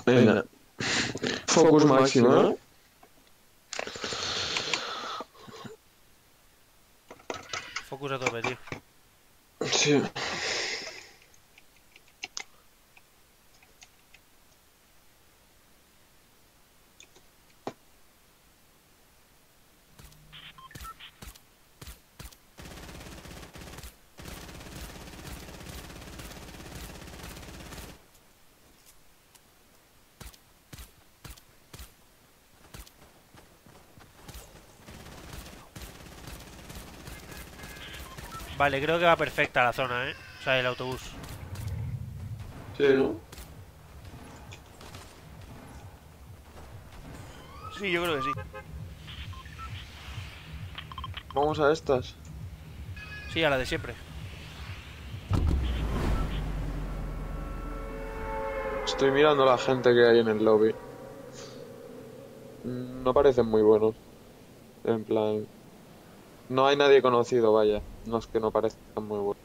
Venga. Focus máximo, ¿eh? Focus a tope, tío. Sí. Vale, creo que va perfecta la zona, ¿eh? O sea, el autobús. Sí, ¿no? Sí, yo creo que sí. Vamos a estas. Sí, a la de siempre. Estoy mirando la gente que hay en el lobby. No parecen muy buenos. En plan, no hay nadie conocido, vaya. No es que no parezcan muy buenos.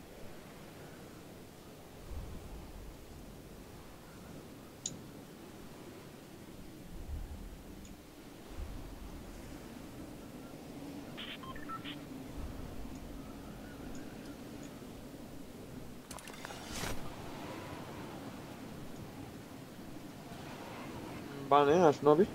Van, Asnovi.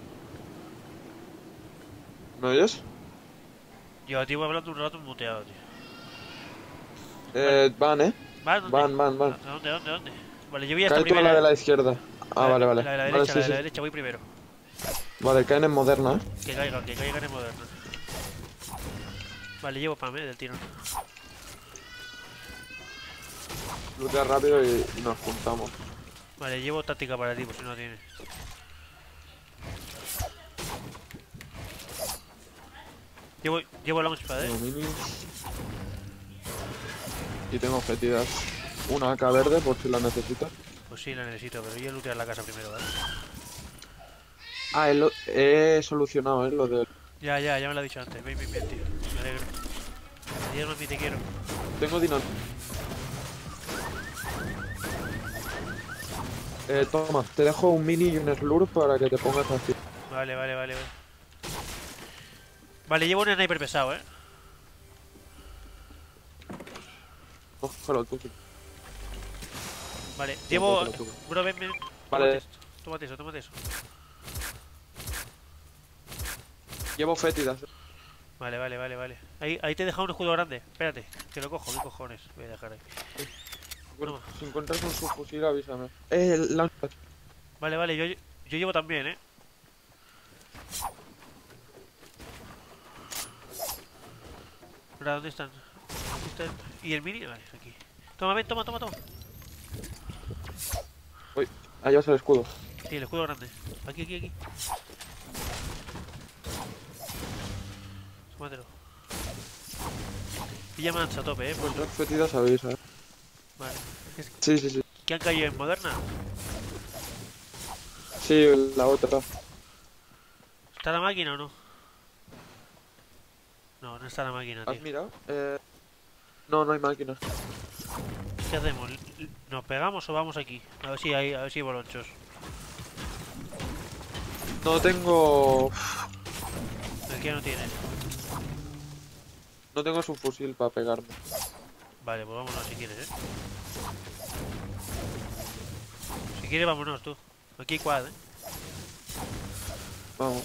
¿Me oyes? Yo a ti voy hablando un rato muteado, tío. Vale. Van. ¿Va? ¿Dónde? Van. ¿A dónde, dónde, dónde? Vale, yo voy a esta Cae tú a la primera, de ¿eh? la izquierda. Ah, vale, vale. La de la Vale, derecha, la sí, de la sí. derecha, voy primero. Vale, caen en moderna, ¿eh? Que caigan en moderno. Vale, llevo pam, del tirón. Lootea rápido y nos juntamos. Vale, llevo táctica para ti, por si no tienes. Llevo launchpad, Tengo minis. Y tengo fetidas. Una AK verde por si la necesitas. Pues sí, la necesito, pero yo voy a lootear la casa primero, ¿vale? Ah, he solucionado, lo de... Ya me lo ha dicho antes. Bien, tío. Me alegro. Adiós, mami, te quiero. Tengo dinero. Toma, te dejo un mini y un slurp para que te pongas así. Vale. Vale, llevo un sniper pesado, ¿eh? Cógelo tú. Vale, No, llevo... cógelo tú. Bro, ven. Vale. Tómate eso. Llevo fétidas. Vale. Ahí te he dejado un escudo grande. Espérate, que lo cojo, ¿qué cojones? Voy a dejar ahí. Toma. Si encuentras un subfusil, avísame. Launchpad. Vale, yo llevo también, ¿eh? ¿Para dónde están? Aquí están. ¿Y el mini? Vale, aquí. Toma, ven, toma. Uy, ahí vas el escudo. Sí, el escudo grande. Aquí. Tómatelo. Pilla mancha a tope, Si encuentras fétidas, avisa. Vale. Sí. ¿Qué han caído en Moderna? Sí, la otra. ¿Está la máquina o no? No está la máquina, ¿Has tío. mirado? No hay máquina. ¿Qué hacemos? ¿Nos pegamos o vamos aquí? A ver si hay bolonchos. No tengo... Aquí no tienes. No tengo subfusil para pegarme. Vale, pues vámonos si quieres, ¿eh? Si quieres, vámonos tú. Aquí hay quad, ¿eh? Vamos.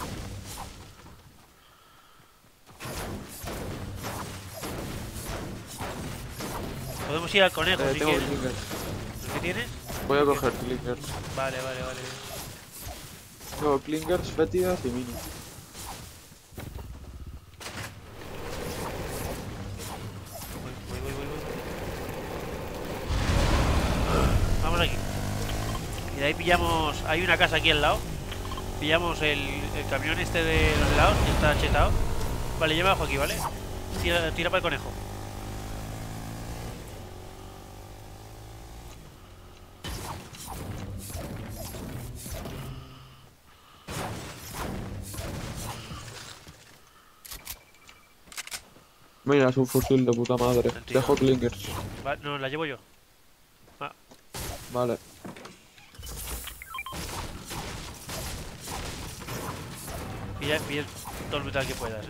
Podemos ir al conejo si Tengo quieres. clingers. ¿Qué tienes? Voy a coger clingers. Vale. Tengo clingers, fétidas y mini. Voy. Vamos aquí. Y de ahí pillamos... Hay una casa aquí al lado. Pillamos el camión este de los lados, que está chetado. Vale, yo me bajo aquí, ¿vale? Tira para el conejo. Mira, es un fusil de puta madre. Dejo clingers. Vale, no, la llevo yo. Vale. Pilla todo el metal que puedas,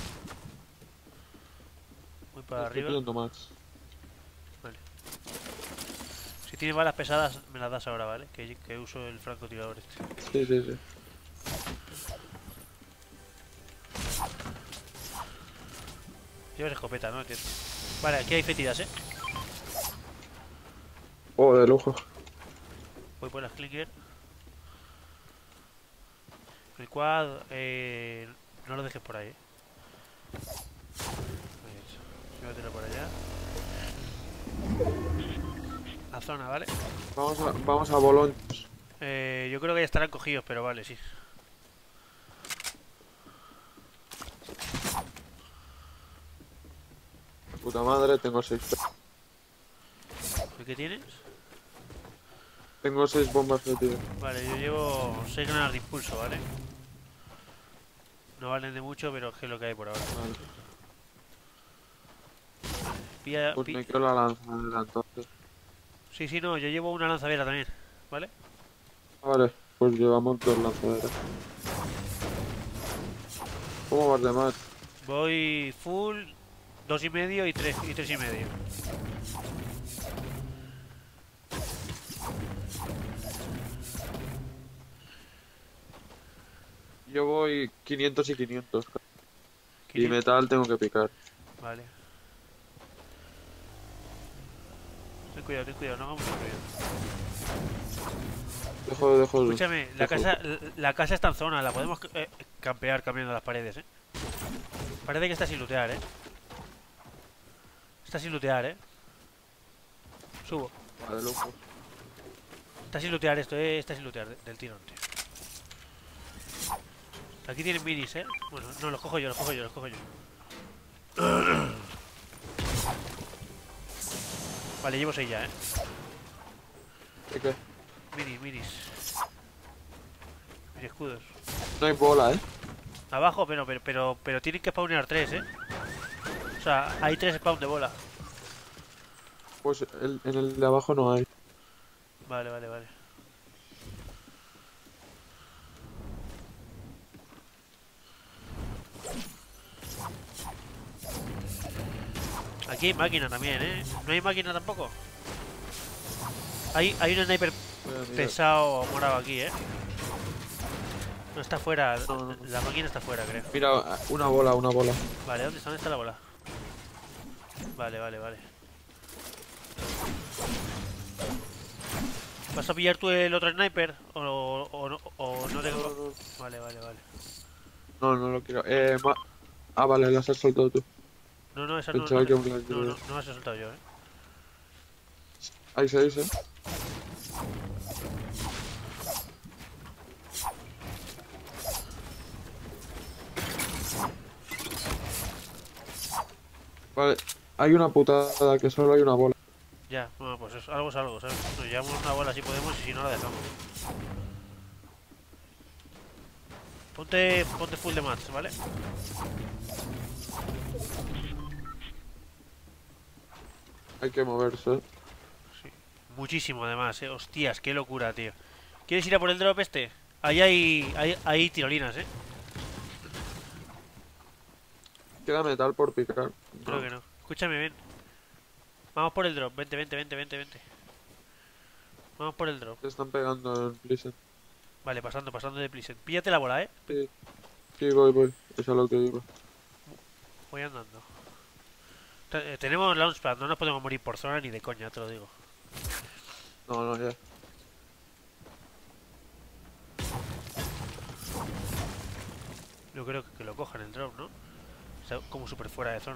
Voy para Estoy arriba. pidiendo más. Vale. Si tienes balas pesadas, me las das ahora, ¿vale? Que uso el francotirador este. Sí, sí, sí. Llevas escopeta, ¿no? Entiendo. Vale, aquí hay fétidas, Oh, de lujo. Voy por las clicker. El quad, no lo dejes por ahí, Llévatelo por allá. La zona, ¿vale? Vamos a Bolón. Yo creo que ya estarán cogidos, pero vale, sí. Puta madre, tengo 6. ¿Qué tienes? Tengo 6 bombas metidas. Vale, yo llevo 6 granadas de impulso, ¿vale? No valen de mucho, pero es que es lo que hay por ahora. Vale. Pilla, Pues me quiero la lanzadera entonces. Sí, sí, no, yo llevo una lanzadera también, ¿vale? Vale, pues llevamos 2 lanzaderas. ¿Cómo vas de más? Voy full, 2,5 y 3,5. Yo voy 500 y 500. Y 500. metal tengo que picar. Vale. Ten cuidado, no hagamos ruido. Dejo. Escúchame, la casa está en zona, la podemos campear cambiando las paredes, Parece que está sin lootear, Está sin lootear, Subo. Va, de lujo. Está sin lootear esto, Está sin lootear del tirón, tío. Aquí tienen minis, Bueno, no, los cojo yo. Vale, llevo 6 ya, ¿Y qué? Minis. Mini escudos. No hay bola, Abajo, pero tienen que spawnear 3, O sea, hay 3 spawn de bola. Pues en el de abajo no hay. Vale. Aquí hay máquina también, ¿No hay máquina tampoco? Hay un sniper pesado morado aquí, No está fuera, No. la máquina está fuera, creo. Mira, una bola. Vale, ¿dónde está la bola? Vale. ¿Vas a pillar tú el otro sniper? ¿O no tengo...? No. Vale. No lo quiero. Vale, las has soltado tú. No, esa Pensaba que aún las no llevaba. las he soltado yo, Hay 6, Vale, hay una putada que solo hay una bola. Ya, bueno, pues algo es algo, ¿sabes? Nos llevamos una bola si podemos y si no la dejamos. Ponte full de mats, ¿vale? Hay que moverse. Sí. Muchísimo además, Hostias, qué locura, tío. ¿Quieres ir a por el drop este? Ahí hay tirolinas, Queda metal por picar. Creo que no. Escúchame, ven. Vamos por el drop, vente. Vamos por el drop. Te están pegando en Pleasant. Vale, pasando de Pleasant. Píllate la bola, Sí, voy. Eso es lo que digo. Voy andando. Tenemos launchpad, no nos podemos morir por zona ni de coña, te lo digo. No, ya. Yo creo que lo cojan el drop, ¿no? Está como súper fuera de zona.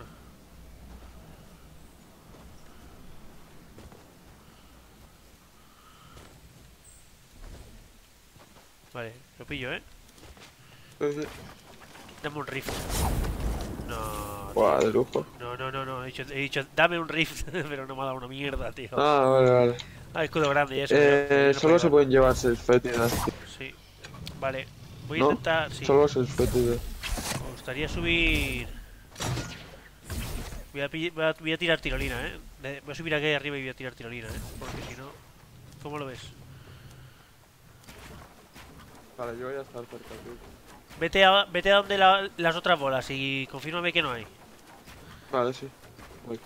Vale, lo pillo, Sí. Dame un rift. No. Buah, de lujo. No. He dicho, dame un rift, pero no me ha dado una mierda, tío. Vale. Escudo grande y eso. Pero no solo se pueden llevar 6 fétidas. Sí. Vale. Voy a ¿No? intentar. Sí. Solo 6 fétidas. Me gustaría subir. Voy a tirar tirolina, Voy a subir aquí arriba y voy a tirar tirolina, porque si no. ¿Cómo lo ves? Vale, yo voy a estar cerca, tío. Vete a donde las otras bolas y confírmame que no hay. Vale, sí. Voy.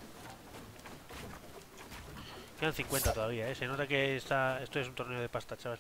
Quedan 50 todavía, ¿eh? Se nota que esto es un torneo de pasta, chaval.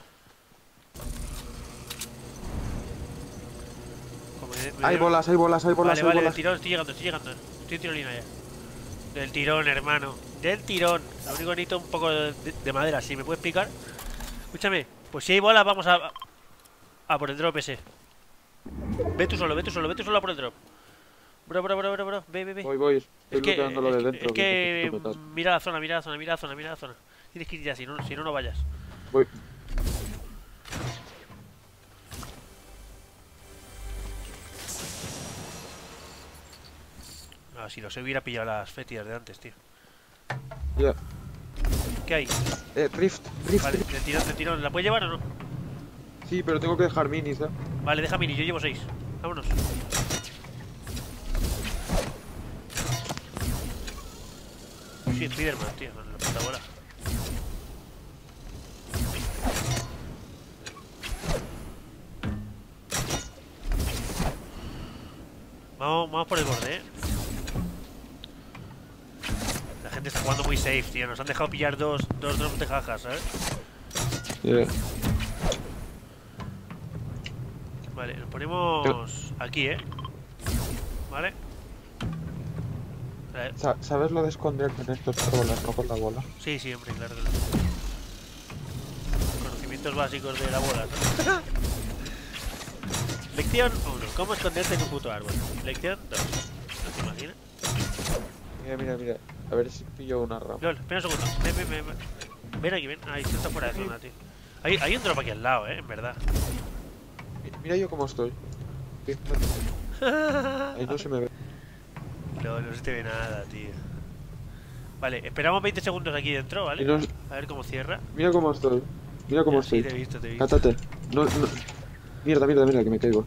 Hay bolas, hay bolas, hay bolas, Vale, hay vale, del bolas. tirón, estoy llegando. Estoy en tirolina ya. Del tirón, hermano. Del tirón. Lo único que necesito es un poco de madera. Si me puedes picar. Escúchame, pues si hay bolas, vamos a por el drop ese. Ve tú solo a por el drop. Bro. Ve. Voy. Estoy Es que, looteando lo de dentro. es que necesito metal. mira la zona. Tienes que ir ya, si no vayas. Voy. Ah, si los hubiera pillado las fétidas de antes, tío. Ya. ¿Qué hay? Rift. Vale, de tirón. ¿La puedes llevar o no? Sí, pero tengo que dejar minis, ¿eh? Vale, deja mini, yo llevo 6. Vámonos. Sí, Spiderman, tío, con la puta bola. Vamos por el borde, La gente está jugando muy safe, tío. Nos han dejado pillar dos drops de jajas, ¿sabes? Yeah. Vale, nos ponemos aquí, Vale. ¿Sabes lo de esconderte en estos árboles, no con la bola? Sí, hombre, claro que lo sé. Conocimientos básicos de la bola, ¿no? Lección 1. ¿Cómo esconderte en un puto árbol? Lección 2. ¿No te imaginas? Mira. A ver si pillo una rama. Lol, espera un segundo. Ven aquí, ven. Ahí está fuera de zona, tío. Hay un drop aquí al lado, en verdad. Mira yo cómo estoy. Ahí no se me ve. No se te ve nada, tío. Vale, esperamos 20 segundos aquí dentro, ¿vale? A ver cómo cierra. Mira cómo estoy. Sí, te he visto. Cátate. No. Mierda, que me caigo.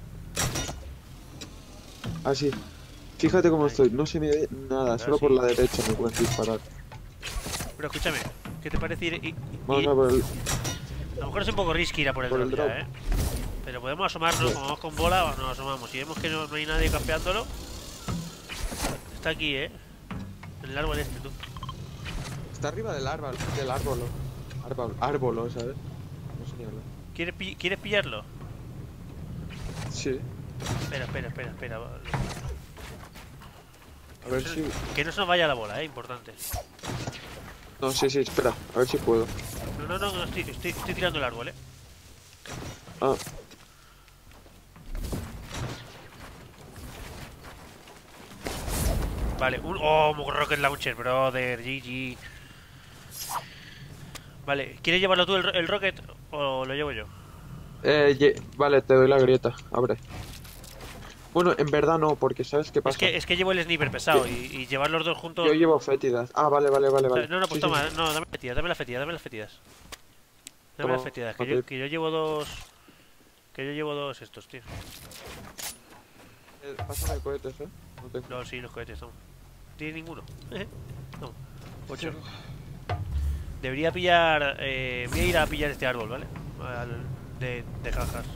Así. Fíjate cómo estoy. No se me ve nada. Solo por la derecha me pueden disparar. Pero escúchame, ¿qué te parece ir Vamos a por el... A lo mejor es un poco risky ir a por el drop ya, Pero podemos asomarnos, como vamos con bola, nos asomamos. Si vemos que no hay nadie campeándolo. Está aquí, En el árbol este, tú. Está arriba del árbol. Árbol, ¿sabes? No sé ni hablar. ¿Quieres pillarlo? Sí. Espera. A ver si... Que no se nos vaya la bola, importante. No, sí, espera. A ver si puedo. No, estoy tirando el árbol, Ah. Vale, un rocket launcher, brother, GG. Vale, ¿quieres llevarlo tú el rocket o lo llevo yo? Vale, te doy la grieta. Abre. Bueno, en verdad no, porque ¿sabes qué pasa? Es que llevo el sniper pesado y llevar los dos juntos... Yo llevo fétidas. Ah, vale. No, pues toma, no, dame las fétidas. Dame las fétidas, que yo llevo dos... Que yo llevo dos estos, tío. Pásame cohetes, No tengo. No, sí, los cohetes, toma. No tiene ninguno. Toma. 8. Debería pillar... voy a ir a pillar este árbol, ¿vale? De cajas.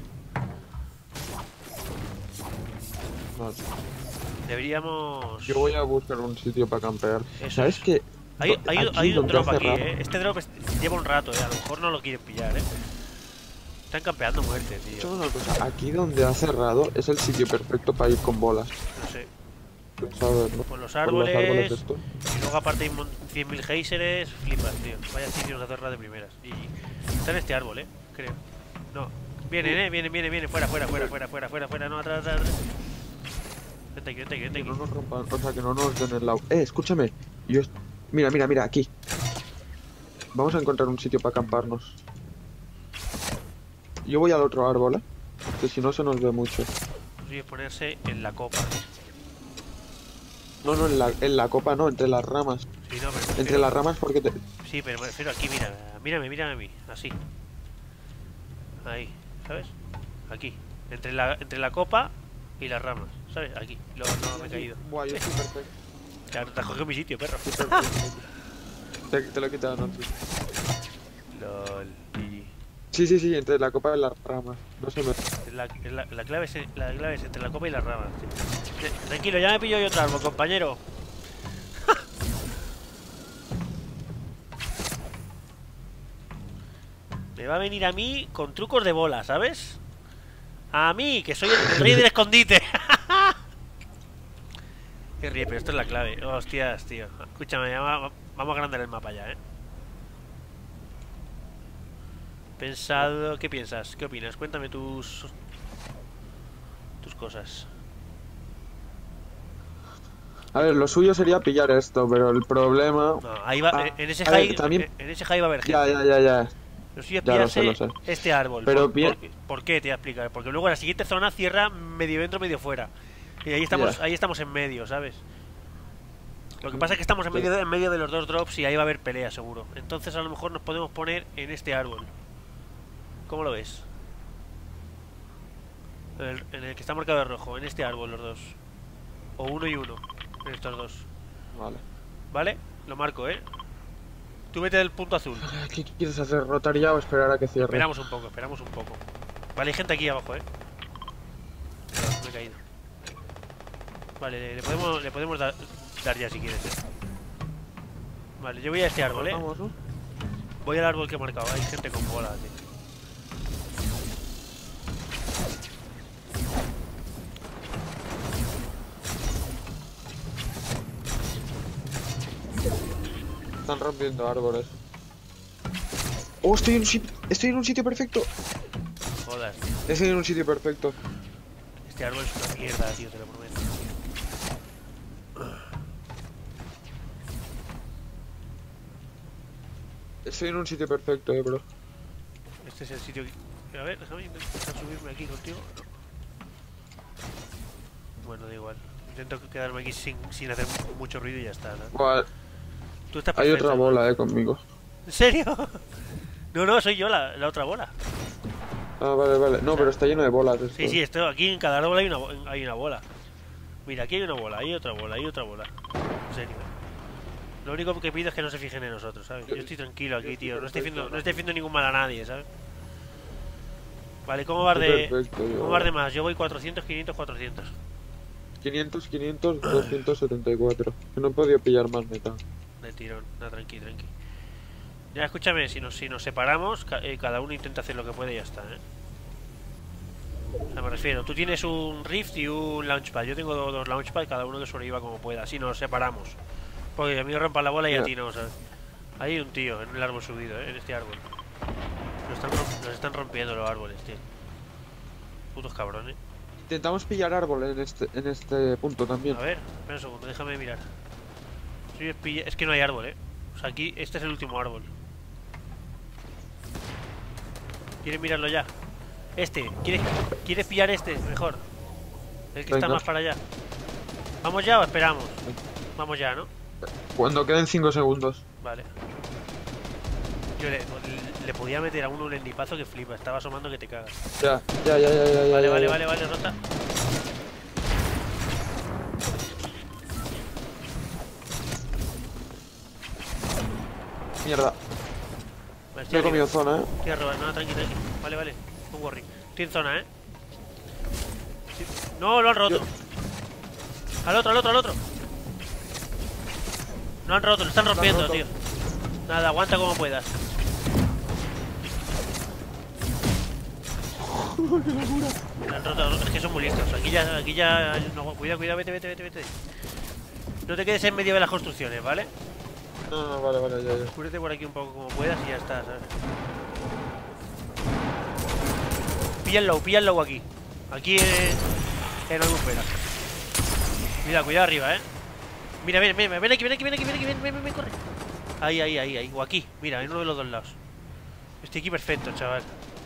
Vale. Deberíamos... Yo voy a buscar un sitio para campear. Eso ¿Sabes es. qué? Hay un drop aquí, cerrado... Este drop lleva un rato, A lo mejor no lo quieren pillar, Están campeando muerte, tío. Escucha una cosa. Aquí donde ha cerrado es el sitio perfecto para ir con bolas. No sé. ¿Sabes, no? Por los árboles estos. y luego aparte hay 100.000 geysers. Flipas, tío. Vaya sitios de hacerla de primeras. Y está en este árbol, creo. No. Viene. Fuera. No, atrás. Vente aquí. Que no nos rompan, o sea, que no nos den el lado. Escúchame. Mira, aquí. Vamos a encontrar un sitio para acamparnos. Yo voy al otro árbol, que si no se nos ve mucho. Podría ponerse en la copa. No, en la copa no, entre las ramas. Sí, no, entre las ramas porque te... Sí, pero me refiero aquí, mírame a mí, así. Ahí, ¿sabes? Aquí. Entre la copa y las ramas, ¿sabes? Aquí. No me he caído. Buah, yo estoy perfecto. Claro, te has cogido mi sitio, perro. Te lo he quitado, no, sí. LOL. Sí, entre la copa y las ramas. No se me... La clave es entre la copa y las ramas, tío. Tranquilo, ya me pillo yo otro árbol, compañero. Me va a venir a mí con trucos de bola, ¿sabes? A mí, que soy el rey del escondite. Qué ríe, pero esto es la clave. Hostias, tío. Escúchame, vamos a agrandar el mapa ya, ¿eh? Pensado... ¿Qué piensas? ¿Qué opinas? Cuéntame tus cosas. A ver, lo suyo sería pillar esto, pero el problema... No, ahí va... en ese a ver, high... también... En ese high va a haber gente. Ya. Lo suyo es Ya pillarse lo sé. este árbol. Pero ¿Por qué? Te voy a explicar. Porque luego la siguiente zona cierra medio dentro, medio fuera. Y ahí estamos en medio, ¿sabes? Lo que pasa es que estamos en medio de los dos drops y ahí va a haber pelea, seguro. Entonces a lo mejor nos podemos poner en este árbol. ¿Cómo lo ves? En el que está marcado de rojo, en este árbol los dos. O uno y uno, en estos dos. Vale. ¿Vale? Lo marco, ¿eh? Tú vete del punto azul. ¿Qué quieres hacer? ¿Rotar ya o esperar a que cierre? Esperamos un poco. Vale, hay gente aquí abajo, ¿eh? No, me he caído. Vale, le podemos dar ya si quieres, ¿eh? Vale, yo voy a este árbol, ¿eh? Vamos, ¿no? Voy al árbol que he marcado. Hay gente con bola, tío. Están rompiendo árboles. ¡Oh, estoy en un sitio perfecto! Jodas, tío. Estoy en un sitio perfecto. Este árbol es una mierda, tío, te lo prometo. Estoy en un sitio perfecto, bro. Este es el sitio que... A ver, déjame intentar subirme aquí contigo. Bueno, da igual. Intento quedarme aquí sin hacer mucho ruido y ya está, ¿no? Igual, Tú estás hay perfecto, otra ¿no? bola, conmigo. ¿En serio? No, soy yo la otra bola. Ah, vale. No, pero está lleno de bolas esto. Sí, esto, aquí en cada árbol hay una bola. Mira, aquí hay una bola, hay otra bola, hay otra bola. En serio, ¿eh? Lo único que pido es que no se fijen en nosotros, ¿sabes? Yo estoy tranquilo aquí, tío. No estoy haciendo ningún mal a nadie, ¿sabes? Vale, ¿cómo vas de más? Yo voy 400, 500, 400. 500, 274. Que no he podido pillar más metal. De tirón, nada, tranqui. Ya, escúchame, si nos separamos, cada uno intenta hacer lo que puede y ya está, ¿eh? O sea, me refiero, tú tienes un Rift y un Launchpad. Yo tengo dos Launchpad, cada uno que sobreviva como pueda. Así nos separamos. Porque a mí me rompa la bola y a ti no, ¿sabes? Ahí hay un tío en el árbol subido, ¿eh? En este árbol. Nos están rompiendo los árboles, tío. Putos cabrones. Intentamos pillar árbol en este punto también. A ver, espera un segundo, déjame mirar. Es que no hay árbol, ¿eh? O sea, aquí, este es el último árbol. ¿Quieres mirarlo ya? ¿Quieres pillar este? Mejor. El que está más para allá. ¿Vamos ya o esperamos? Vamos ya, ¿no? Cuando queden 5 segundos. Vale. Yo le podía meter a uno un endipazo que flipa. Estaba asomando que te cagas. Ya. Vale, rota. Mierda. Vale, Me he comido zona, Quiero robar, no, tranqui. Vale. Un worry. Estoy en zona, Sí. No, lo han roto. Al otro. No han roto, lo están rompiendo, tío. Nada, aguanta como puedas. Lo han roto, es que son muy listos. Aquí ya. No, cuidado, vete. No te quedes en medio de las construcciones, ¿vale? No, vale, ya. Cúbrete por aquí un poco como puedas y ya está, ¿sabes? Pilla el low aquí. Aquí en albufera. Cuidado arriba, Mira, ven aquí, ven, corre. Ahí. O aquí, mira, en uno de los dos lados. Estoy aquí perfecto, chaval.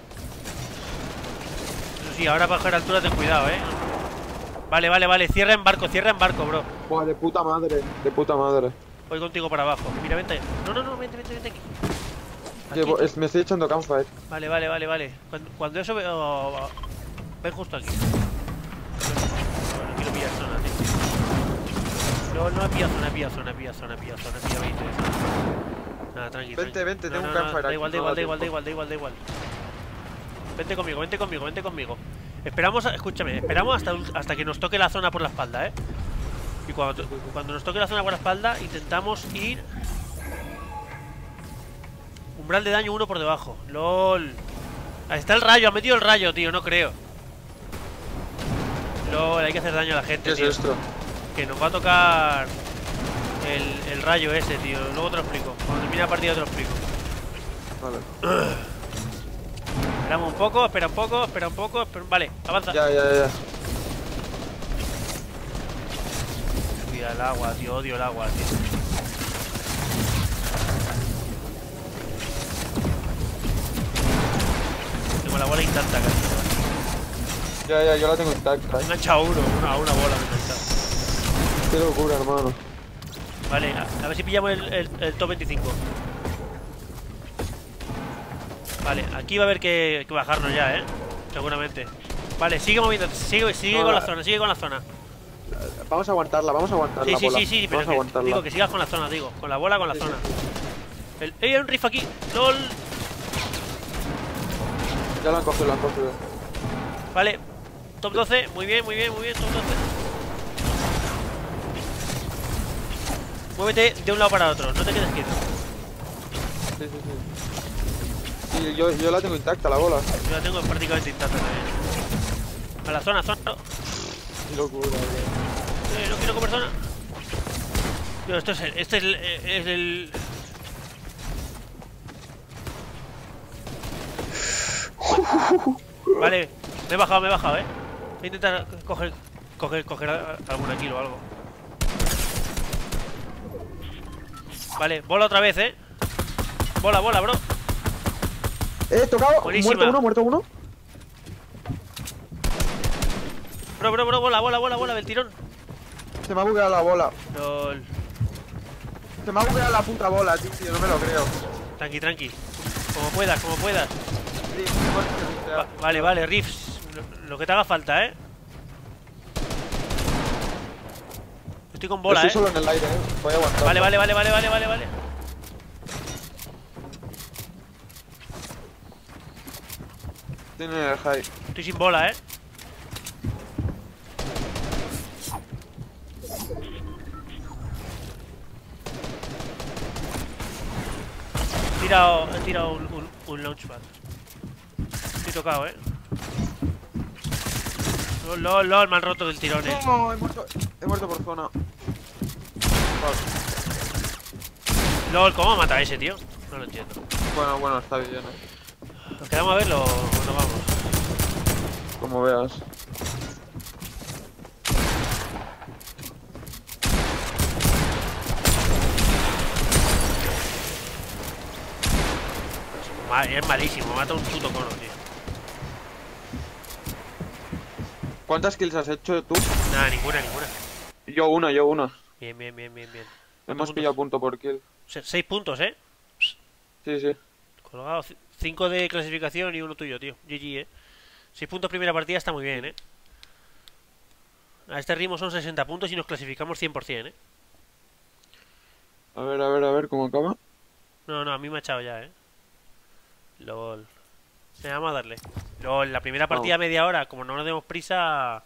Eso sí, ahora para bajar altura ten cuidado, Vale. Cierra en barco, bro. Buah, de puta madre. Voy contigo para abajo. Mira, vente. No, vente aquí. Me estoy echando campfire. Vale. Cuando eso veo... Ven justo aquí. No quiero pillar zona, tío. No he pillado zona, he pillado 20 de zona. Nada, tranqui. Vente, tengo un campfire. Da igual. Vente conmigo. Esperamos, escúchame, esperamos hasta que nos toque la zona por la espalda, ¿eh? Y cuando nos toque la zona por la espalda, intentamos ir... Umbral de daño 1 por debajo. LOL. Ahí está el rayo, ha metido el rayo, tío, no creo. LOL, hay que hacer daño a la gente, ¿Qué tío. es esto? Que nos va a tocar el rayo ese, tío. Luego te lo explico. Cuando termine la partida te lo explico. Vale. Esperamos un poco, espera un poco, espera un poco. Vale, avanza. Ya. Cuida el agua, tío. Odio el agua, tío. Tengo la bola intacta casi. Ya, yo la tengo intacta. Me he enganchado una bola me he enganchado. Qué locura, hermano. Vale, a ver si pillamos el top 25. Vale, aquí va a haber que bajarnos ya, seguramente. Vale, sigue moviéndote, sigue No, con la zona, sigue con la zona. Vamos a aguantarla, Sí, bola. sí, Vamos a pero aguantarla. digo que sigas con la zona, digo. Con la bola, con la zona. ¡Ey, hay un riff aquí! ¡Lol! Ya lo han cogido. Vale, top 12, muy bien, top 12. Muévete de un lado para otro, no te quedes quieto. Sí. Y yo la tengo intacta, la bola. Yo la tengo prácticamente intacta también. A la zona. Qué locura, tío. No quiero comer zona. Tío, este es el... Vale, me he bajado, Voy a intentar coger alguna kill o algo. Vale, bola otra vez, Bola, bro. Tocado. Buenísima. Muerto uno. Bro, bola del tirón. Se me ha bugueado la bola. LOL. Se me ha bugueado la puta bola, tío, no me lo creo. Tranqui. Como puedas. Sí, Vale, Riffs. Lo que te haga falta, Estoy con bola, Estoy solo en el aire, Voy a aguantar. Vale. Tiene el high. Estoy sin bola, He tirado un launchpad. Estoy tocado, LOL, me han roto del tirón, No, he muerto por zona. LOL, ¿cómo mata a ese, tío? No lo entiendo. Bueno, está bien, ¿Nos quedamos a verlo o no vamos? Como veas. Es malísimo, mata un puto cono, tío. ¿Cuántas kills has hecho tú? Nada, ninguna. Yo una. Bien. Hemos pillado punto por kill. 6 puntos, Sí. Colgado, 5 de clasificación y uno tuyo, tío. GG, 6 puntos primera partida está muy bien, A este ritmo son 60 puntos y nos clasificamos 100%, A ver cómo acaba. No, a mí me ha echado ya, LOL. Vamos a darle. LOL, la primera partida media hora, como no nos demos prisa,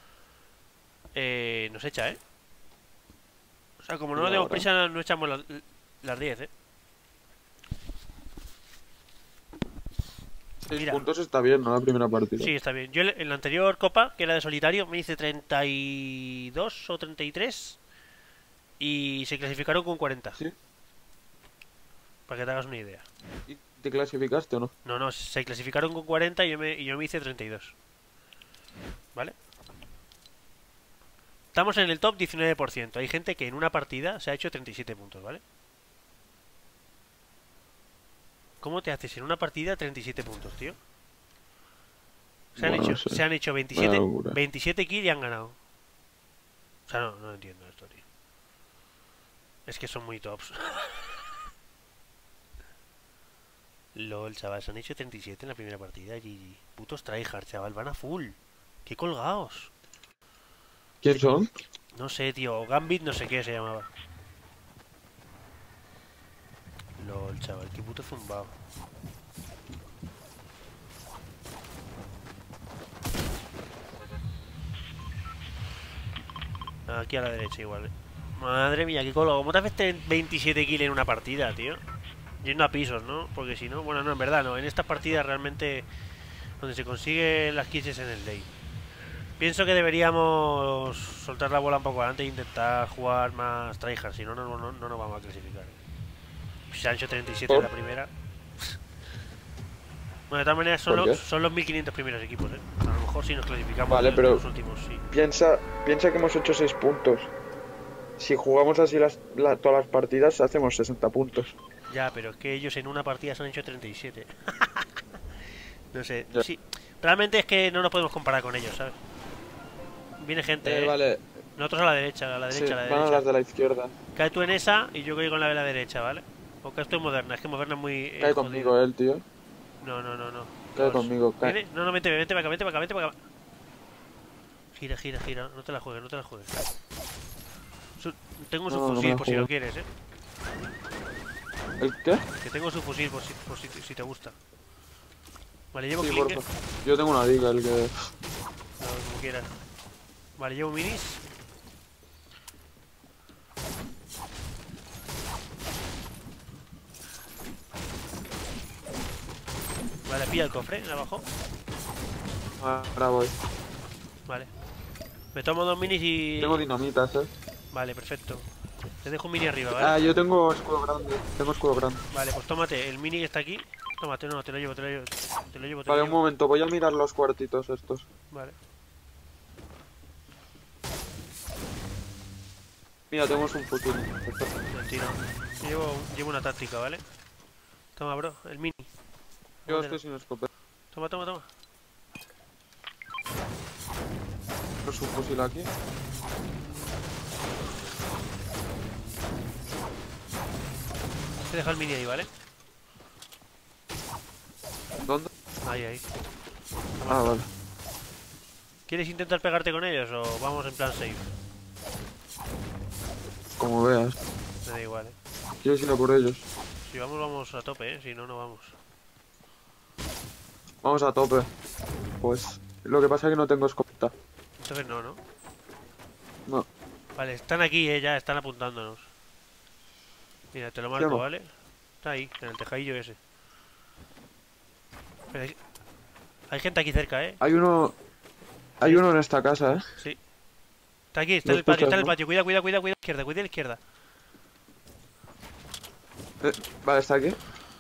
nos echa, O sea, como no nos demos prisa, no echamos las 10, 6 Mira. puntos está bien, ¿no? La primera partida. Sí, está bien. Yo en la anterior copa, que era de solitario, me hice 32 o 33 y se clasificaron con 40. ¿Sí? Para que te hagas una idea. ¿Y te clasificaste o no? No, se clasificaron con 40 y yo me hice 32. ¿Vale? Estamos en el top 19%. Hay gente que en una partida se ha hecho 37 puntos, ¿vale? ¿Cómo te haces en una partida 37 puntos, tío? Se han hecho 27 kills y han ganado. O sea, no entiendo esto, tío. Es que son muy tops. LOL, chaval, se han hecho 37 en la primera partida. GG. Putos tryhard, chaval, van a full. ¡Qué colgados! ¿Quién son? No sé, tío. Gambit no sé qué se llamaba. LOL, chaval, qué puto zumbao. Aquí a la derecha igual, Madre mía, qué colo. ¿Cómo te haces 27 kills en una partida, tío? Yendo a pisos, ¿no? Porque si no... Bueno, no, en verdad no. En estas partidas realmente... Donde se consiguen las kills es en el late. Pienso que deberíamos soltar la bola un poco antes e intentar jugar más tryhard. Si no, no nos vamos a clasificar. Sancho 37 en la primera. Bueno, de todas maneras ¿Por qué? son los 1500 primeros equipos, A lo mejor si nos clasificamos Vale, de pero los últimos, sí. piensa que hemos hecho 6 puntos. Si jugamos así todas las partidas, hacemos 60 puntos. Ya, pero es que ellos en una partida se han hecho 37. No sé, Ya. sí. Realmente es que no nos podemos comparar con ellos, ¿sabes? Viene gente, Vale, Nosotros a la derecha, a la sí, derecha, a la van a derecha. las de la izquierda. Cae tú en esa y yo caigo con la de la derecha, ¿vale? O caes tú en Moderna, es que Moderna es muy Cae jodido. conmigo él, tío. No. Cae conmigo, cae. ¿Viene? No, vete para acá. Gira. No te la juegues. Tengo su No me fusil la por si lo juego. quieres, ¿El qué? Que tengo su fusil si te gusta. Vale, llevo Sí, clinker. porfa. Yo tengo una diga, el que... No, como quieras. Vale, llevo minis. Vale, pilla el cofre, abajo. Ahora voy. Vale. Me tomo 2 minis y... Tengo dinamitas, Vale, perfecto. Te dejo un mini arriba, ¿vale? yo tengo escudo grande. Tengo escudo grande. Vale, pues tómate el mini que está aquí. Tómate, no, te lo llevo. Vale, un momento, voy a mirar los cuartitos estos. Vale. Mira, tenemos un fusil. Mentira. Llevo una táctica, ¿vale? Toma, bro, el mini. Yo estoy sin escopeta. Toma. Tenemos un fusil aquí. Te dejo el mini ahí, ¿vale? ¿Dónde? Ahí. Ah, vale. ¿Quieres intentar pegarte con ellos o vamos en plan safe? Como veas. Me da igual, ¿Quieres ir a por ellos? Si vamos a tope, Si no, no vamos. Vamos a tope. Pues lo que pasa es que no tengo escopeta. Entonces no, ¿no? No. Vale, están aquí, ya están apuntándonos. Mira, te lo marco, no? ¿vale? Está ahí, en el tejadillo ese. Pero hay gente aquí cerca, Hay uno en esta casa, Sí. Está aquí, está ¿Lo en el patio, escuchas, no? Cuida izquierda, cuida a la izquierda. Vale, está aquí.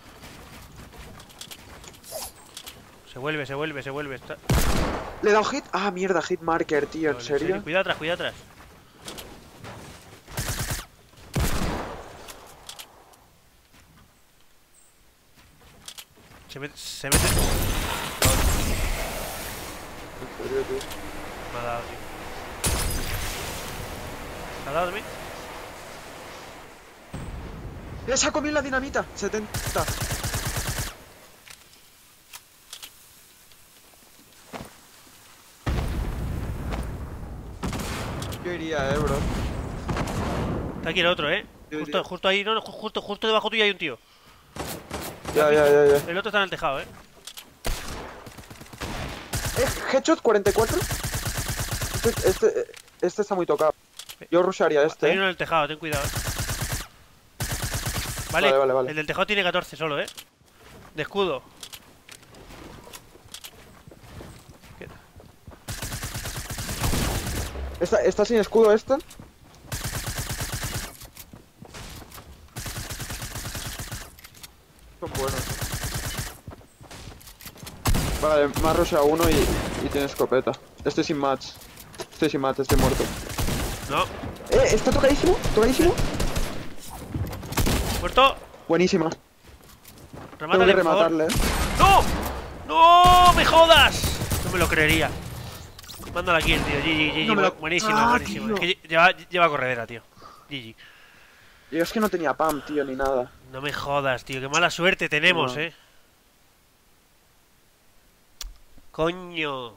Se vuelve. ¿Le he dado hit? Ah, mierda, hit marker, tío, ¿en Vale, serio? Cuida atrás. Se mete. ¿En serio, tío? Me ha dado, tío. ¿Me ha dado a mí? ¡Le saco bien la dinamita! 70. Yo iría, bro. Está aquí el otro, Yo Justo, iría. justo ahí, no, justo debajo tuyo hay un tío. Ya. El otro está en el tejado, Headshot 44. Este está muy tocado. Yo rusharía este. Hay uno en el tejado, ten cuidado, Vale, Vale. el del tejado tiene 14 solo, De escudo. ¿Está sin escudo este? Son buenos. Vale, me ha rusheado uno y tiene escopeta. Estoy sin match. Estoy muerto. No, Está tocadísimo. muerto. Buenísima. Tengo que Remátale, por favor. rematarle. ¡No! ¡No! ¡Me jodas! No me lo creería. Mándala aquí, tío. GG. No me lo- Buenísima. tío. Es que lleva corredera, tío. GG. Yo es que no tenía pam, tío, ni nada. No me jodas, tío. Qué mala suerte tenemos, No. Coño.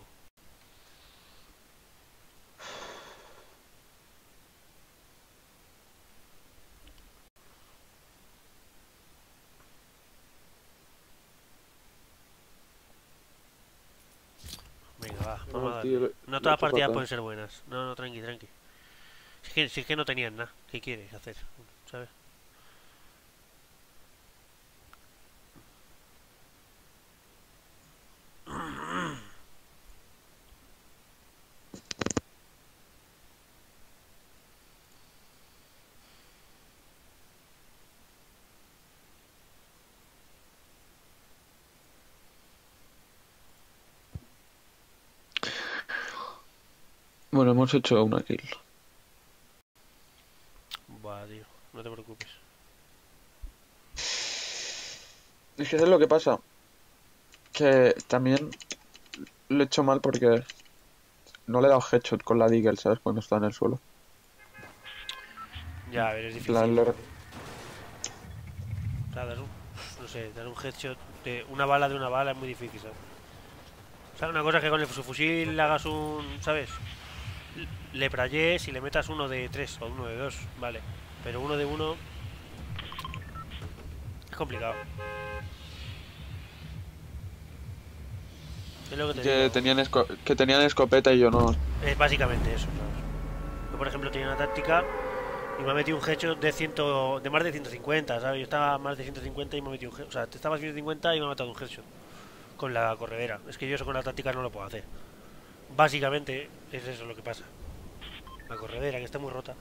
Venga, va. Vamos a tío, darle. No lo he todas las hecho partidas fatal. pueden ser buenas. No, tranqui. Si es que no tenían nada. ¿Qué quieres hacer? ¿Sabes? Bueno, hemos hecho una kill. Buah, tío. No te preocupes. Es que eso es lo que pasa. Que también lo he hecho mal porque no le he dado headshot con la Deagle, ¿sabes? Cuando está en el suelo. Ya, a ver, es En plan, difícil. O sea, no sé, dar un headshot de una bala es muy difícil, ¿sabes? O sea, una cosa es que con el fusil le hagas un, ¿sabes? Le prayes y le metas uno de tres o uno de dos, vale. Pero uno de uno es complicado. Es lo que te Que digo. tenían, que tenían escopeta y yo no. Es básicamente eso, ¿sabes? Yo, por ejemplo, tenía una táctica y me ha metido un headshot de más de 150, ¿sabes? Yo estaba a más de 150 y me ha metido un headshot. O sea, te estaba a 150 y me ha matado un headshot con la corredera. Es que yo eso con la táctica no lo puedo hacer. Básicamente es eso lo que pasa. La corredera, que está muy rota.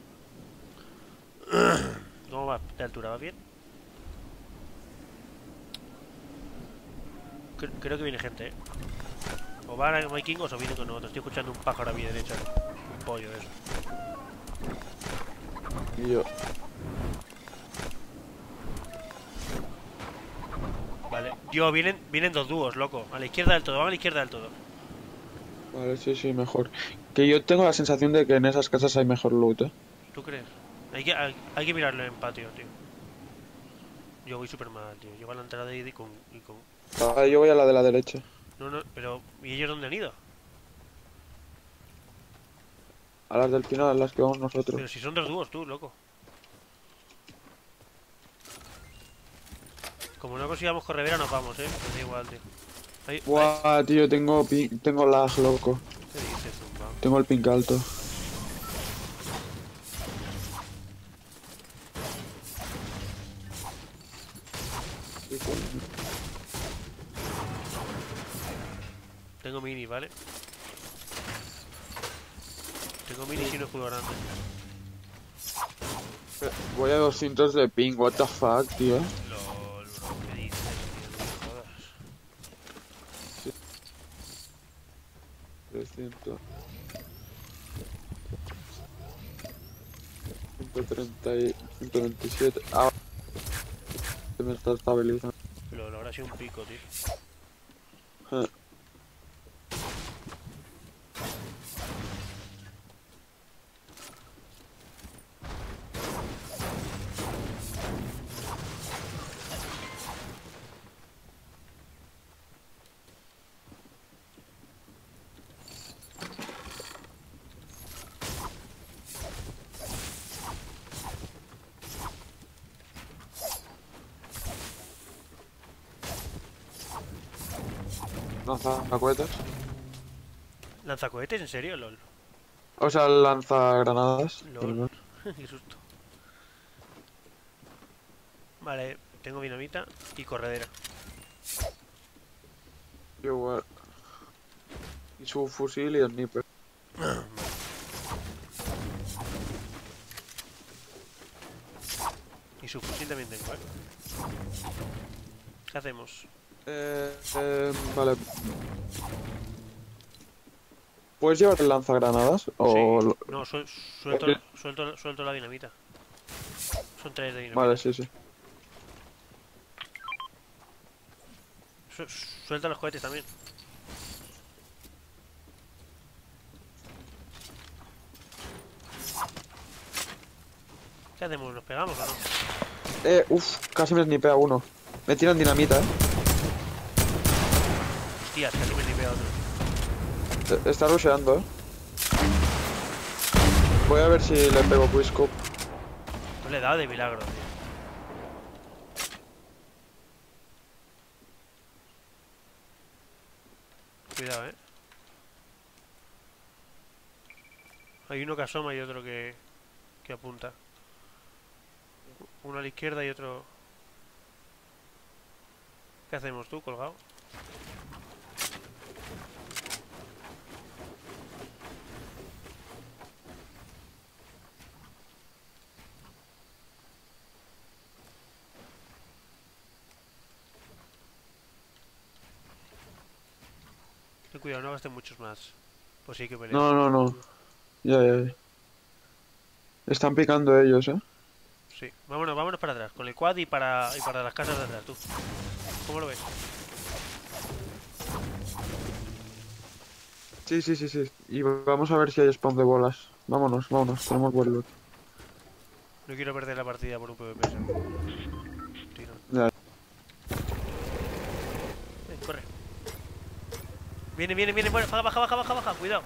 ¿Cómo va de altura? ¿Va bien? Creo que viene gente, ¿eh? O van a vikingos o vienen con nosotros. Estoy escuchando un pájaro a mi derecha. Un pollo de eso. Y yo. Vale. Dios, vienen dos dúos, loco. A la izquierda del todo, van a la izquierda del todo. Vale, sí, sí, mejor. Que yo tengo la sensación de que en esas casas hay mejor loot, ¿eh? ¿Tú crees? Hay que mirarlo en patio, tío. Yo voy súper mal, tío. Llevo a la entrada y con. Ah, yo voy a la de la derecha. No, no, pero. ¿Y ellos dónde han ido? A las del final, a las que vamos Pero nosotros. si son dos dúos, tú, loco. Como no consigamos corredera, nos vamos, Pues da igual, tío. Buah, tío, tengo lag, loco. ¿Qué dices, zumba? Tengo el ping alto. Tengo mini, ¿vale? Tengo mini y no escudo grande. Voy a 200 de ping, what the fuck, tío. LOL, bro, ¿qué dices, tío? No me jodas. 300. 130 y 127. Ah, se me está estabilizando. LOL, ahora ha sido un pico, tío. Ah, lanzacohetes. ¿Lanzacohetes? ¿En serio? LOL. O sea, lanzagranadas. LOL. Perdón. Qué susto. Vale, tengo dinamita y corredera. Yo igual. Y su fusil y el sniper. Y su fusil también tengo, ¿eh? ¿Qué hacemos? Vale. ¿Puedes llevar el lanzagranadas? O... Sí. No, suelto la dinamita. Son tres de dinamita. Vale, sí, sí. Suelta los cohetes también. ¿Qué hacemos? ¿Nos pegamos o no? Casi me snipea uno. Me tiran dinamita, Hostias, casi me nipea otro. Está rusheando, Voy a ver si le pego quickscope. No le he dado de milagro, tío. Cuidado, Hay uno que asoma y otro que apunta. Uno a la izquierda y otro... ¿Qué hacemos tú, colgado? Ten cuidado, no gasten muchos más. Pues sí que pelear. No. Ya. Están picando ellos, ¿eh? Sí. Vámonos para atrás. Con el quad y para las casas de atrás, tú. ¿Cómo lo ves? Sí. Y vamos a ver si hay spawn de bolas. Vámonos. Tenemos buen loot. No quiero perder la partida por un PvP. Tiro. Ya. Corre. Viene. Bueno, baja. Cuidado.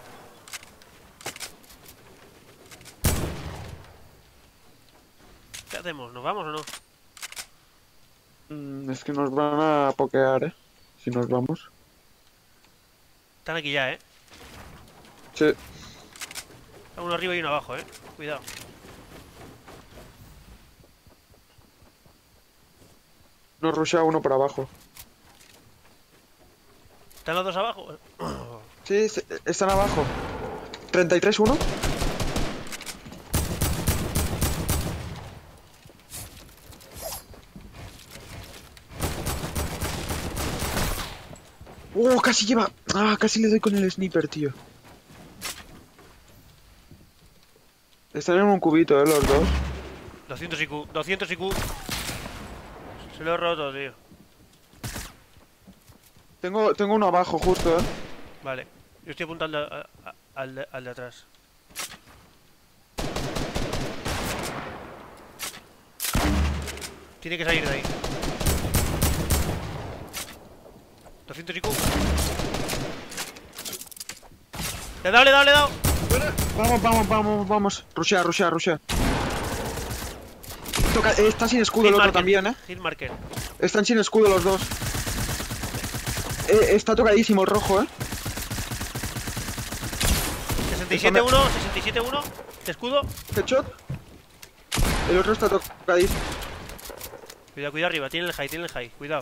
¿Qué hacemos? ¿Nos vamos o no? Es que nos van a pokear, ¿eh? Si nos vamos. Están aquí ya, ¿eh? Sí. Está uno arriba y uno abajo, ¿eh? Cuidado. Nos rushea uno por abajo. ¿Están los dos abajo? Sí, están abajo. 33-1. Casi lleva. Casi le doy con el sniper, tío. Están en un cubito, los dos. 200 IQ. Se lo he roto, tío. Tengo uno abajo, justo, Vale. Yo estoy apuntando al de atrás. Tiene que salir de ahí. 200 IQ. Le he dado. Vamos. Rushea. Está sin escudo el otro también, Hit marker. Están sin escudo los dos. Está tocadísimo el rojo, 67-1. ¿De escudo? Headshot. El otro está tocadísimo. Cuidado arriba. Tiene el high. Cuidado.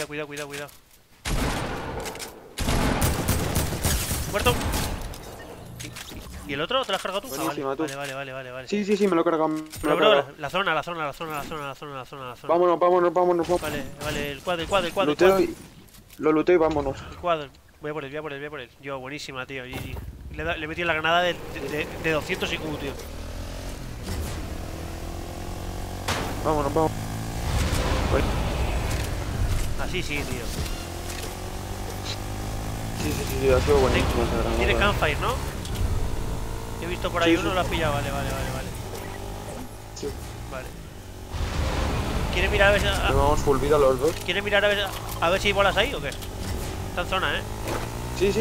Muerto. ¿Y el otro? ¿Te lo has cargado tú? Buenísima, tú. Vale. Sí, me lo he cargado. Bro, la zona. Vámonos. Vale, el quad. Lo looteo y vámonos. El quad. Voy a por él. Yo, buenísima, tío. GG. Le he metido la granada de 200 IQ, tío. Vámonos. Así sí, tío. Sí, ha sido buenísimo esa granada. Tiene campfire, ¿no? He visto por ahí uno, lo has pillado. Vale. Sí. Vale. ¿Quieres mirar a ver si... Llevamos full vida los dos. ¿Quieres mirar a ver si hay bolas ahí o qué? Está en zona, ¿eh? Sí.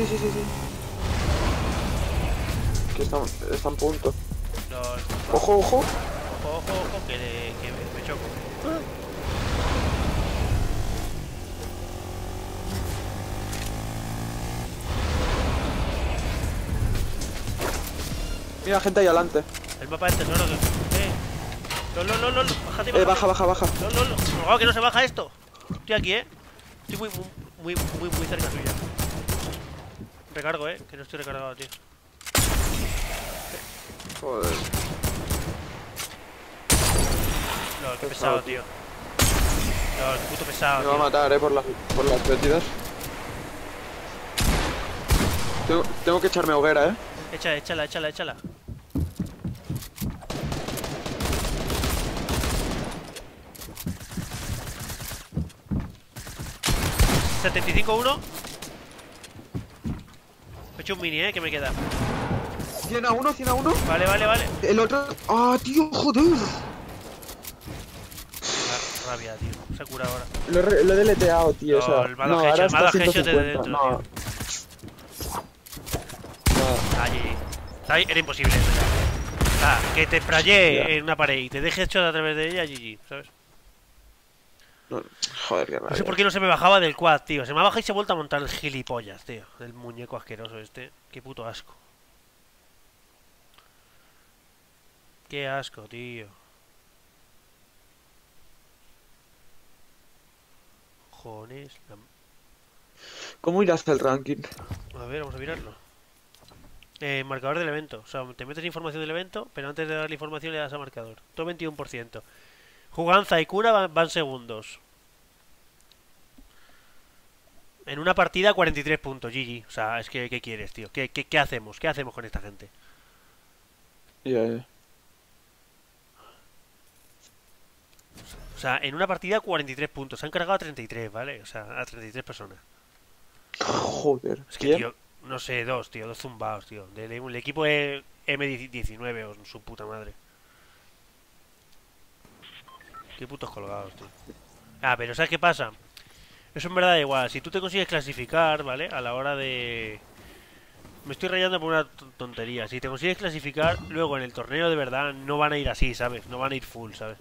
Que está en punto. Ojo. Ojo, que me choco. Mira, gente ahí adelante. El mapa del tesoro que... LOL, bájate. Baja. LOL, que no se baja esto. Estoy aquí, Estoy muy cerca suya. Recargo, que no estoy recargado, tío. Joder. LOL, qué pesado, tío. LOL, qué puto pesado, Me va a tío. matar, por las metidas. Tengo que echarme hoguera, Échala. 75-1. He hecho un mini, que me queda. 100 a 1. Vale. El otro... tío, joder. Rabia, tío. Se ha curado ahora. Lo he deleteado, tío. No, O sea, el malo headshot, ahora el malo está headshot de 150. dentro, No. GG. Ahí era imposible. Que te sprayé en una pared y te deje hecho a través de ella, GG, ¿sabes? No, joder, qué No sé rabia. por qué no se me bajaba del quad, tío. Se me ha bajado y se ha vuelto a montar el gilipollas, tío. El muñeco asqueroso este. Qué puto asco. Qué asco, tío. Jones. ¿Cómo irás el ranking? A ver, vamos a mirarlo. Marcador del evento. O sea, te metes información del evento, pero antes de darle información le das a marcador. Todo 21%. Juganza y Cura van segundos. En una partida 43 puntos, GG. O sea, es que, ¿qué quieres, tío? ¿Qué hacemos? ¿Qué hacemos con esta gente? Ya. O sea, en una partida 43 puntos. Se han cargado a 33, ¿vale? O sea, a 33 personas. Joder. Es que, ¿Quién? tío, no sé, dos, tío. Dos zumbaos, tío. El equipo es M19 o su puta madre. Qué putos colgados, tío. Ah, pero ¿sabes qué pasa? Eso en verdad da igual. Si tú te consigues clasificar, ¿vale? A la hora de... Me estoy rayando por una tontería. Si te consigues clasificar, luego en el torneo de verdad no van a ir así, ¿sabes? No van a ir full, ¿sabes?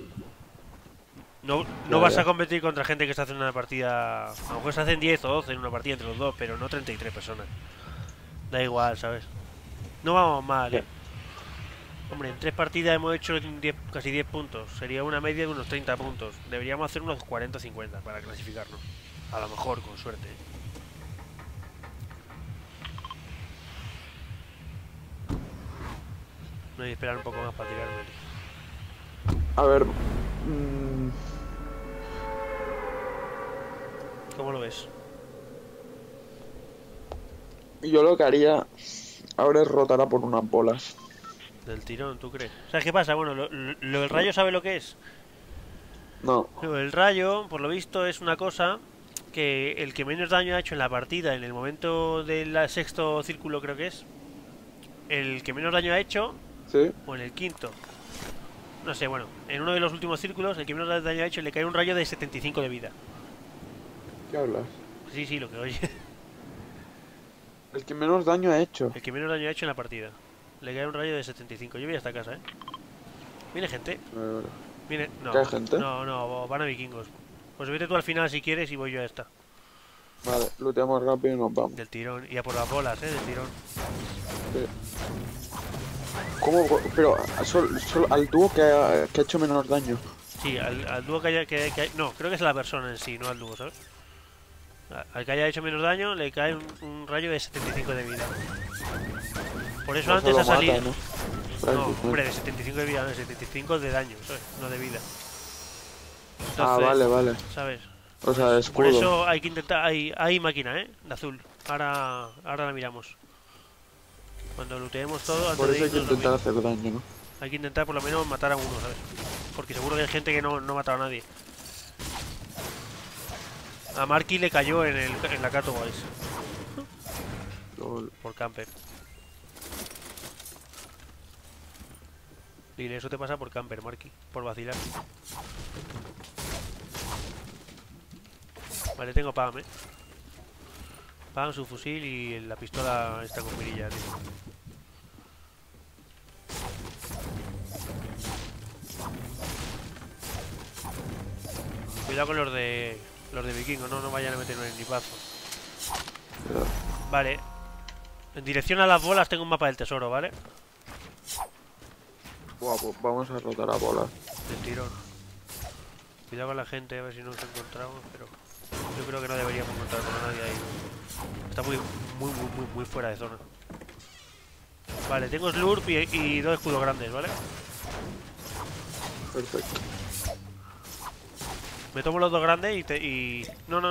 No Ya, vas ya. a competir contra gente que se hace una partida... A lo mejor se hacen 10 o 12 en una partida entre los dos, pero no 33 personas. Da igual, ¿sabes? No vamos mal, Ya. ¿eh? Hombre, en 3 partidas hemos hecho casi 10 puntos. Sería una media de unos 30 puntos. Deberíamos hacer unos 40 o 50 para clasificarnos. A lo mejor, con suerte. No hay que esperar un poco más para tirarme. A ver. ¿Cómo lo ves? Yo lo que haría ahora es rotar a por unas bolas. Del tirón, ¿tú crees? ¿Sabes qué pasa? Bueno, lo del rayo, ¿sabe lo que es? No. El rayo, por lo visto, es una cosa que el que menos daño ha hecho en la partida, en el momento del sexto círculo creo que es, el que menos daño ha hecho, ¿Sí? o en el quinto, no sé, bueno, en uno de los últimos círculos, el que menos daño ha hecho le cae un rayo de 75 de vida. ¿Qué hablas? Sí, sí, lo que oye. El que menos daño ha hecho. El que menos daño ha hecho en la partida. Le cae un rayo de 75. Yo voy a esta casa, ¿eh? Viene gente. A ver. Viene... No, ¿Qué hay gente? no, van a vikingos. Pues vete tú al final si quieres y voy yo a esta. Vale, looteamos rápido y nos vamos. Del tirón. Y a por las bolas, del tirón. Sí. ¿Cómo? Pero al dúo que ha hecho menos daño. Sí, al dúo no, creo que es la persona en sí, no al dúo, ¿sabes? Al que haya hecho menos daño le cae un rayo de 75 de vida. Por eso No antes solo ha salido... mata, ¿no? No, Francis, hombre, de 75 de vida, no, de 75 de daño, ¿sabes? No de vida. Entonces, Ah, vale. ¿sabes? O sea, de Por escudo. eso hay que intentar... Hay máquina, ¿eh? De azul. Ahora la miramos. Cuando looteemos todo, Por antes eso de hay que irnos, intentar hacer daño, ¿no? hay que intentar por lo menos matar a uno, ¿sabes? Porque seguro que hay gente que no ha matado a nadie. A Marky le cayó en la Catowise Lol. por camper. Dile, eso te pasa por camper, Marky. Por vacilar. Vale, tengo Pam, Pam, su fusil y la pistola está con mirilla, tío. Cuidado con los de vikingos, no vayan a meternos en nipazo. Cuidado. Vale. En dirección a las bolas tengo un mapa del tesoro, ¿vale? Buah, pues vamos a rotar a bolas. Del tirón. Cuidado con la gente, a ver si nos encontramos, pero yo creo que no deberíamos encontrar con nadie ahí. Está muy fuera de zona. Vale, tengo Slurp y dos escudos grandes, ¿vale? Perfecto. Me tomo los dos grandes y... No.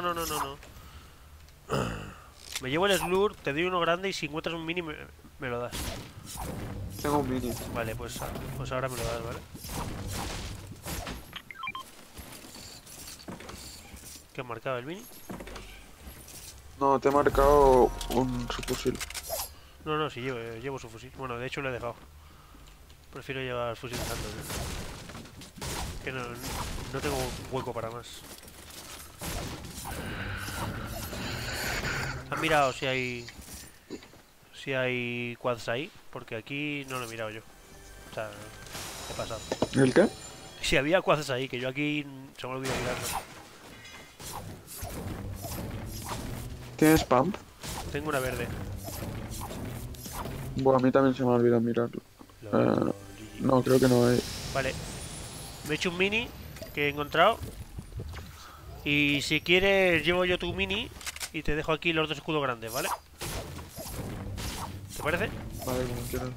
Me llevo el Slurp, te doy uno grande y si encuentras un mini me lo das. Tengo un mini. Vale, pues ahora me lo das, ¿vale? ¿Qué has marcado el mini? No, te he marcado un subfusil. No, sí, llevo su fusil. Bueno, de hecho lo he dejado. Prefiero llevar fusil tanto, tío. Que no tengo hueco para más. ¿Has mirado si hay quads ahí? Porque aquí no lo he mirado yo. O sea, he pasado. ¿El qué? Si había quads ahí, que yo aquí se me olvidó mirarlo. ¿Tienes pump? Tengo una verde. Bueno, a mí también se me ha olvidado mirarlo. GG. No, creo que no hay. Vale. Me he hecho un mini que he encontrado. Y si quieres, llevo yo tu mini y te dejo aquí los dos escudos grandes, ¿vale? ¿Te parece? Vale, como quieras.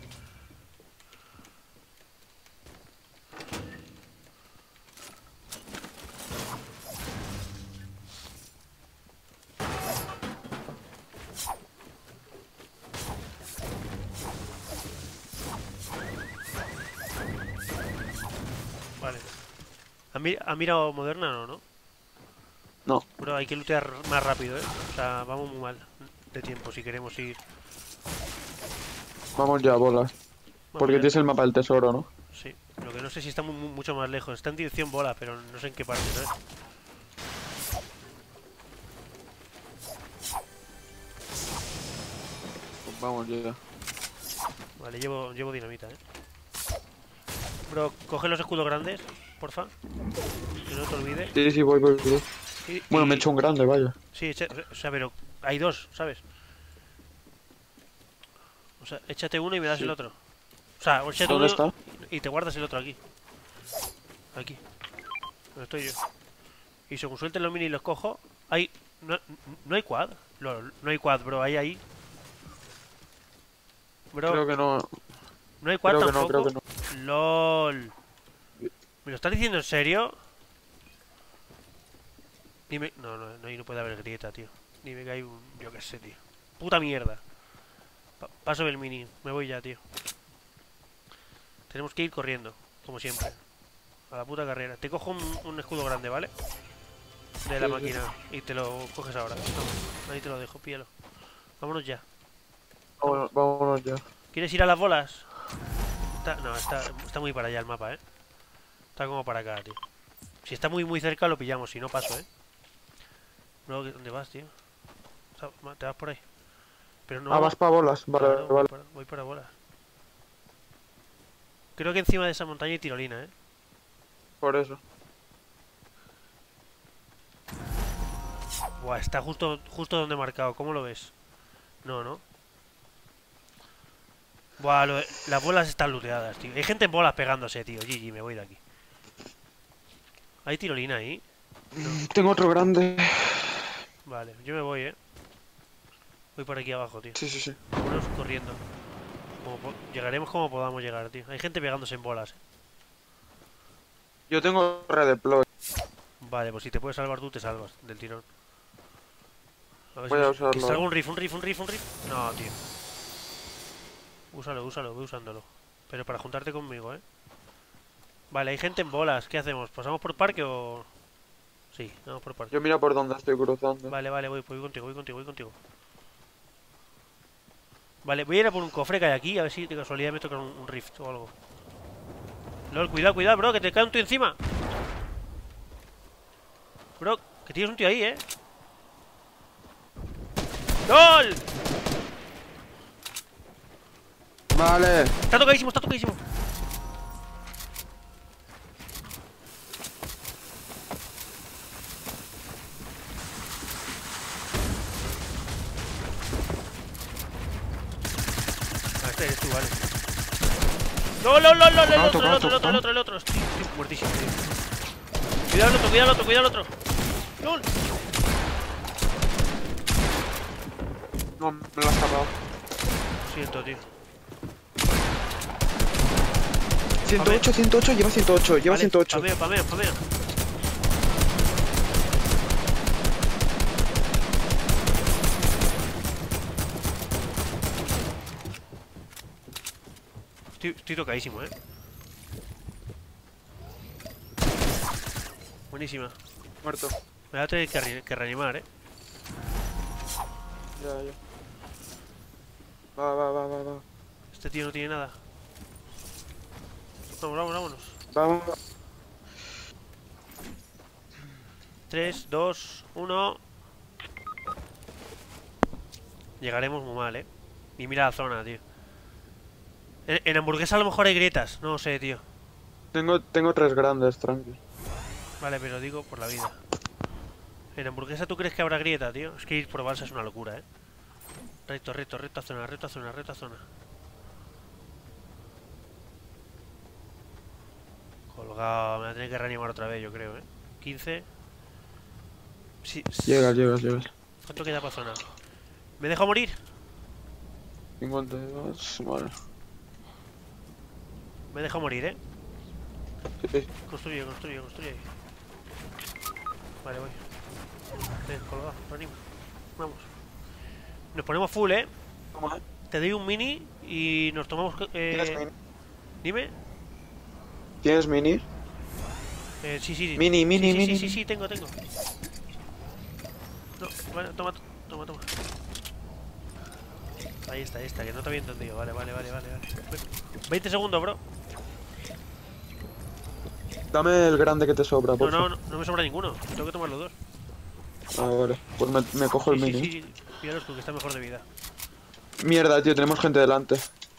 Vale. ¿Has mirado Moderna o no? No, Bro, hay que lootear más rápido, ¿eh? O sea, vamos muy mal de tiempo si queremos ir. vamos ya, bolas. Vamos Porque ya. tienes el mapa del tesoro, ¿no? Sí. Lo que no sé si está mucho más lejos. Está en dirección bola, pero no sé en qué parte, ¿sabes? Pues vamos ya. Vale, llevo dinamita, ¿eh? Bro, coge los escudos grandes, porfa. Que no te olvides. Sí, sí, voy. Bueno, me he hecho un grande, vaya. Sí, o sea, pero hay dos, ¿sabes? O sea, échate uno y me das Sí. el otro. O sea, échate ¿Dónde uno está? y te guardas el otro aquí. Aquí. Donde estoy yo. Y según suelten los mini y los cojo. Hay. No, no hay quad. No hay quad, bro. Ahí. Bro, Creo que no. no hay quad Creo que tampoco. no, creo que no. LOL. ¿Me lo estás diciendo en serio? Dime. No, ahí no puede haber grieta, tío. Dime que hay un. Yo qué sé, tío. Puta mierda. Paso del mini. Me voy ya, tío. Tenemos que ir corriendo, como siempre. A la puta carrera. Te cojo un escudo grande, ¿vale? De la Sí, máquina. Y te lo coges ahora. Toma, ahí te lo dejo, píllalo. Vámonos ya. Vámonos ya. ¿Quieres ir a las bolas? No, está muy para allá el mapa, ¿eh? Está como para acá, tío. Si está muy cerca lo pillamos, si no paso, ¿eh? Bro, ¿dónde vas, tío? Te vas por ahí. Pero no... Ah, vas para bolas. Vale, Claro, vale. voy para bolas. Creo que encima de esa montaña hay tirolina, ¿eh? Por eso. Buah, está justo donde he marcado. ¿Cómo lo ves? No. Buah, las bolas están looteadas, tío. Hay gente en bolas pegándose, tío. GG, me voy de aquí. ¿Hay tirolina ahí? Tengo otro grande. Vale, yo me voy, Voy por aquí abajo, tío. Sí. Vámonos corriendo. Llegaremos como podamos llegar, tío. Hay gente pegándose en bolas, Yo tengo redeploy. Vale, pues si te puedes salvar tú, te salvas del tirón. A ver Voy a que usarlo. salga un riff. No, tío. Úsalo, ve usándolo. Pero para juntarte conmigo, Vale, hay gente en bolas. ¿Qué hacemos? ¿Pasamos por parque o...? Sí, vamos por parque. Yo mira por dónde estoy cruzando. Vale, voy contigo. Vale, voy a ir a por un cofre que hay aquí, a ver si de casualidad me toca un rift o algo. LOL, cuidado, bro, que te cae un tío encima. Bro, que tienes un tío ahí, ¡LOL! Vale. Está tocadísimo. Este eres tú, vale. ¡No! El otro. Estoy muertísimo, tío. Cuidado el otro. ¡LOL! No, me lo has tapado. Lo siento, tío. 108, lleva 108, Vale, 108. Pamea. Estoy tocadísimo, Buenísima. Muerto. Me va a tener que reanimar, Ya. Va. Este tío no tiene nada. Vámonos. Vamos. 3, 2, 1. Llegaremos muy mal, Y mira la zona, tío. En hamburguesa a lo mejor hay grietas. No sé, tío. Tengo tres grandes, tranqui. Vale, pero digo por la vida. En hamburguesa tú crees que habrá grieta, tío. Es que ir por balsa es una locura, Recta zona. Colgado, me voy a tener que reanimar otra vez, yo creo, 15. Sí. Llegas. ¿Cuánto queda para zona? ¿Me dejo morir? 52, vale. Me dejo morir, Sí. Construye. Vale, voy. Colgado, reanimo. Vamos. Nos ponemos full, ¿Cómo es? Te doy un mini y nos tomamos... ¿Tienes mini? Dime. ¿Tienes mini? Sí. Sí, tengo. No, bueno, toma. Ahí está, que no te había entendido. Vale. 20 segundos, bro. Dame el grande que te sobra, por favor. No me sobra ninguno. Tengo que tomar los dos. Ah, vale. Pues me cojo el mini. Sí. Píllalos tú, que está mejor de vida. Mierda, tío, tenemos gente delante.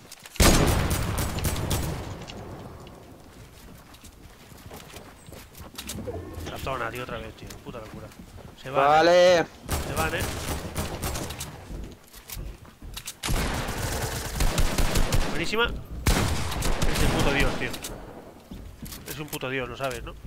La zona, tío, otra vez, tío. Puta locura. Se van. Vale. Se van, Buenísima. Es el puto dios, tío. Es un puto dios, lo sabes, ¿no?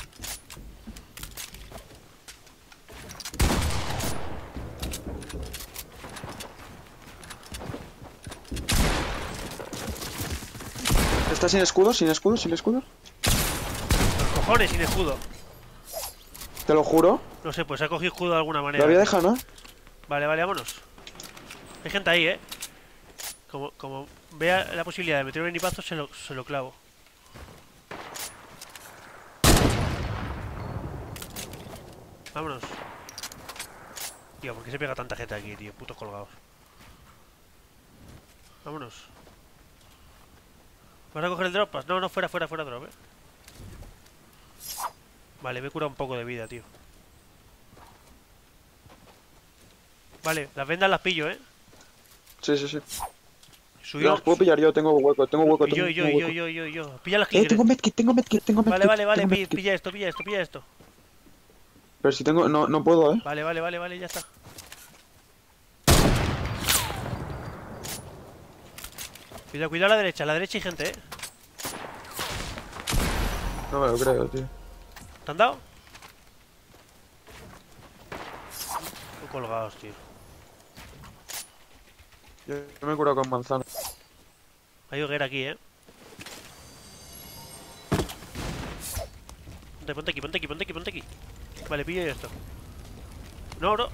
¿Está sin escudo? ¿Sin escudo? Los cojones, sin escudo. Te lo juro. No sé, pues ha cogido escudo de alguna Lo manera. había dejado, ¿no? Vale, vámonos. Hay gente ahí, Como vea la posibilidad de meter un enipazo, se lo clavo. Vámonos. Tío, ¿por qué se pega tanta gente aquí, tío? Putos colgados. Vámonos. ¿Vas a coger el drop? No, fuera drop, Vale, me he curado un poco de vida, tío. Vale, las vendas las pillo, Sí. Subió. Las puedo pillar yo, tengo hueco. Y yo. Pilla las clickers. Tengo medkit. Vale, pilla esto. Pero si tengo... No puedo, Vale, ya está. Cuidado a la derecha hay gente, No me lo creo, tío. ¿Te han dado? Son colgados, tío. Yo me he curado con manzana. Hay hoguera aquí, Ponte aquí. Vale, pillo yo esto. No, bro.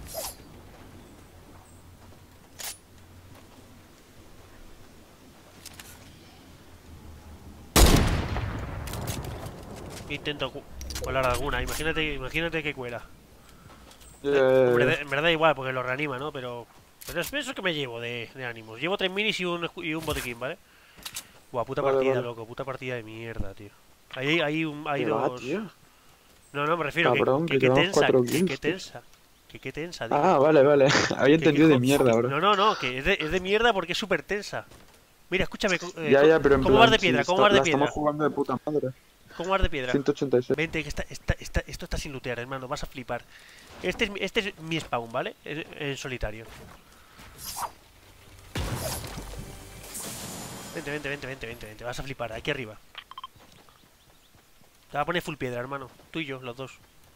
Intento colar alguna. Imagínate que cuela. Hombre, en verdad igual, porque lo reanima, ¿no? Pero es eso que me llevo de ánimos. Llevo 3 minis y un botiquín, ¿vale? Buah, puta partida, vale. loco. Puta partida de mierda, tío. Hay Va, dos... tío. No, me refiero Cabrón, que que llevamos tensa, 4 que kills, tensa. Que tensa, tío. Ah, vale. Había entendido de mierda, bro. No, que es de mierda porque es súper tensa. Mira, escúchame. Ya, pero en ¿Cómo plan, vas de piedra? si ¿Cómo vas de la piedra? estamos jugando de puta madre. ¿Cómo vas de piedra? 186. Vente, que esto está sin lootear, hermano. Vas a flipar. Este es mi spawn, ¿vale? En solitario. Vente. Vas a flipar, aquí arriba. Te va a poner full piedra, hermano. Tú y yo, los dos.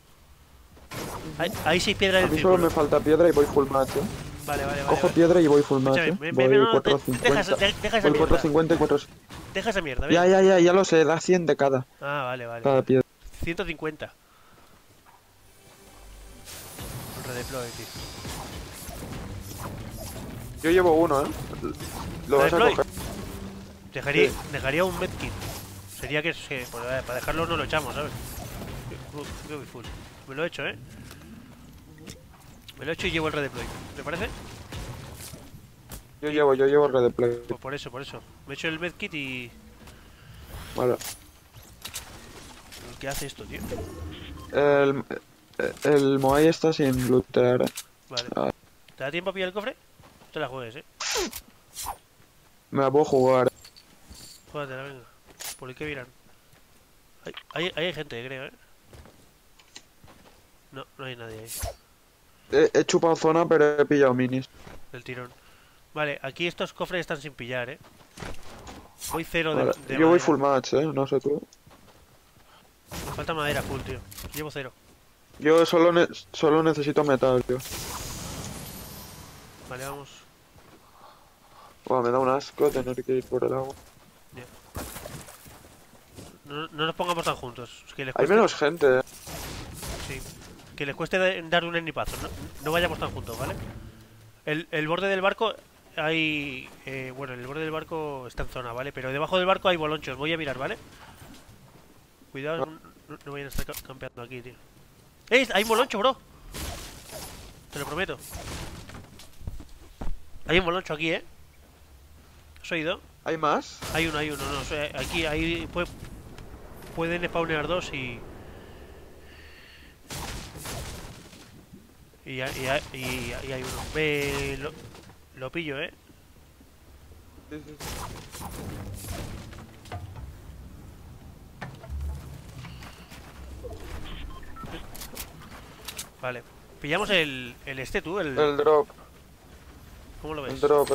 Hay 6 piedras A del mí solo círculo. me falta piedra y voy full match, Vale. Cojo piedra y voy full match, Escúchame, Voy no, 450. deja esa Voy mierda. 450 y 450. Deja esa mierda, ven. Ya lo sé, da 100 de cada. Ah, vale. Cada piedra. 150. Redeploy, tío. Yo llevo uno, Lo vas a Redeploy. coger. Dejaría un medkit. Sería que pues, para dejarlo no lo echamos, ¿sabes? Yo voy full. Me lo he hecho, Me lo he hecho y llevo el redeploy. ¿Te parece? Yo llevo el redeplay. Pues por eso. Me he hecho el medkit y... Vale. ¿Qué hace esto, tío? El Moai está sin lootear, Vale. Ah. ¿Te da tiempo a pillar el cofre? No te la juegues, Me la puedo jugar. Júgatela, venga. Por el que miran. Hay gente, creo, No hay nadie ahí. He chupado zona, pero he pillado minis. Del tirón. Vale, aquí estos cofres están sin pillar, Voy cero Vale. de Yo voy madera. full match, no sé tú. Me falta madera full, tío. Llevo 0. Yo solo necesito metal, tío. Vale, vamos. Buah, me da un asco tener que ir por el agua. No nos pongamos tan juntos. Es que les Hay cueste... menos gente, Sí. Que les cueste dar un ennipazo. No vayamos tan juntos, ¿vale? El borde del barco hay... bueno, el borde del barco está en zona, ¿vale? Pero debajo del barco hay bolonchos. Voy a mirar, ¿vale? Cuidado, no vayan a estar campeando aquí, tío. ¡Eh! Hay un boloncho, bro. Te lo prometo. Hay un boloncho aquí, ¿eh? ¿Has oído? ¿Hay más? Hay uno, no. O sea, aquí pueden spawnear 2 y... Y hay uno. Ve, lo pillo, ¿eh? Sí, sí, sí. Vale. Pillamos el este tú, El drop, ¿Cómo lo ves? el drop.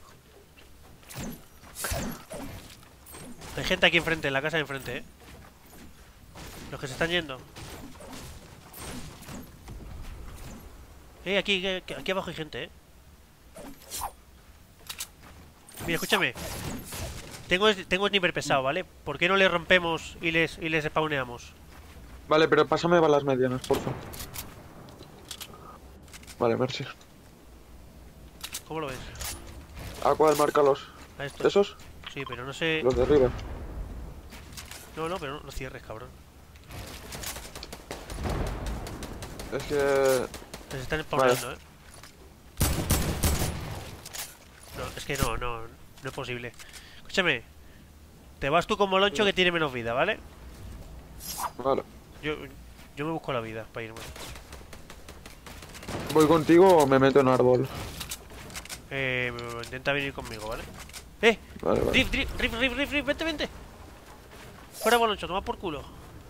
Hay gente aquí enfrente, en la casa de enfrente, ¿eh? Los que se están yendo. Aquí abajo hay gente, ¿eh? Mira, escúchame. Tengo sniper pesado, ¿vale? ¿Por qué no le rompemos y les spawneamos? Vale, pero pásame balas medianas, porfa. Vale, merci. ¿Cómo lo ves? ¿A cuál? Márcalos. A esto. ¿Esos? Sí, pero no sé... Los de arriba. No, pero no cierres, cabrón. Es que... Se están spawneando, ¿eh? No, es que no es posible. Escúchame. Te vas tú con Moloncho que tiene menos vida, ¿vale? Vale. Yo me busco la vida para irme. ¿Voy contigo o me meto en árbol? Intenta venir conmigo, ¿vale? Vale, vale. Riff, vente. Fuera Moloncho, toma por culo.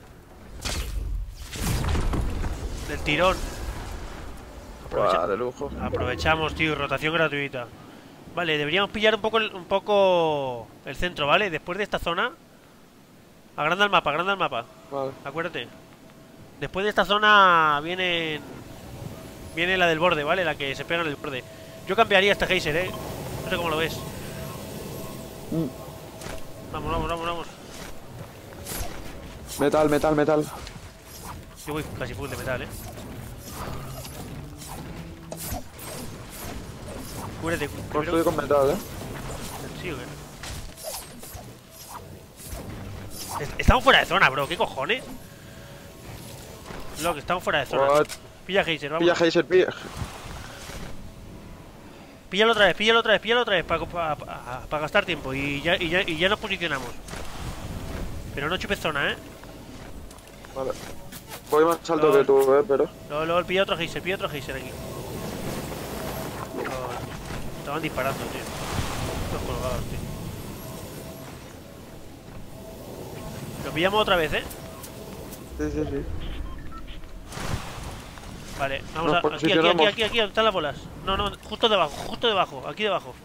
Del tirón. Buah, de lujo. Aprovechamos, tío, rotación gratuita. Vale, deberíamos pillar un poco el centro, ¿vale? Después de esta zona. Agranda el mapa. Vale. Acuérdate. Después de esta zona viene la del borde, ¿vale? La que se pega en el borde. Yo cambiaría este geyser, ¿eh? No sé cómo lo ves. Vamos. Metal. Yo voy casi full de metal, ¿eh? Cúbrete. Construyo con metal, Sí, ¿o qué? Estamos fuera de zona, bro. ¿Qué cojones? Lo que estamos fuera de zona. What? Pilla geyser, vamos. Pilla geyser, pilla. Píllalo otra vez para gastar tiempo y ya nos posicionamos. Pero no chupes zona, ¿eh? Vale. Voy más alto que tú, pero... Luego pilla otro geyser aquí. Estaban disparando, tío. Estos colgados, tío. Lo pillamos otra vez, ¿eh? Sí. Vale, vamos Nos aquí, posicionamos. ¿dónde están las bolas? No, justo debajo, aquí debajo.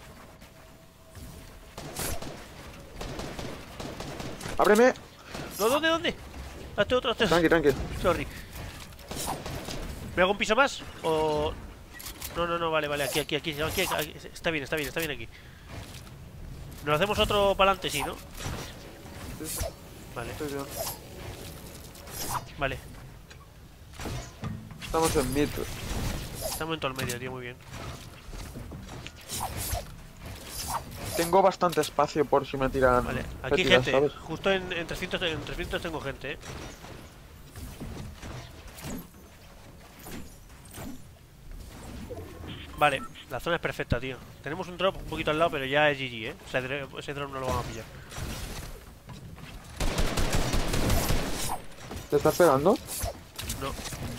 ¡Ábreme! No, ¿dónde? Hazte otro. Tranqui. Sorry. ¿Me hago un piso más? O... No, vale, aquí. Está bien aquí. ¿Nos hacemos otro para adelante? Sí, ¿no? Sí, Vale, estoy bien. vale. Estamos en mid. Estamos en todo el medio, tío, muy bien. Tengo bastante espacio por si me tiran. Vale, aquí fétidas, gente. ¿sabes? Justo en 300 tengo gente, Vale, la zona es perfecta, tío. Tenemos un drop un poquito al lado, pero ya es GG, O sea, ese drop no lo vamos a pillar. ¿Te estás pegando? No.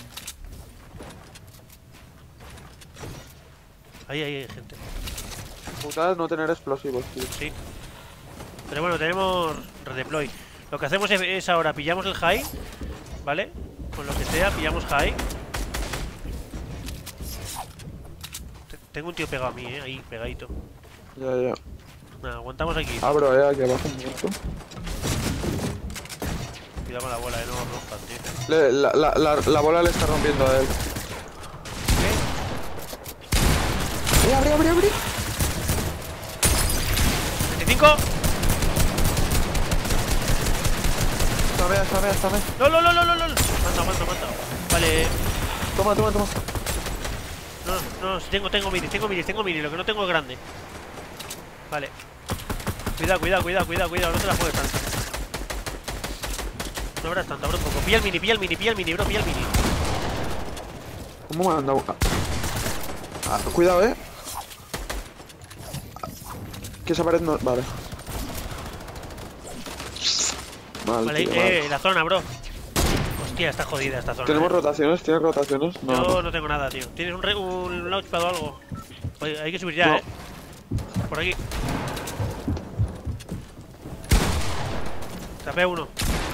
Ahí hay gente. Putada no tener explosivos, tío. Sí. Pero bueno, tenemos redeploy. Lo que hacemos es ahora pillamos el high, ¿vale? Con lo que sea, pillamos high. Tengo un tío pegado a mí, ahí, pegadito. Ya. Nada, aguantamos aquí. Abro, aquí abajo un momento. Cuidado con la bola, no rompan, tío. La bola le está rompiendo a él. ¿Qué? ¡Abre! 25. Estame. No. Mata. Vale. Toma. No, si tengo minis, lo que no tengo es grande. Vale. Cuidado, no te la juegues tanto. No habrás tanto, habrá un poco. Pilla el mini, bro, pilla el mini. ¿Cómo me han dado? Cuidado, Que esa pared no... Vale. Vale, tío, la zona, bro. Hostia, está jodida esta zona. ¿Tenemos rotaciones? ¿Tienes rotaciones? No. Yo no tengo nada, tío. ¿Tienes un launchpad o algo? Oye, hay que subir ya, No. Por aquí. Tapé uno.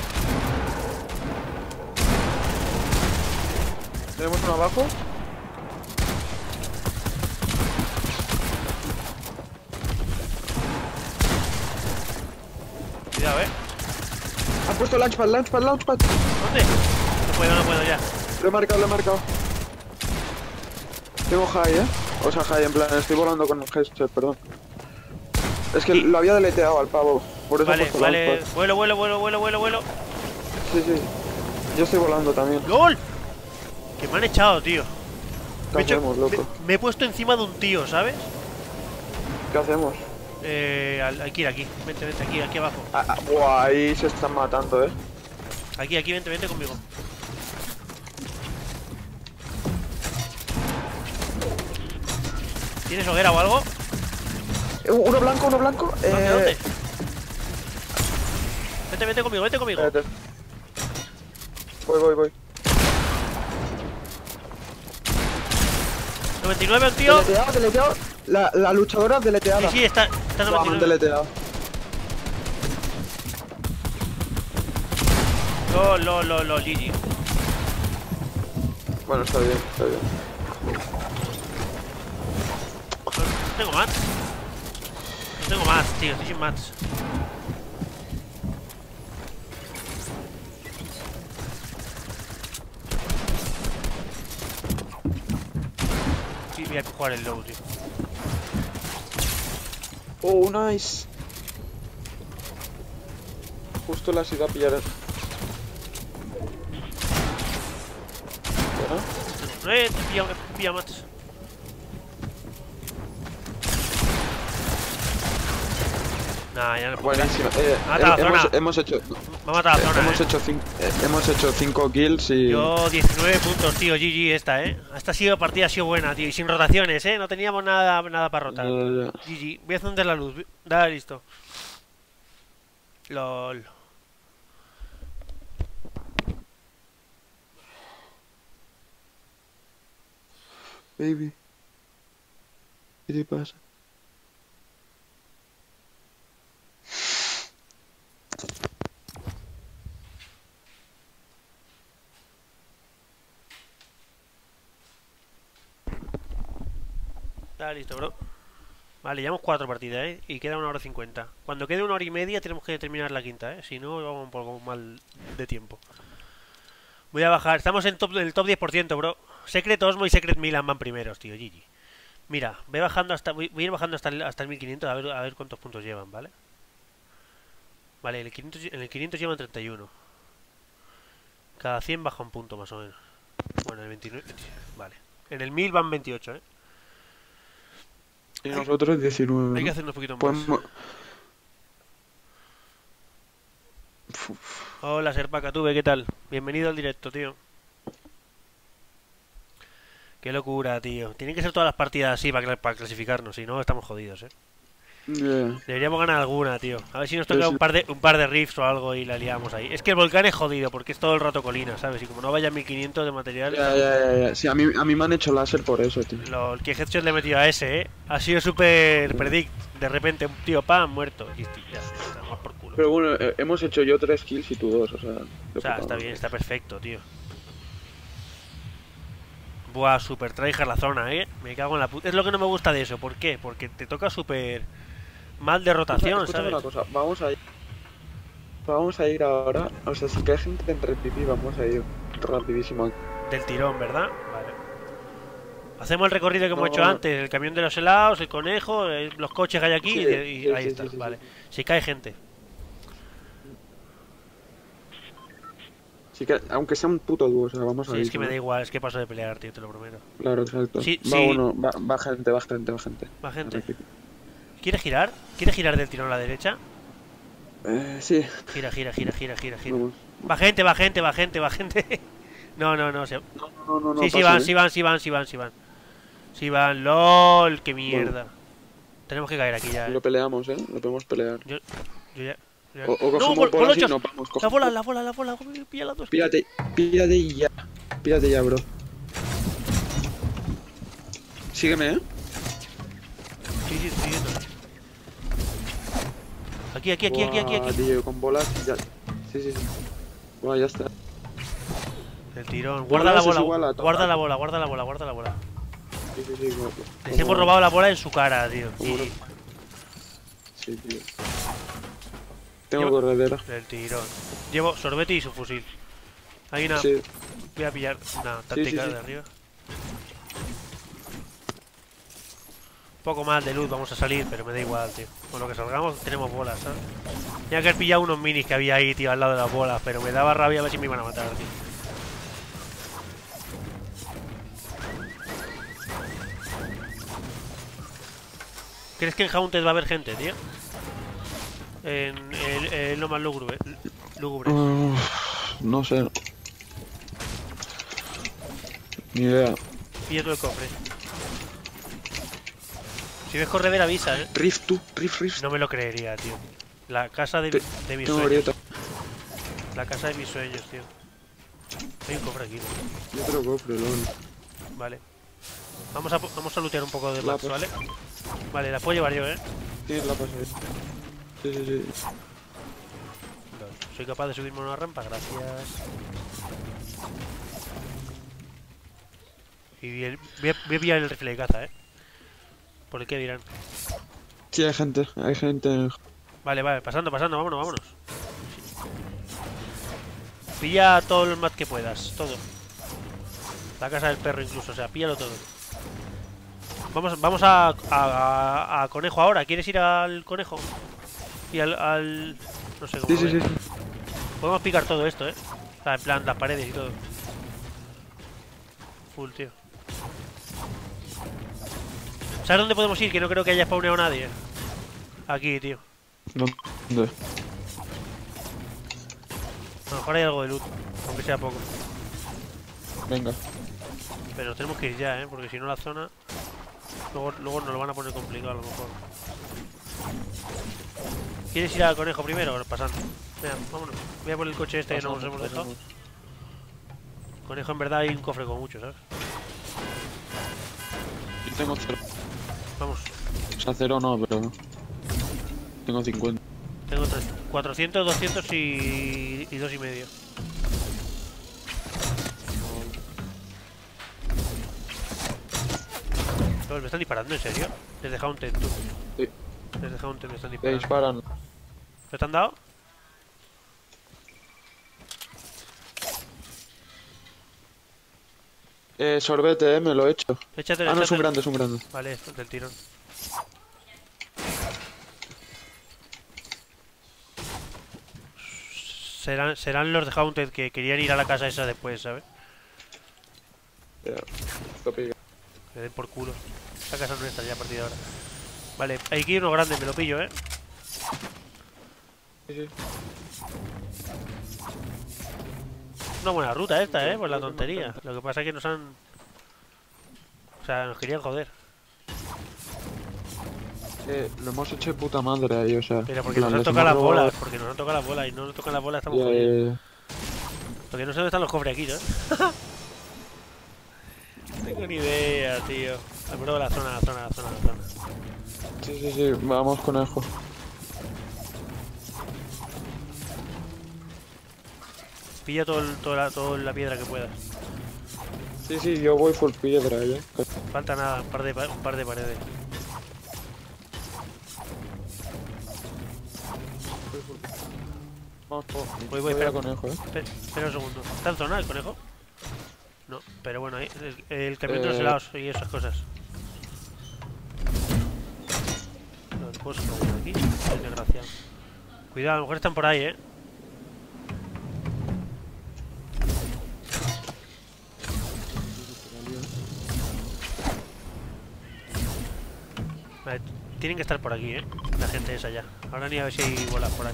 ¿Tenemos uno abajo? Cuidado, Han puesto launchpad. ¿Dónde? No puedo ya. Lo he marcado. Tengo high, O sea, high, en plan, estoy volando con headset, perdón. Es que lo había deleteado al pavo. Por eso he puesto launchpad. Vuelo. Sí. Yo estoy volando también. ¡LOL! Que me han echado, tío. ¿Qué hacemos, loco? Me he puesto encima de un tío, ¿sabes? ¿Qué hacemos? Hay que ir aquí. Vente, aquí abajo. Buah, ahí se están matando, Aquí, vente conmigo. ¿Tienes hoguera o algo? Uno blanco. ¿Dónde? Vente conmigo. Espérate. Voy. 99 un tío. Deleteado. La luchadora deleteada. Sí, está Buah, 99. deleteado. Lo, GG. Bueno, está bien. No tengo más, tío, estoy sin mats. Sí, voy a jugar el low, tío. Oh, nice. Justo la has ido a pillar. Pilla mats. Nah, ya no puedo. Buenísimo. Mata la zona. Hemos hecho... Me ha matado la zona, Hemos hecho 5 kills y... Yo 19 puntos, tío, GG esta, Esta partida ha sido buena, tío, y sin rotaciones, No teníamos nada para rotar. Ya. GG. Voy a encender la luz. Dale, listo. LOL. Baby. ¿Qué te pasa? Dale, listo, bro. Vale, llevamos 4 partidas, Y queda 1 hora 50. Cuando quede 1 hora y media tenemos que terminar la quinta, Si no, vamos un poco mal de tiempo. Voy a bajar. Estamos en el top 10%, bro. Secret Osmo y Secret Milan van primeros, tío. GG. Mira, voy a ir bajando hasta el 1500 a ver cuántos puntos llevan, ¿vale? Vale, en el 500 llevan 31. Cada 100 baja un punto más o menos. Bueno, el 29... Vale. En el 1000 van 28, Y nosotros 19. Hay que hacernos un poquito más. Hola, Serpaca, tuve, ¿qué tal? Bienvenido al directo, tío. Qué locura, tío. Tienen que ser todas las partidas así para clasificarnos, si no estamos jodidos, Yeah. Deberíamos ganar alguna, tío. A ver si nos toca un par de riffs o algo y la liamos ahí. Es que el volcán es jodido porque es todo el rato colina, ¿sabes? Y como no vaya 1500 de material... Ya. Sí, a mí me han hecho láser por eso, tío. ¿Qué headshot le he metido a ese, Ha sido súper predict. De repente un tío, ¡pam! Muerto. Y ya, está más por culo. Pero bueno, hemos hecho yo 3 kills y tú 2, o sea... está bien, está perfecto, tío. Buah, super tryhard la zona, Me cago en la puta. Es lo que no me gusta de eso. ¿Por qué? Porque te toca súper... mal de rotación, Escúchame ¿sabes? una cosa, vamos a ir. Vamos a ir ahora. O sea, si cae gente entre el pipí, vamos a ir rapidísimo. Del tirón, ¿verdad? Vale. Hacemos el recorrido que hemos No, hecho antes, el camión de los helados, el conejo, los coches que hay aquí Sí, y sí, ahí sí, está, sí, sí, vale. sí. Si cae gente. Sí que, aunque sea un puto dúo, o sea, vamos a Sí, ir. es que me ¿no? da igual, es que paso de pelear, tío, te lo prometo. Claro, exacto. Sí, Va sí. uno, va gente, va gente, va gente. Va gente. Repito. ¿Quieres girar? ¿Quieres girar del tirón a la derecha? Sí, Gira, gira, gira, gira, gira, gira. vamos. Va gente, va gente, va gente, va gente. No, no, no. No, no, no, no, Sí, sí pasa, van, sí van, sí van, sí van, sí van. Sí van, LOL, qué mierda. Tenemos que caer aquí ya, Lo peleamos, Lo podemos pelear. Yo ya. O No, cogemos bolas y bolochas. no vamos. La bola, la bola, la bola. Pilla las dos. Pírate, pírate y ya. Pírate ya, bro. Sígueme, Sí, sí, estoy yendo. Aquí, Buah, aquí. tío, con bolas ya. Sí, sí, sí. Buah, ya está. El tirón. Bolas Guarda la es igual bola. a todo. Guarda la bola, guarda la bola, guarda la bola. Sí, sí, sí. Les hemos robado la bola en su cara, tío. ¿Cómo no? Y Sí, tío. Tengo Yo- corredera. el tirón. Llevo sorbete y su fusil. Hay una. Sí, Voy a pillar una táctica sí. de arriba. Un poco más de luz vamos a salir, pero me da igual, tío. Con lo que salgamos tenemos bolas, ¿sabes? Tenía que haber pillado unos minis que había ahí, tío, al lado de las bolas, pero me daba rabia a ver si me iban a matar, tío. ¿Crees que en Haunted va a haber gente, tío? En lo más lúgubre. Lúgubre. No sé. Ni idea. Pilla todo el cofre. Si ves corredera, avisa, ¿eh? Rift, tú. Rift. No me lo creería, tío. La casa de mis Tengo sueños. grieta. La casa de mis sueños, tío. Hay un cofre aquí, ¿no? Yo te lo cofre, lol. Vale. Vamos a lootear un poco de La Max, pas- ¿vale? Vale, la puedo llevar yo, ¿eh? Sí, la pasé. Sí. Soy capaz de subirme a una rampa, gracias. Y voy a pillar el rifle de caza, ¿eh? ¿Por qué dirán? Sí, hay gente. Vale, pasando, vámonos. Pilla todo el mat que puedas, todo. La casa del perro incluso, o sea, píllalo todo. Vamos a conejo ahora. ¿Quieres ir al conejo? Y al... No sé cómo Sí. lo ves. Podemos picar todo esto, ¿eh? O sea, en plan, las paredes y todo. Full, tío. ¿Sabes dónde podemos ir? Que no creo que haya spawneado nadie. Aquí, tío. ¿Dónde? A lo mejor hay algo de loot, aunque sea poco. Venga. Pero nos tenemos que ir ya, ¿eh? Porque si no la zona... Luego nos lo van a poner complicado a lo mejor. ¿Quieres ir al conejo primero o pasando? Venga, vámonos. Voy a por el coche este que no nos hemos dejado. Conejo, en verdad hay un cofre con mucho, ¿sabes? Yo tengo 0. Vamos. O sea, 0 no, pero... Tengo 50. Tengo 400, 200 y 2,5. ¿Me están disparando, en serio? Desde Haunted, tú. Sí. Desde Haunted me están Te disparando. disparan. ¿Te han dado? Sorbete, me lo he hecho. Échatelo, Ah, no, es un échatelo. grande. Vale, esto es del tirón. Serán los de Haunted que querían ir a la casa esa después, ¿sabes? Ya, esto pilla. Que den por culo. Esa casa no está ya a partir de ahora. Vale, hay que ir uno grande, me lo pillo, ¿eh? Sí. Una buena ruta esta, ¿eh? Por la tontería. Lo que pasa es que nos han... O sea, nos querían joder. Lo hemos hecho de puta madre ahí, o sea. Pero porque en nos plan, han les tocado hemos las robado- bolas. Porque nos han tocado las bolas y no nos tocan las bolas estamos Ya, jodidos. Porque no sé dónde están los cofres aquí, ¿no? No tengo ni idea, tío. Me pruebo la zona. Sí, vamos, conejo. Pilla toda la piedra que puedas. Sí, yo voy por piedra, ya. Falta nada, un par de paredes. Vamos, Voy, voy a espera. conejo, Espera un segundo. ¿Está en zona el conejo? No, pero bueno, ahí, el camión de los Eh. helados y esas cosas. No, te puedo sacar de aquí. Qué desgracia. Cuidado, a lo mejor están por ahí, Vale, tienen que estar por aquí, la gente esa ya. Ahora ni a ver si hay bolas por ahí.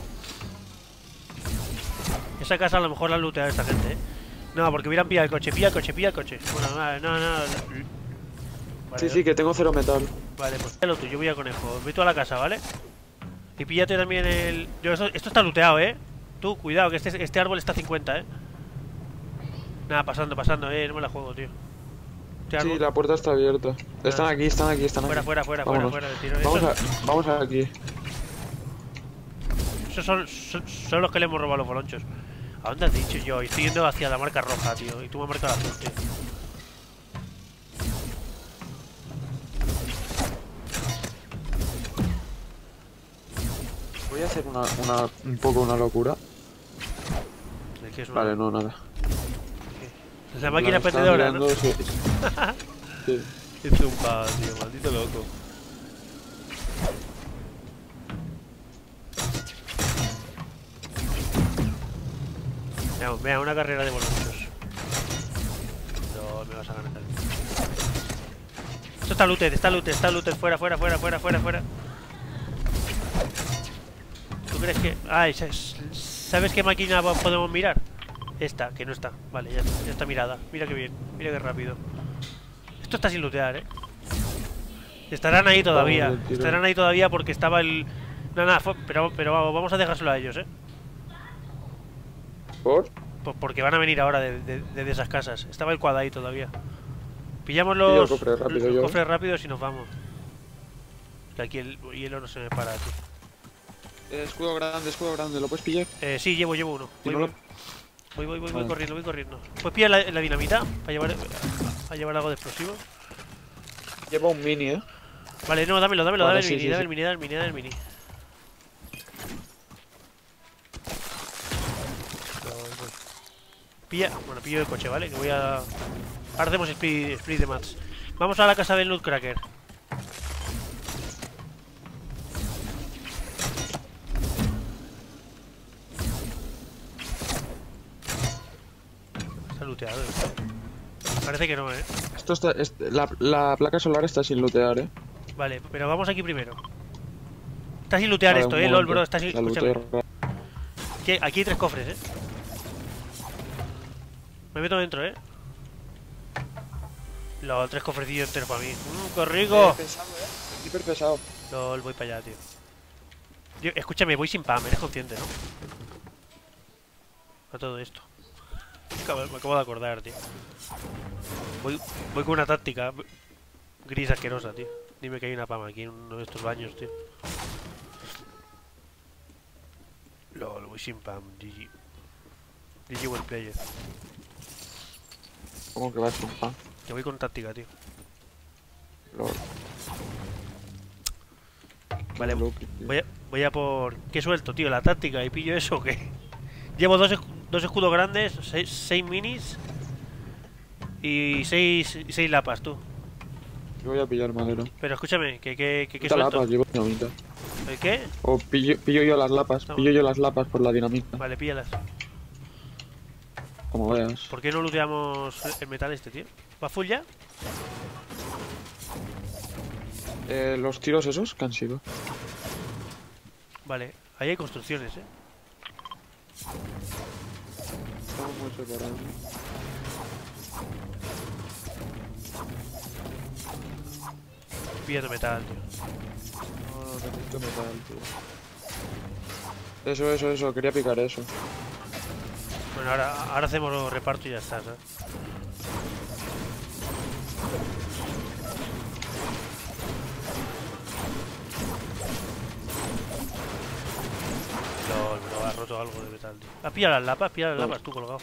Esa casa a lo mejor la han looteado esta gente, No, porque hubieran pillado el coche, pilla el coche, pilla el coche. Bueno, no. Vale, Sí, que tengo 0 metal. Vale, pues lo tú, yo voy a conejo. Ve tú a la casa, ¿vale? Y píllate también el... esto está looteado, Tú, cuidado, que este árbol está a 50, Nada, pasando, no me la juego, tío. Sí, la puerta está abierta. Están aquí. Fuera, de tiro. Vamos aquí. Esos son los que le hemos robado los bolonchos. ¿A dónde has dicho yo? Estoy yendo hacia la marca roja, tío. Y tú me has marcado la azul, tío. Voy a hacer un poco una locura. ¿De qué es Vale, no, nada. La máquina perdedora, ¿no? Sí. Es un pavo, tío. Maldito loco. Vea, una carrera de bolonchos. No, me vas a ganar. Esto está looted, fuera. ¿Tú crees que...? Ay, ¿sabes qué máquina podemos mirar? Esta, que no está. Vale, ya está mirada. Mira qué bien, mira qué rápido. Esto está sin lootear, Estarán ahí todavía porque estaba el... Nada, pero vamos a dejárselo a ellos, ¿Por? Pues porque van a venir ahora de esas casas. Estaba el quad ahí todavía. Pillamos los cofres rápidos y nos vamos. Que aquí el hielo no se me para, tío. Escudo grande, ¿lo puedes pillar? Sí, llevo uno. Voy corriendo. Pues pilla la dinamita para llevar algo de explosivos. Lleva un mini, Vale, no, dámelo, Vale, dame sí, el mini. Pillo el coche, ¿vale? Que voy a... Ahora hacemos split de mats. Vamos a la casa del Nutcracker. Está looteado, Parece que no, Esto está... la placa solar está sin lootear, Vale, pero vamos aquí primero. Está sin lootear Vale, esto, un LOL, momento. bro. Está sin... La Escúchame. looteo. Aquí hay 3 cofres, Me meto dentro, LOL, 3 cofrecillos enteros para mí. ¡Qué rico! Pesado, hiper pesado. LOL, voy para allá, tío. Escúchame, voy sin PAM, eres consciente, ¿no? A todo esto. Me acabo de acordar, tío. Voy con una táctica gris asquerosa, tío. Dime que hay una PAM aquí en uno de estos baños, tío. LOL, voy sin PAM, GG. GG well player. ¿Cómo que vas sin pan? Que voy con táctica, tío. Lol. Vale, Loki, tío. voy a por... ¿Qué suelto, tío? ¿La táctica? ¿Y pillo eso o qué? Llevo dos escudos grandes, 6 minis y 6 lapas, tú. Yo voy a pillar madera. Pero escúchame, ¿qué Quita suelto? lapas, llevo dinamita. ¿El qué? O pillo yo las lapas. No. Pillo yo las lapas por la dinamita. Vale, píllalas. Como veas. ¿Por qué no looteamos el metal este, tío? ¿Va full ya? Los tiros esos que han sido. Vale, ahí hay construcciones, Estamos muy separados. Pilla tu metal, tío. No, necesito metal, tío. Eso, quería picar eso. Bueno, ahora hacemos reparto y ya está, ¿sabes? LOL, me lo has roto algo de metal, tío. Pilla las lapas, tú colgado.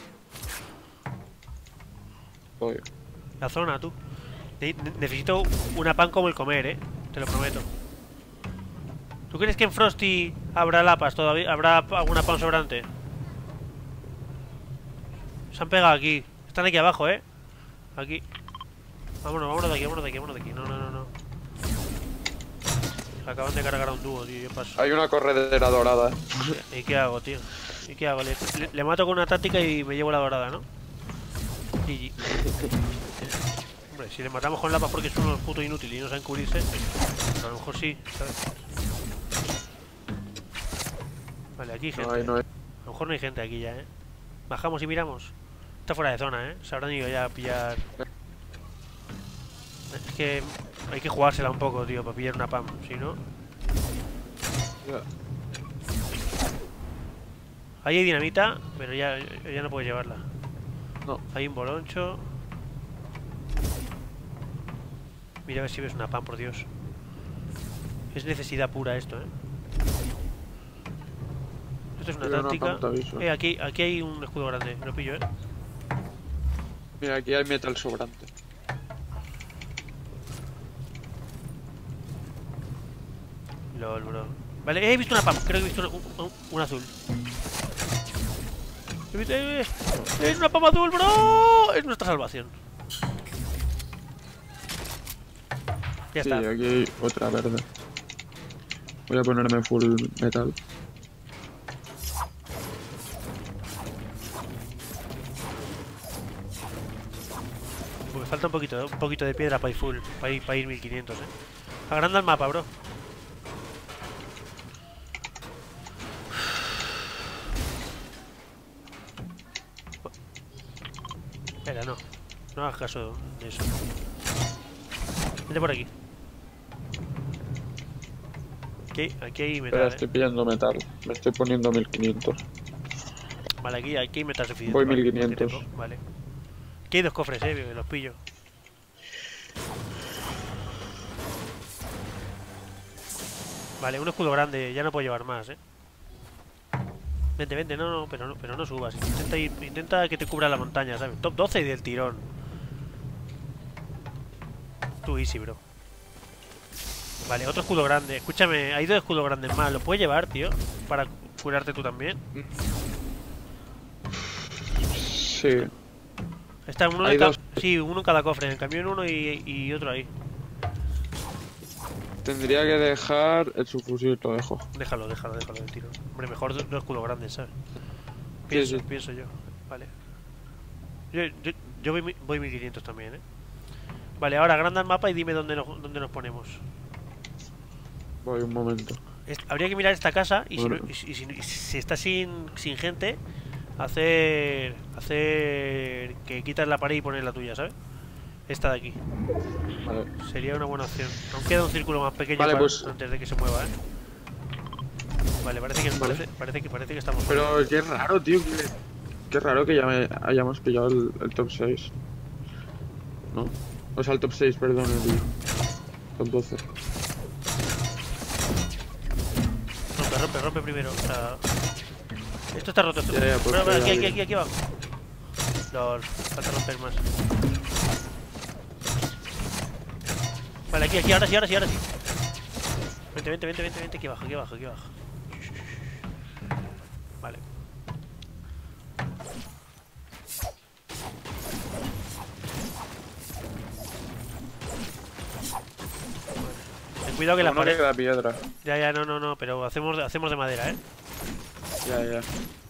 Voy. La zona, tú. Necesito una pan como el comer, te lo prometo. ¿Tú crees que en Frosty habrá lapas todavía? ¿Habrá alguna pan sobrante? Se han pegado aquí. Están aquí abajo, Aquí. Vámonos, vámonos de aquí, vámonos de aquí, vámonos de aquí. No, no, no, no. Acaban de cargar a un dúo, tío. Yo paso. Hay una corredera dorada. ¿Y qué hago, tío? ¿Y qué hago? Le mato con una táctica y me llevo la dorada, ¿no? GG. Hombre, si le matamos con lapas porque es uno puto inútil y no saben cubrirse, a lo mejor sí, ¿sabes? Vale, aquí hay gente. No hay, no hay. A lo mejor no hay gente aquí ya, Bajamos y miramos. Está fuera de zona, Se habrán ido ya a pillar. Es que hay que jugársela un poco, tío, para pillar una PAM, si no. Ya. Ahí hay dinamita, pero ya no puedes llevarla. No. Hay un boloncho. Mira a ver si ves una PAM, por Dios. Es necesidad pura esto, Esto es una Quiero una táctica. PAM, te aviso. Aquí hay un escudo grande, lo pillo, Mira, aquí hay metal sobrante. LOL, bro. Vale, he visto una PAM, creo que he visto un azul. He visto, ¡es una PAM azul, bro! Es nuestra salvación. Ya Sí, está. aquí hay otra verde. Voy a ponerme full metal. Porque falta un poquito de piedra para ir full, para ir 1500, Agranda el mapa, bro. Espera, no. No hagas caso de eso. Vete por aquí. Aquí hay Espera, metal, estoy pillando metal. Me estoy poniendo 1500. Vale, aquí hay metal suficiente. Voy vale, 1500. Vale. Aquí hay dos cofres, los pillo. Vale, un escudo grande, ya no puedo llevar más, Vente, vente, no, pero no subas. Intenta que te cubra la montaña, ¿sabes? Top 12 y del tirón. Tú easy, bro. Vale, otro escudo grande. Escúchame, hay dos escudos grandes más. ¿Los puedes llevar, tío? Para curarte tú también. Sí. Está uno Hay dos. Sí, uno en cada cofre. En el camión uno y otro ahí. Tendría que dejar el subfusil, lo dejo. Déjalo del tiro. Hombre, mejor dos escudos grandes, ¿sabes? Sí. Pienso yo. Vale. Yo voy 1500 también, Vale, ahora agranda el mapa y dime dónde nos ponemos. Voy un momento. Habría que mirar esta casa y Bueno. si está sin gente, hacer que quitas la pared y poner la tuya, ¿sabes? Esta de aquí. Vale. Sería una buena opción. Aún queda un círculo más pequeño Vale, pues. antes de que se mueva, Vale, parece que Vale. parece que estamos. Pero qué raro, tío. Qué raro que ya hayamos pillado el top 6. ¿No? O sea, el top 6, perdón, el top 12. Rompe primero. O sea, esto está roto. Ya, pues, Aquí abajo. Lol, falta romper más. Vale, aquí, ahora sí. Vente, aquí abajo. Vale. Ten cuidado que la No pared. queda piedra. Ya, no, pero hacemos de madera, Ya.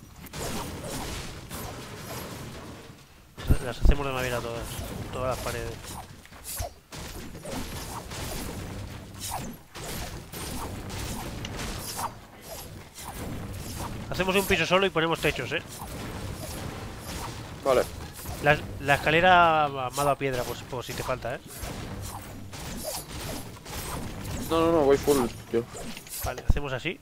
Las hacemos de madera todas las paredes. Hacemos un piso solo y ponemos techos, Vale. La escalera me ha dado piedra por si te falta, No, voy full, yo. Vale, hacemos así.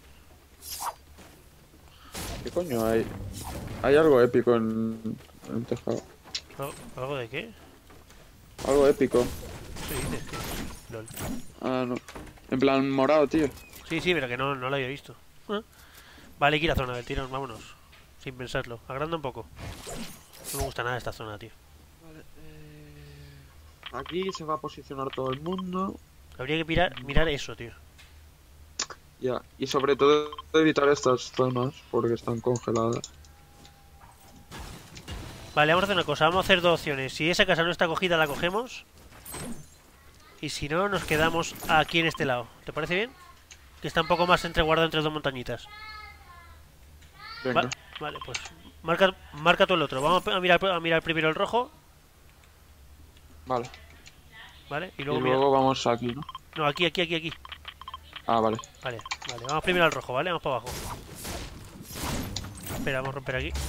¿Qué coño hay? Hay algo épico en el tejado. ¿Algo de qué? Algo épico. ¿Qué dices, tío? LOL. Ah, no. En plan morado, tío. Sí, pero que no lo había visto. Vale, hay que ir a zona del tirón, vámonos. Sin pensarlo. Agranda un poco. No me gusta nada esta zona, tío. Vale, aquí se va a posicionar todo el mundo. Habría que mirar eso, tío. Ya, y sobre todo evitar estas zonas porque están congeladas. Vale, vamos a hacer una cosa. Vamos a hacer dos opciones. Si esa casa no está cogida, la cogemos. Y si no, nos quedamos aquí en este lado. ¿Te parece bien? Que está un poco más entreguardado entre dos montañitas. Venga. Vale, pues marca tú el otro. Vamos a mirar primero el rojo. Vale. Vale, y Y luego, luego vamos aquí, ¿no? No, aquí. Ah, vale. Vale, vamos primero al rojo, ¿vale? Vamos para abajo. Espera, vamos a romper aquí.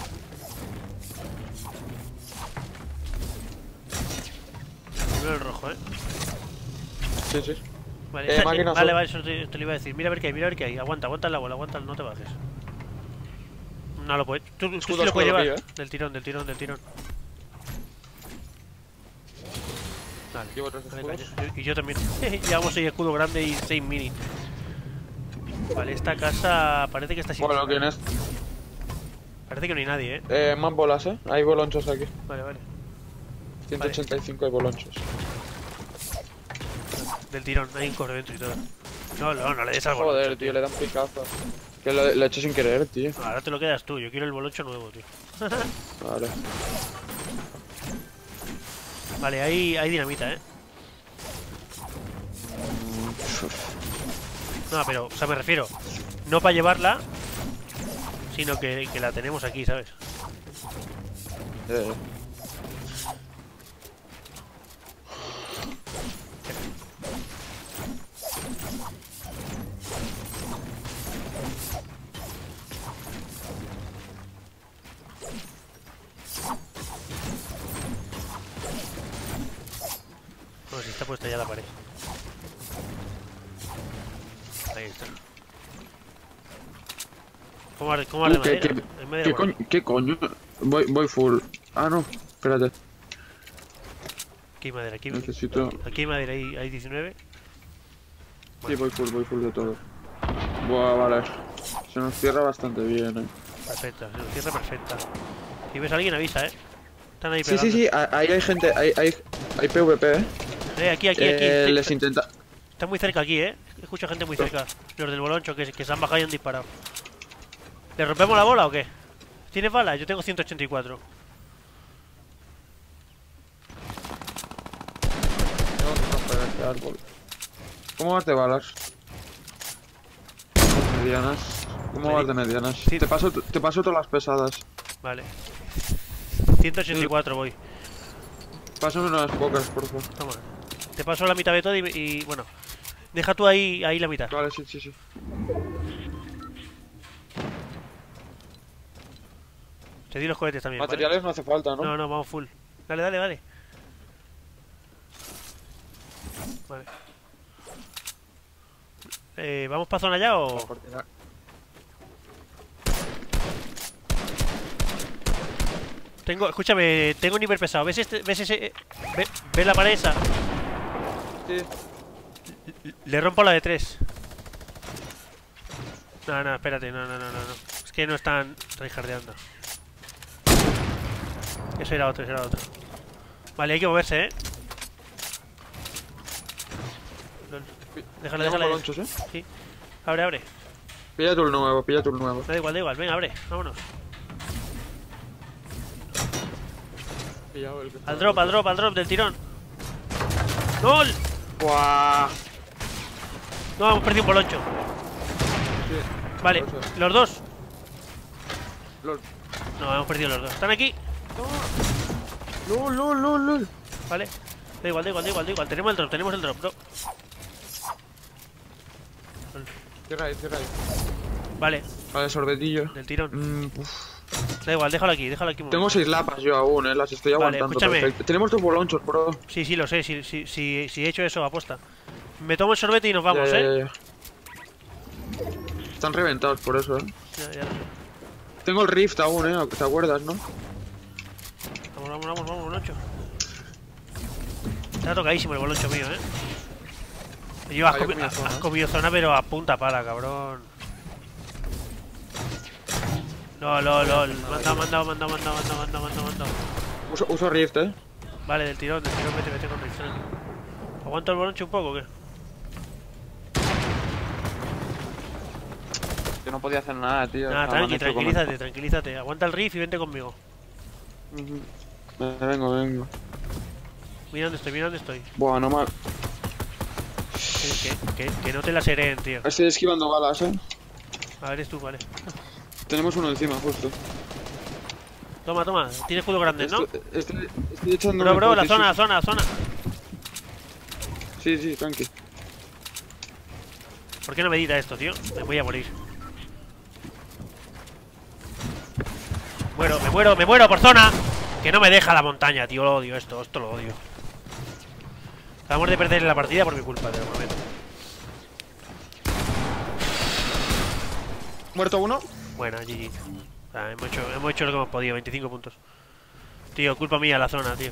Primero el rojo, ¿eh? Sí, sí. Vale, máquina vale, azul. eso te lo iba a decir. Mira a ver qué hay. Aguanta la bola, no te bajes. No lo puedes. Tú sí Escudo, lo puedes escudo, llevar. pillo, Del tirón. Vale. Llevo 3 Vale, escudos. caña. Y yo también. Llevamos 6 escudos grandes y 6 mini. Vale, esta casa parece que está sin. Bueno, ¿quién es? Parece que no hay nadie, ¿eh? Más bolas, ¿eh? Hay bolonchos aquí. Vale. 185 hay bolonchos. Del tirón, hay un corre dentro y todo. No le des al Joder, boloncho, tío, le dan picazo. Que lo he hecho sin querer, tío. Ahora te lo quedas tú, yo quiero el boloncho nuevo, tío. Vale. Vale, hay dinamita, ¿eh? No, pero, o sea, me refiero, no para llevarla, sino que la tenemos aquí, ¿sabes? Eh. Bueno, si está puesta ya la pared. Ahí está. ¿Cómo vas de madera? ¿Hay madera por ahí? ¿Qué coño? Voy full. Ah, no. Espérate. Aquí hay madera, aquí Necesito... hay madera, hay 19. Sí, voy full de todo. Buah, vale. Se nos cierra bastante bien, Perfecta, se nos cierra perfecta. Si ves a alguien, avisa, ¿eh? Están ahí Sí, pegando. sí, ahí hay gente, hay PvP, Aquí. Les intenta... Está muy cerca aquí, ¿eh? Escucho gente muy cerca. Los del boloncho que se han bajado y han disparado. ¿Le rompemos la bola o qué? ¿Tienes balas? Yo tengo 184. Este árbol. ¿Cómo vas de balas? Medianas. ¿Cómo vas de medianas? Sí. Te paso todas las pesadas. Vale. 184 voy. Pásame unas pocas, por favor. Toma. Te paso la mitad de todo y bueno. Deja tú ahí la mitad. Vale, sí. Te di los cohetes también. Materiales ¿vale? no hace falta, ¿no? No, vamos full. Dale. Vale. ¿Vamos para zona ya o...? Escúchame, tengo un hiper pesado. ¿Ves ¿ves la pared esa? Sí. Le rompo la de 3. No, espérate, no. Es que no están tryhardeando. Eso era otro. Vale, hay que moverse, ¿eh? Déjale. Bolonchos, ¿eh? Sí. Abre. Pilla tú el nuevo. Da igual. Venga, abre. Vámonos. Al drop del tirón. ¡Gol! ¡Buah! No, hemos perdido un boloncho. Sí. Vale, los dos. LOL. No, hemos perdido los dos. ¿Están aquí? LOL. Vale. Da igual. Tenemos el drop, bro. Cierra ahí. Vale, Vale, sorbetillo. del tirón. Uf. Da igual, déjalo aquí. Tengo 6 lapas yo aún, las estoy Vale, aguantando. escúchame. Perfecto. Tenemos 2 bolonchos, bro. Sí, lo sé. Si he hecho eso, aposta. Me tomo el sorbete y nos vamos, Ya. Están reventados por eso, Ya lo sé. Tengo el rift aún, ¿te acuerdas, no? Vamos, boloncho. Está tocadísimo el boloncho mío, Yo has comido zona, pero a punta pala, cabrón. No, LOL. Manda. Uso rift, Vale, del tirón, vete con rift. ¿Aguanto el boloncho un poco o qué? Que no podía hacer nada, tío. Nada, tranquilízate. Aguanta el riff y vente conmigo. Ujú. Me vengo, me vengo. Mira dónde estoy, mira dónde estoy. Buah, no mal. Que no te las hereen, tío. Estoy esquivando balas, A ver, es tú, vale. Tenemos uno encima, justo. Toma, toma. Tiene escudo grande, ¿no? Estoy echando Bro, un la pote, zona, la sí, zona, la zona. sí, sí, tranqui. ¿Por qué no medita esto, tío? Me voy a morir. Me muero por zona. Que no me deja la montaña, tío. Lo odio esto lo odio. Acabamos de perder la partida por mi culpa, de momento. ¿Muerto uno? Buena, GG. O sea, hemos hecho lo que hemos podido, 25 puntos. Tío, culpa mía la zona, tío.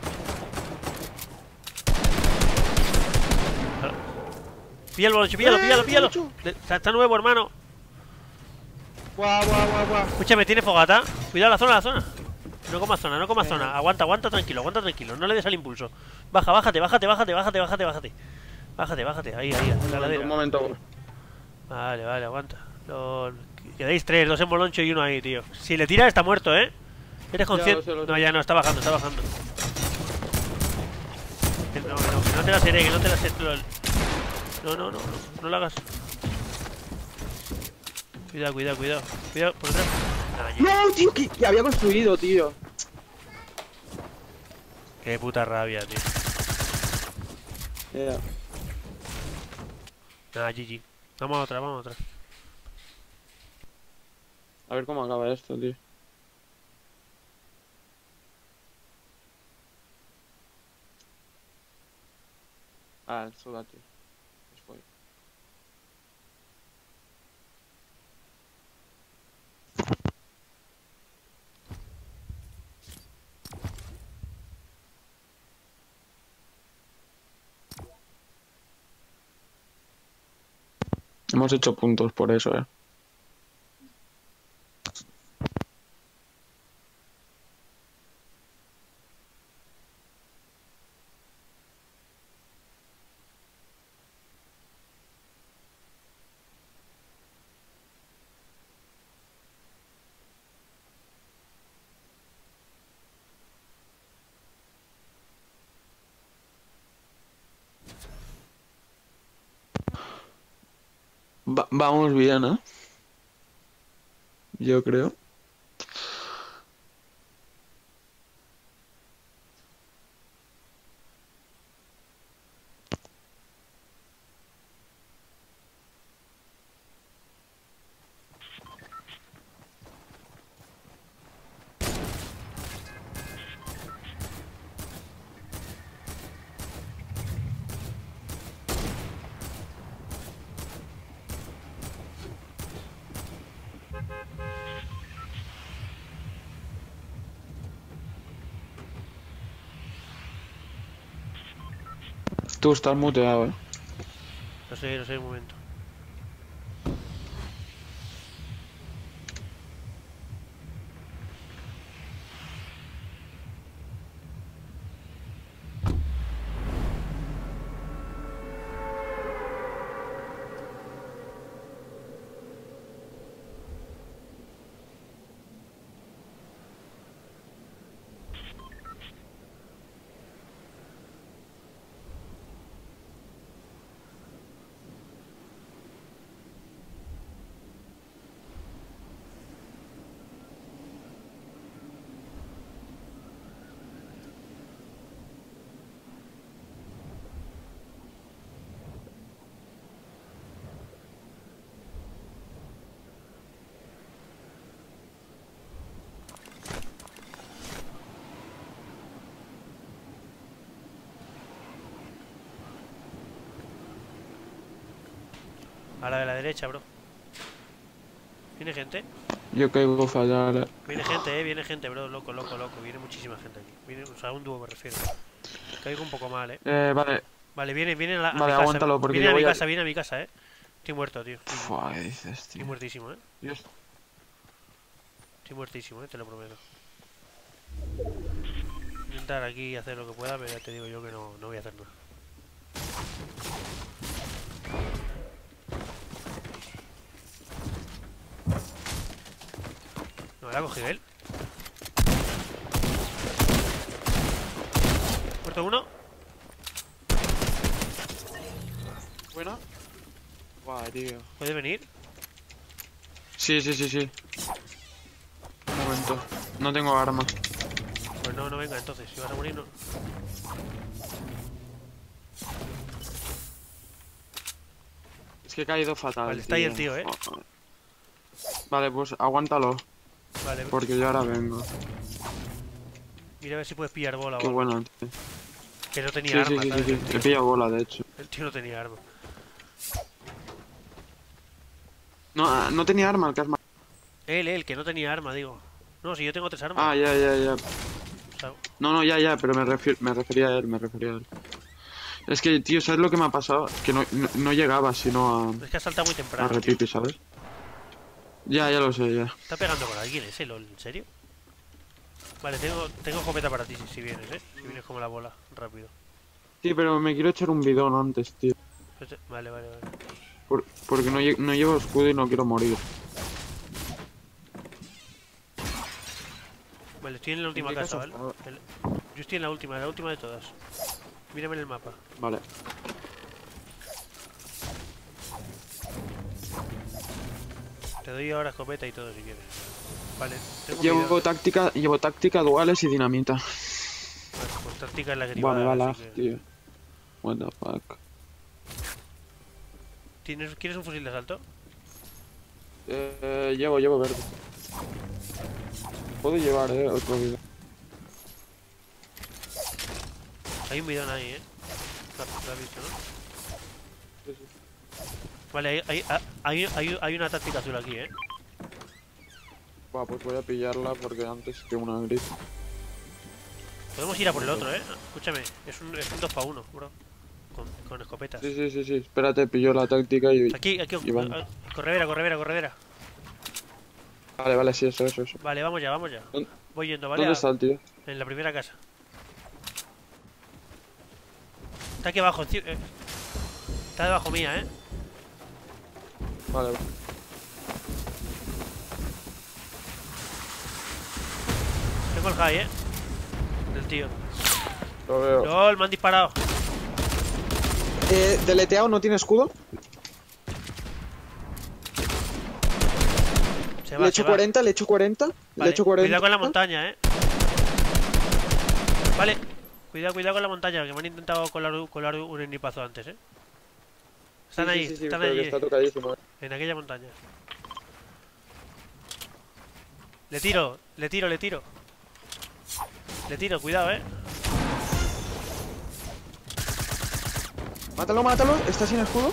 Píllalo, píllalo. Está nuevo, hermano. Guau. Escúchame, tiene fogata. Cuidado la zona. No comas zona. Aguanta, tranquilo. No le des al impulso. Bájate. Bájate. Ahí, la ladera. Un momento. Vale, aguanta. Quedáis 3, 2 en Boloncho y uno ahí, tío. Si le tiras está muerto, ¿eh? ¿Eres consciente? Lo sé. No, ya no, está bajando. No te la seré, que no te la seré. No lo hagas. Cuidado. Por detrás. No, tío, que había construido, tío. Qué puta rabia, tío. Yeah. Nada, GG. Vamos a otra. A ver cómo acaba esto, tío. Ah, suda, tío. Después. Hemos hecho puntos por eso, Vamos bien, ¿eh? Yo creo. Tú estás muteado, No sé, un momento. A la de la derecha, bro. ¿Viene gente? Yo caigo a fallar. Viene gente, bro. Loco. Viene muchísima gente aquí. O sea, un dúo me refiero. Caigo un poco mal, Vale. Vale, viene a mi Vale, casa. aguántalo porque Viene yo a mi voy a... casa, viene a mi casa, Estoy muerto, tío. Fua, ¿qué dices, Estoy tío? muertísimo, Dios. Estoy muertísimo, te lo prometo. Intentar aquí hacer lo que pueda, pero ya te digo yo que no voy a hacer nada. No, la ha cogido él. Muerto uno. Buena. Guay, tío. ¿Puede venir? Sí. Un momento. No tengo arma. Pues no, no venga entonces. Si vas a morir, no. Es que he caído fatal. Vale, está ahí el tío, ¿eh? Joder. Vale, pues aguántalo. Vale, Porque yo ahora vengo. mira a ver si puedes pillar bola o Qué algo. bueno, tío. Que no tenía Sí, arma, sí. ¿sabes? He pillado bola, de hecho. El tío no tenía arma. No, no tenía arma el que has matado. Él, que no tenía arma, digo. No, si yo tengo 3 armas. Ah, ya. O sea, No, ya, pero me refería a él. Es que, tío, ¿sabes lo que me ha pasado? Que no llegaba sino es que ha saltado muy a temprano, tío. repipi, ¿sabes? Ya lo sé, ya. Está pegando con alguien ese, LOL, ¿en serio? Vale, tengo escopeta para ti si vienes, Si vienes como la bola, rápido. Sí, pero me quiero echar un bidón antes, tío. Vale. Porque no llevo escudo y no quiero morir. Vale, estoy en la última ¿En qué casa, casa ¿vale? Yo estoy en la última de todas. Mírame en el mapa. Vale. Te doy ahora escopeta y todo si quieres. Vale, tengo Llevo táctica, duales y dinamita. Vale, pues táctica es la que te Buah, iba me a va dar, lag, así que... tío. What the fuck. ¿Quieres un fusil de asalto? Llevo verde. Puedo llevar, otro bidón. Hay un bidón ahí, Lo has visto, ¿no? Sí. Vale, hay una táctica azul aquí, Buah, pues voy a pillarla porque antes que una gris. Podemos ir a por el otro, Escúchame, es un 2 para 1, bro. Con escopetas. Sí. Espérate, pillo la táctica y... Aquí, y vamos. corredera. Vale, sí, eso. Vale, vamos ya. Voy yendo, ¿vale? ¿Dónde está el tío? En la primera casa. Está aquí abajo, está debajo mía, Vale. Tengo el high, del tío. Lo veo. LOL, me han disparado. ¿Deleteado no tiene escudo? Se va, Le echo 40. Vale, Le echo 40. cuidado con la montaña, Vale, cuidado con la montaña, que me han intentado colar un enipazo antes, Están ahí, Sí, están pero que ahí, está tocadísimo. en aquella montaña. Le tiro. Cuidado, Mátalo. ¿Está sin escudo?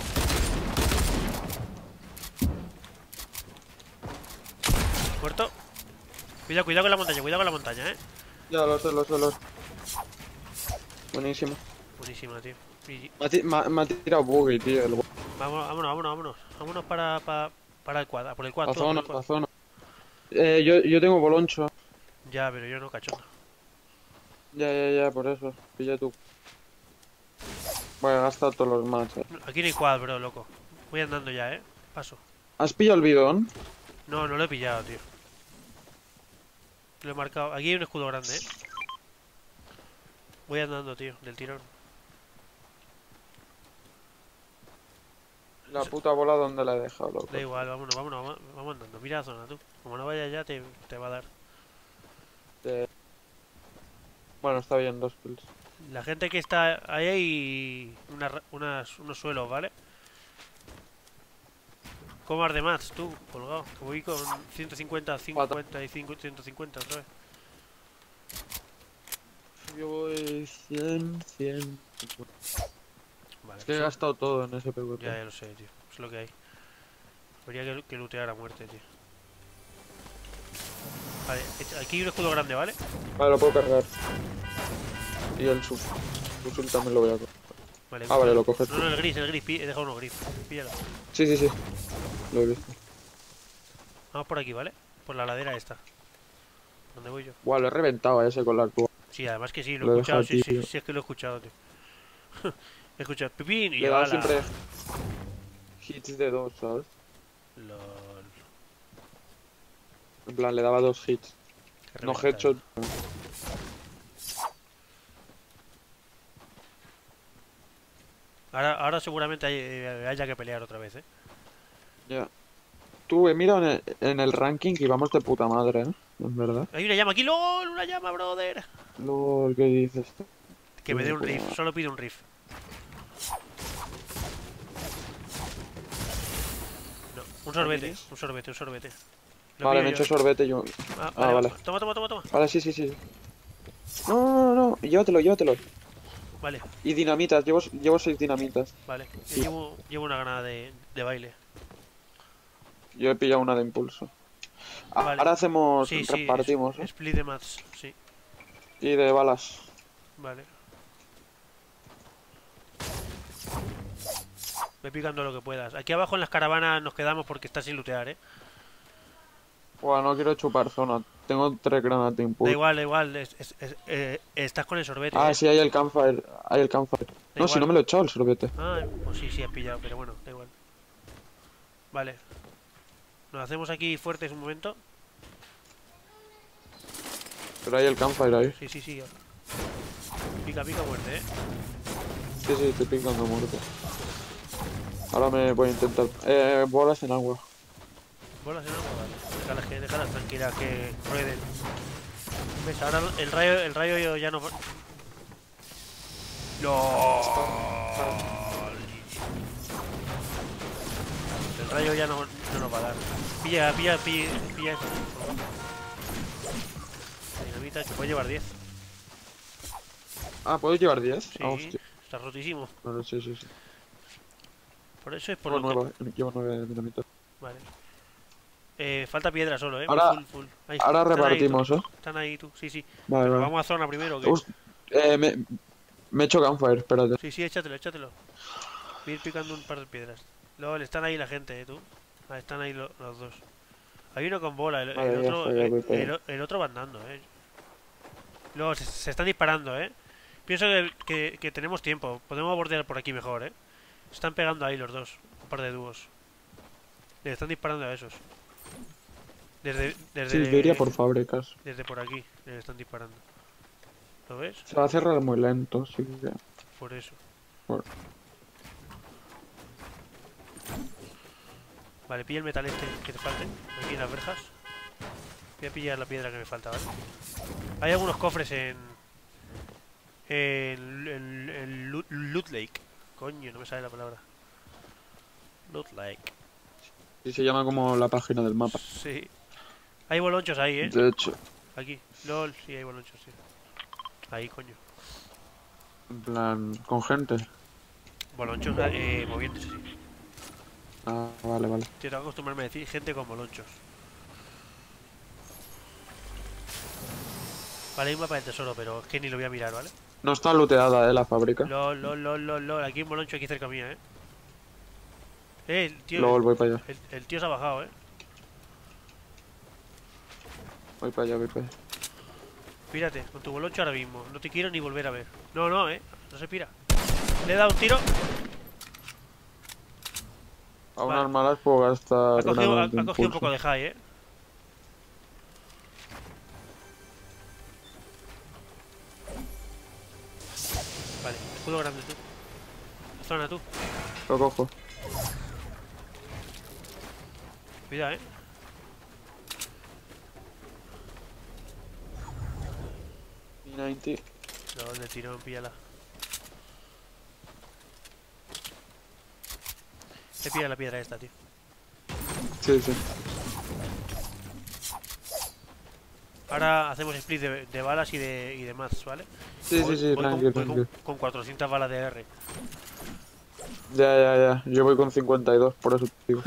Muerto. Cuidado con la montaña, Ya lo sé. Buenísimo. Buenísima, tío. Me ha tirado buggy, tío. Vámonos para el quad, por el quad. La tú, zona, por el la quad. zona. Yo tengo boloncho. Ya, pero yo no, cachonda. Ya, por eso. Pilla tú. Voy a gastar todos los matches. Aquí no hay quad, bro, loco. Voy andando ya, paso. ¿Has pillado el bidón? No lo he pillado, tío. Lo he marcado. Aquí hay un escudo grande, Voy andando, tío, del tirón. La puta bola donde la he dejado, loco. Da igual, vámonos andando. Mira la zona, tú. Como no vayas ya, te va a dar. Bueno, está bien, 2 kills. La gente que está ahí hay unos suelos, ¿vale? Comar de mats, tú, colgado. Que voy con 150, 55, 150 otra vez. Yo voy 100. Vale, Es que he gastado todo en ese PvP. ya lo sé, tío. Es lo que hay. Habría que lootear a muerte, tío. Vale, aquí hay un escudo grande, ¿vale? Vale, lo puedo cargar. Y el fusil también lo voy a coger. Vale, Vale, lo coges No, tú. el gris. He dejado uno gris. Píllalo. Sí. Lo he visto. Vamos por aquí, ¿vale? Por la ladera esta. ¿Dónde voy yo? Buah, lo he reventado a ese con la actual. Sí, además que sí, Lo lo he he escuchado. dejado aquí, tío. Sí, es que lo he escuchado, tío. He escuchado pipín y Le daba ala. siempre hits de 2, ¿sabes? LOL. En plan, le daba 2 hits. Qué No reventado. headshot. Ahora seguramente haya que pelear otra vez, ¿eh? Ya. Tú, mira en el ranking y vamos de puta madre, ¿eh? Es verdad. Hay una llama aquí, LOL, una llama, brother. LOL, ¿qué dices? Que me dé un Puta riff, madre. solo pido un riff. No, un sorbete, ¿Quieres? un sorbete, un sorbete. Lo Vale, pillo me he yo, hecho ¿eh? sorbete yo. Ah, Ah, vale, vale. toma, toma, toma, toma. Vale, sí, sí, sí. No, no, no, no. Llévatelo, llévatelo. Vale, Y dinamitas, llevo 6 dinamitas. vale. Yo Y llevo una granada de baile. yo he pillado una de impulso. Vale. Ahora hacemos, Sí, sí, repartimos, ¿eh? split de mats, sí. Y de balas. Vale. Ve picando lo que puedas. Aquí abajo en las caravanas nos quedamos porque está sin lootear, ¿eh? Buah, no quiero chupar zona. Tengo 3 granadas de Da impulso. igual, da igual. Estás con el sorbete, Ah, ¿eh? sí, hay el campfire. Hay el campfire. Da No, si no igual. me lo he echado el sorbete. Ah, pues sí, sí, has pillado, pero bueno, da igual. Vale. Nos hacemos aquí fuertes un momento. Pero hay el campfire ahí. Sí, sí, sí. Pica, pica, muerte, ¿eh? Sí, sí, estoy picando muerto. Ahora me voy a intentar. Bolas en agua. Bolas en agua, vale. Déjalas tranquilas que rueden. ¿Ves? Ahora el rayo ya no... ¡No! El rayo ya no nos va a dar. Pilla eso. Dinamita, que puede llevar 10. Ah, ¿puedo llevar 10? Sí, Ah, hostia. está rotísimo. Vale, sí, sí, sí. Por eso es por Llevo lo que... 9, llevo 9 dinamitas. Vale. Falta piedra solo, ¿eh? Ahora, Full. Ahí, ahora están ahí tú. repartimos, ¿eh? Están ahí tú. Sí, sí. Vale, Pero vale. vamos a zona primero, ¿o qué? Me he hecho campfire, espérate. Sí, sí, échatelo. Voy a ir picando un par de piedras. Luego están ahí la gente, tú. Ah, están ahí los dos. Hay uno con bola, Vale, ya está, ya voy para allá. el otro va andando, Luego se están disparando, Pienso que tenemos tiempo. Podemos bordear por aquí mejor, Se están pegando ahí los dos. Un par de dúos. Le están disparando a esos. Sí, yo iría por fábricas. Desde por aquí le están disparando. ¿Lo ves? Se va a cerrar muy lento, sí que... Por eso. Bueno, Vale, pilla el metal este que te falte. Aquí en las verjas. Voy a pillar la piedra que me falta, ¿vale? Hay algunos cofres en Loot Lake. Coño, no me sale la palabra. Loot Lake. sí se llama como la página del mapa. Sí. Hay bolonchos ahí, De hecho, Aquí. LOL, sí, hay bolonchos, sí. Ahí, coño. en plan, con gente. Bolonchos moviéndose, sí. Ah, vale, vale. Tengo que acostumbrarme a decir gente con bolonchos. Vale, hay un mapa del tesoro, pero es que ni lo voy a mirar, ¿vale? No está looteada, la fábrica. LOL. Aquí hay un boloncho aquí cerca mía, el tío... Luego voy para allá. El tío se ha bajado, Voy para allá, voy para allá. Pírate, con tu boloncho ahora mismo. No te quiero ni volver a ver. No, no se pira. Le he dado un tiro. A un Vale. arma las puedo gastar Ha cogido granadas de un poco impulso. de high, Vale, escudo grande tú. Zona tú. Lo cojo. Cuidado, P90. No, de tirón, píllala. Te pilla la piedra esta, tío. Sí, sí. Ahora hacemos split de balas y de maths, ¿vale? Sí, sí, sí, tranqui, tranqui. Con 400 balas de R. Ya. Yo voy con 52, por eso te digo.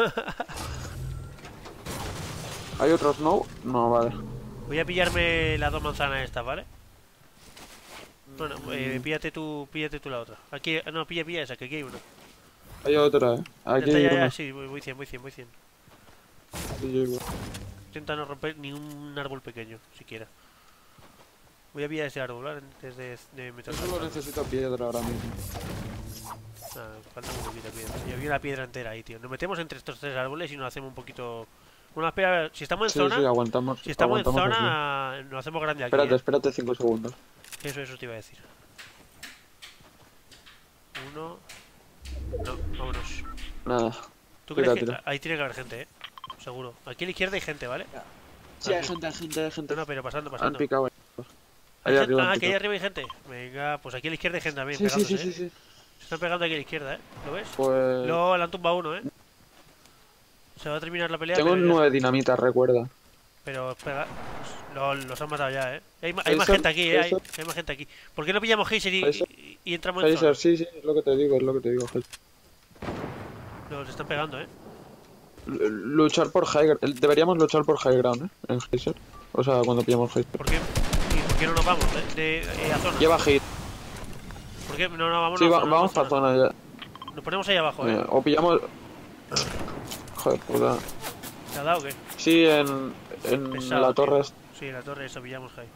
¿Hay otro snow? No, vale. Voy a pillarme las dos manzanas estas, ¿vale? Bueno, píllate tú la otra. Aquí, no, pilla esa, que aquí hay una. Hay otra, Aquí hay una. Sí, voy 100. Sí, yo igual. Intenta no romper ni un árbol pequeño, siquiera. Voy a pillar ese árbol, ¿vale? Antes de meter. Yo solo necesito piedra ahora mismo. Ah, falta un poquito de piedra. Yo vi la piedra entera ahí, tío. Nos metemos entre estos tres árboles y nos hacemos un poquito... Una espera, si estamos en Sí, zona... sí, aguantamos. Si estamos en aguantamos zona, nos hacemos grande aquí, Espérate 5 segundos. Eso te iba a decir. 1, No, vámonos. Nada. ¿Tú crees que Tira. ahí tiene que haber gente, seguro? Aquí a la izquierda hay gente, ¿vale? Sí, hay gente, hay gente, hay gente. No, pero pasando, Han pasando. picado ahí. ¿Hay Ahí gente? arriba han Ah, que ahí picado. arriba hay gente. Venga, pues aquí a la izquierda hay gente también, Sí, sí, pegándose, sí, sí, sí. Se están pegando aquí a la izquierda, ¿Lo ves? Pues... Luego le han tumbado uno, Se va a terminar la pelea, Tengo pero ya 9 dinamitas, recuerda. Pero pega... los han matado ya, Hay más Heiser, gente aquí, Hay Heiser. más gente aquí. ¿Por qué no pillamos Heiser Heiser. y entramos en zona? Heiser, sí, sí, es lo que te digo, es lo que te digo, Heiser. Nos están pegando, Luchar por high ground. Deberíamos luchar por high ground, en Heiser. O sea, cuando pillamos Heiser. ¿Por qué? ¿Y por qué no nos vamos a zona? Lleva hit. ¿Por qué? No, vamos Sí, a zona, vamos para zona ya. Nos ponemos ahí abajo, O pillamos... Joder, puta. ¿Te ha dado o qué? Sí, en Pesado, la torre. tío. Sí, en la torre esa pillamos ahí.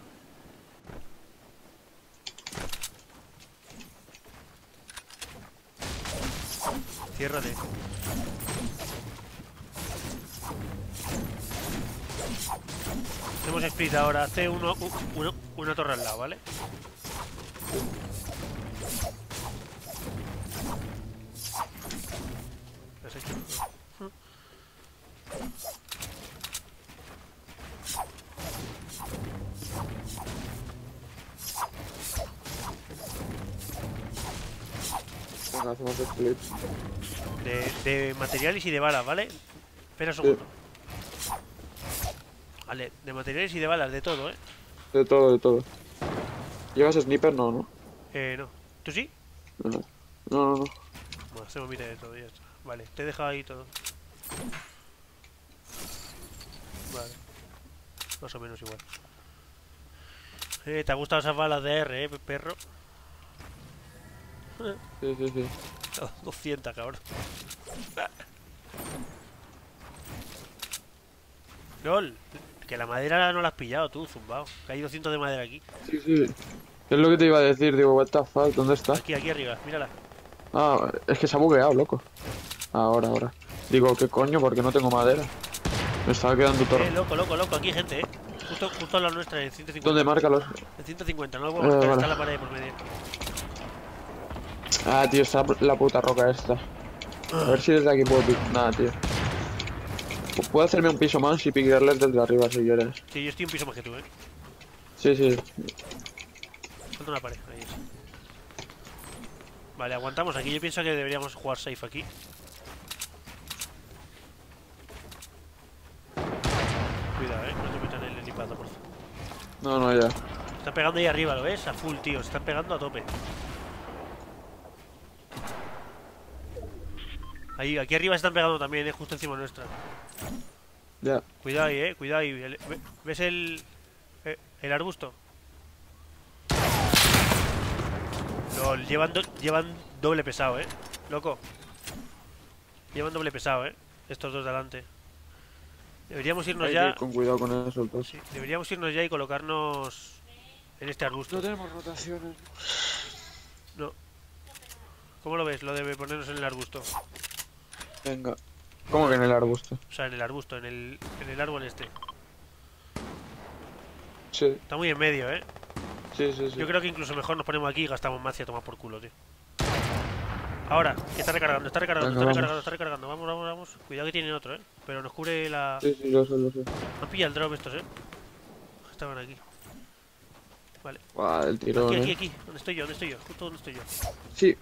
Ciérrate. Hacemos split ahora. Hace una torre al lado, ¿vale? ¿Qué has hecho? Venga, hacemos split. De materiales y de balas, ¿vale? Espera un segundo. Vale, de materiales y de balas, de todo, De todo, de todo. ¿Llevas sniper? No, no. No. ¿Tú sí? No, no, no. No. Bueno, hacemos mitad de todo, ya está. Vale, te he dejado ahí todo. Vale. Más o menos igual. ¿Te han gustado esas balas de R, perro? Sí, sí, sí. 200, cabrón. LOL, que la madera no la has pillado tú, zumbao. Que hay 200 de madera aquí. Sí, sí. Es lo que te iba a decir, digo, what the fuck, ¿dónde está? Aquí arriba, mírala. Ah, es que se ha bugueado, loco. Ahora. Digo, ¿qué coño? Porque no tengo madera. Me estaba quedando torre. Loco, aquí hay gente, Justo en la nuestra, en 150. ¿Dónde? Márcalos. En 150, no lo puedo marcar, vale. está la pared por medio. Ah, tío, está la puta roca esta. A ver si desde aquí puedo picar. Nada, tío. Puedo hacerme un piso más y picarles desde arriba si quieres. Sí, yo estoy un piso más que tú, Sí, sí. Falta una pared, ahí es. Vale, aguantamos aquí. Yo pienso que deberíamos jugar safe aquí. Cuidado, no te metan el helipazo, por favor. No, ya. Están pegando ahí arriba, ¿lo ves? A full, tío. Se están pegando a tope. Ahí, aquí arriba se están pegando también, justo encima nuestra. Ya. Cuidado ahí, cuidado ahí. ¿Ves el arbusto? LOL, llevan doble pesado, loco. Llevan doble pesado, estos dos de adelante. Deberíamos irnos Hay que ya. ir con cuidado con eso, pues. Sí, deberíamos irnos ya y colocarnos en este arbusto. No tenemos rotaciones. No. ¿Cómo lo ves? Lo de ponernos en el arbusto. Venga. ¿Cómo que en el arbusto? O sea, en el arbusto, en el árbol este. Sí, Está muy en medio, sí, sí, sí. Yo creo que incluso mejor nos ponemos aquí y gastamos más y a tomar por culo, tío. Ahora, que está recargando, Venga, está recargando. Vamos. Cuidado que tienen otro, Pero nos cubre la... Sí, sí, lo sé. Han pillado el drop estos, Estaban aquí. Vale. Buah, el tirón, Aquí. ¿Dónde estoy yo? Justo donde estoy yo. Sí.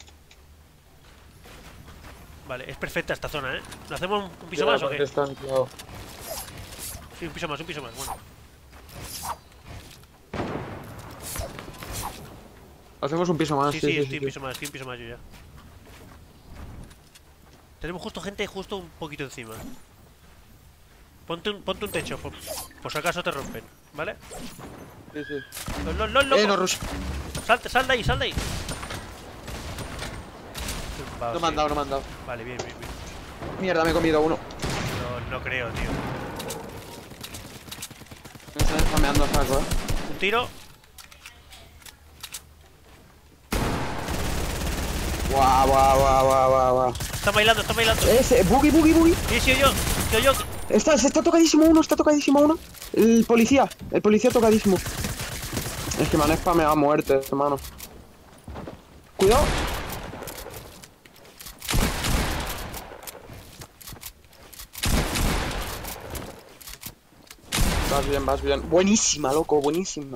Vale, es perfecta esta zona, ¿Lo hacemos un piso Ya, más o porque qué? está anclado. Sí, un piso más, bueno. Hacemos un piso más, Sí, estoy un piso más yo ya. Tenemos gente justo un poquito encima. Ponte un techo, por si acaso te rompen, ¿vale? Sí. ¡Lol! No, Rush. Sal de ahí. Va, No me han dado. Vale, bien. Mierda, me he comido uno. No creo, tío. Me están spameando a saco, Un tiro. Guau. Está bailando. Ese, boogie. Sí, yo. Está tocadísimo uno. El policía tocadísimo. Es que me han spameado a muerte, hermano. Cuidado. Vas bien, vas bien. Buenísima, loco, buenísima.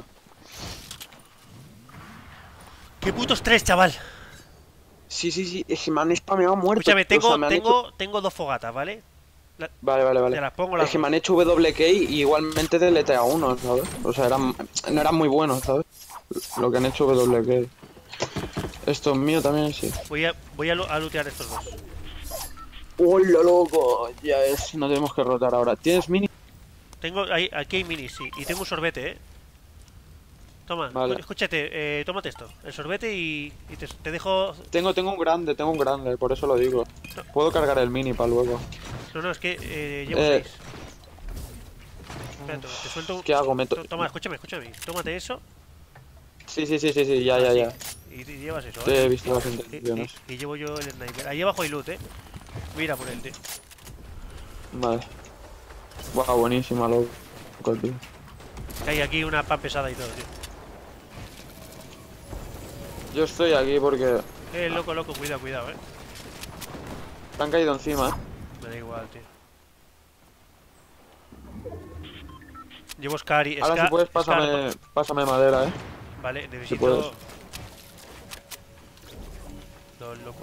¡Qué putos tres, chaval! Sí, sí, sí, es que me han spameado muerto. Escúchame, O sea, me han hecho... tengo dos fogatas, ¿vale? Vale, vale, Te vale. las pongo Es las que me dos. han hecho WK y igualmente deletea uno, ¿sabes? O sea, no eran muy buenos, ¿sabes? Lo que han hecho WK. Esto es mío también, sí. Voy a lootear estos dos. ¡Hola, loco! Ya es, no tenemos que rotar ahora. ¿Tienes mini? Aquí hay minis, sí. Y tengo un sorbete, ¿eh? Toma, Vale. escúchate, tómate esto. El sorbete y te dejo... Tengo un grande, por eso lo digo. Puedo cargar el mini para luego. No, es que llevo seis. Espera, te suelto... ¿Qué hago? Toma, escúchame. Tómate eso. Sí, ya. Y llevas eso, He ¿vale? visto las intenciones. Y llevo yo el sniper. Ahí abajo hay loot, ¿eh? Mira por él, tío. Vale. Wow, buenísima, loco, tío. Hay aquí una pan pesada y todo, tío. Yo estoy aquí porque Loco, cuidado, te han caído encima, ¿eh? Me da igual, tío. Llevo Scary. Ahora si puedes, pásame madera, ¿eh? Vale, Si necesito... puedes. Loco.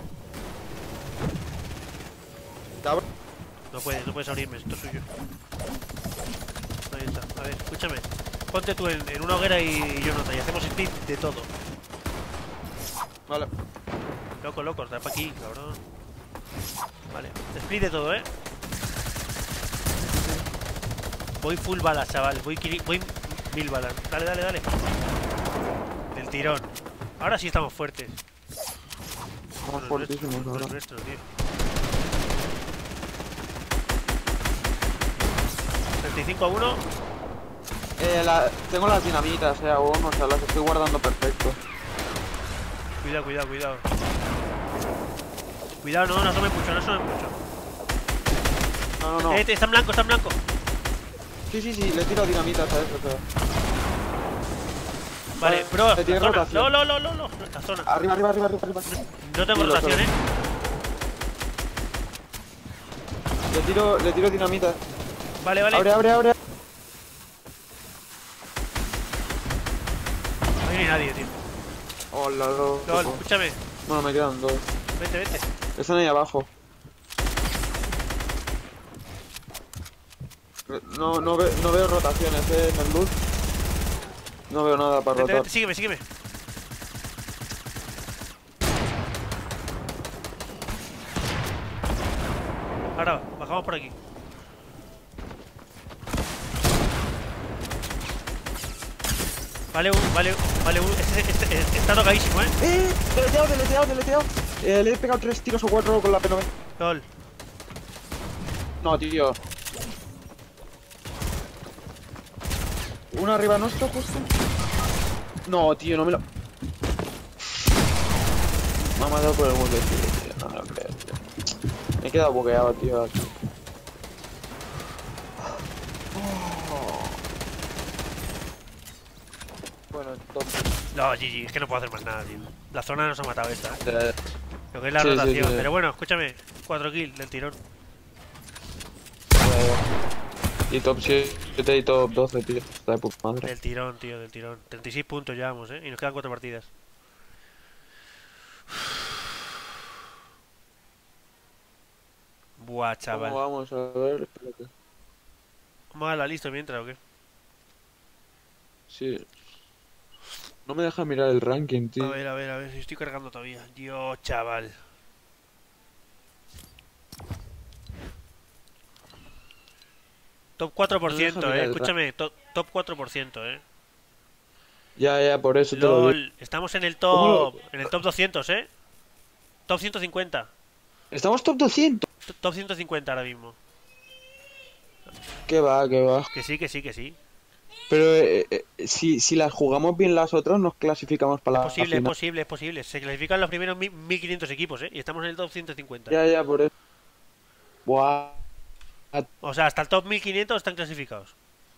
Cabrón. No puedes abrirme, esto es suyo. Ahí está. A ver, escúchame. Ponte tú en una hoguera y yo nota. Y hacemos speed de todo. Vale. Loco, está para aquí, cabrón. Vale, speed de todo, ¿eh? Voy full balas, chaval. Voy 1000 balas. Dale. Del tirón. Ahora sí estamos fuertes. Estamos fuertísimos ahora. Los nuestros, tío. 35-1. Tengo las dinamitas, aún, o sea, las estoy guardando perfecto. Cuidado. Cuidado, no asomen mucho. No. Está en blanco. Sí, le tiro dinamitas a eso, o sea. Vale, bro, te tiene la zona. rotación. No, la zona. Arriba. No tengo Sí, lo rotación, sé. ¿eh? Le tiro dinamitas. Vale. Abre. No hay ni nadie, tío. Hola, loco. LOL, escúchame. Bueno, me quedan dos. Vete. Están ahí abajo. No veo rotaciones, en el luz. No veo nada para rotar. Vete, sígueme. Ahora, bajamos por aquí. Vale, está tocadísimo, ¿eh? Deleteado. Le he pegado 3 tiros o 4 con la P9. LOL. No, tío. Uno arriba nuestro, justo. No, tío, no me lo... Me ha matado por el mundo, tío. No me lo creo, tío. Me he quedado bugueado, tío. Bueno, entonces... No, GG, es que no puedo hacer más nada, tío. La zona nos ha matado esta, ¿eh? Eh, Lo que es la Sí, rotación. sí. Pero bueno, escúchame. 4 kills del tirón. y top 7 y top 12, tío. Está de puta madre. Del tirón, tío, del tirón. 36 puntos llevamos, ¿eh? Y nos quedan 4 partidas. Buah, chaval. ¿Cómo vamos? A ver, espérate. ¿Vamos a la lista mientras o qué? Sí. No me deja mirar el ranking, A tío. ver, si estoy cargando todavía. Dios, chaval. Top 4%, mirar el Escúchame, top 4%, Ya, por eso te lo digo. LOL, estamos en el ¿Cómo top... En el top 200, Top 150. Estamos top 200. Top 150 ahora mismo. Que va. Que sí. Pero si las jugamos bien las otras, nos clasificamos para la final. Es posible. Se clasifican los primeros 1500 equipos, Y estamos en el top 150. Ya, por eso. Buah. O sea, hasta el top 1500 están clasificados.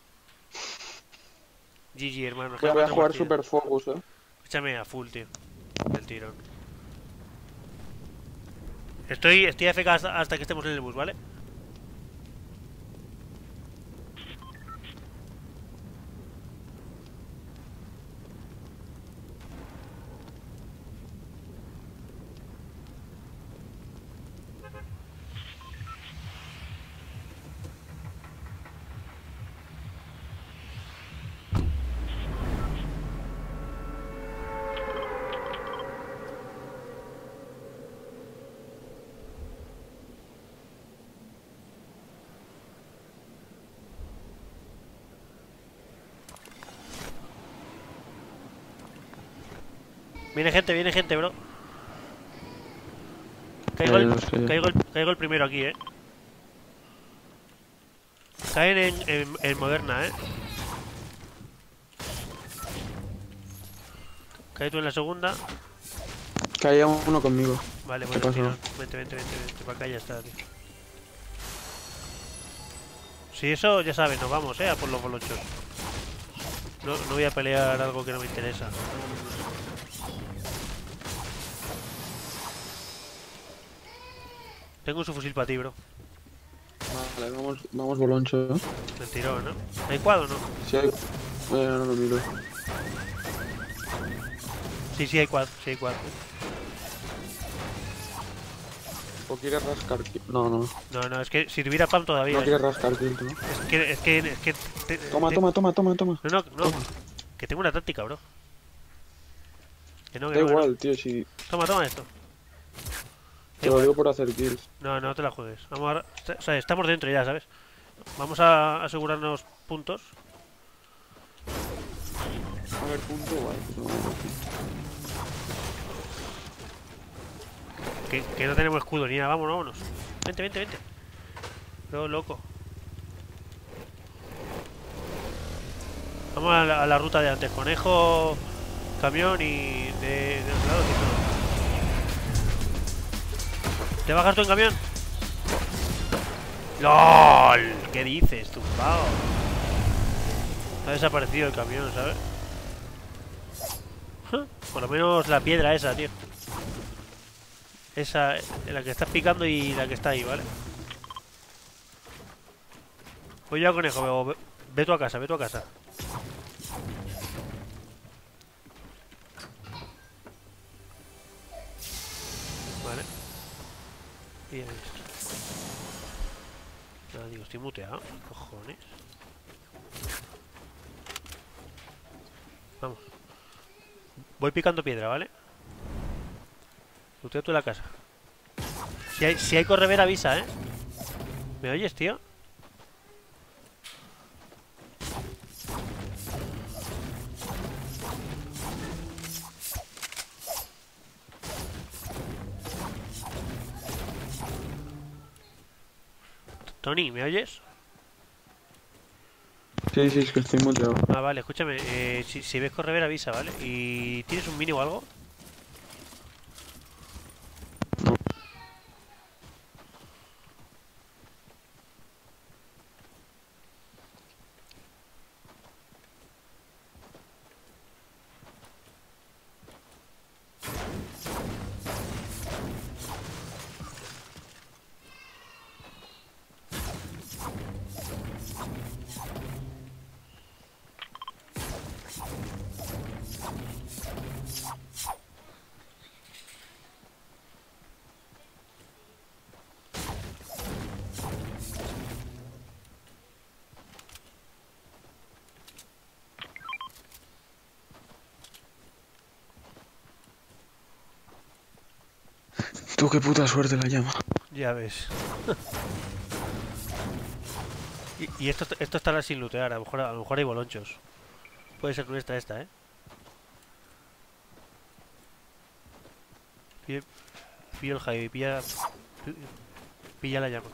GG, hermano. Voy a jugar super focus, Escúchame a full, tío. Del tirón. Estoy AFK hasta que estemos en el bus, ¿vale? viene gente, bro. Caigo el, No sé. caigo el primero aquí, Caen en Moderna, Cae tú en la segunda. Caía uno conmigo. Vale, ¿Qué bueno, pasó? tiro. Vente. Para acá ya está, tío. Si eso, ya sabes, nos vamos, a por los bolochos. No voy a pelear algo que no me interesa. Tengo un subfusil para ti, bro. Vale, vamos boloncho, ¿no? Mentirón, ¿no? ¿Hay cuadro o no? Si hay... no lo miro. Sí, hay cuadro, sí hay cuadro. ¿O quieres rascar kill? No. No, es que si tuviera PAM todavía. No quieres rascar kill, ¿no? Es que... Toma. No. Que tengo una táctica, bro. Que no. Da igual, tío, si... Toma esto. Te lo digo por hacer kills. No te la juegues. Vamos a... O sea, estamos dentro ya, ¿sabes? Vamos a asegurarnos puntos. A ver, punto, vale. Que no tenemos escudo ni nada. Vámonos. Vente. Pero loco. Vamos a la ruta de antes. Conejo, camión y de los lados y todo. ¿Te bajas tú en camión? ¡LOL! ¿Qué dices, tumbao? Ha desaparecido el camión, ¿sabes? Por lo menos la piedra esa, tío. Esa, la que estás picando y la que está ahí, ¿vale? Voy yo a conejo, ve tú a casa. Vale. Y ahí está. No, digo, estoy muteado. Cojones. Vamos. Voy picando piedra, ¿vale? Luteo tú la casa. Si hay correver, avisa, ¿eh? ¿Me oyes, tío? Tony, ¿me oyes? Sí, es que estoy muteado. Ah, vale, escúchame. Si ves correver, avisa, ¿vale? ¿Y tienes un mini o algo? No. Tú qué puta suerte la llama. Ya ves. y esto estará sin lootear. A lo mejor hay bolonchos. Puede ser nuestra esta, ¿eh? Pilla el Javi, pilla la llama.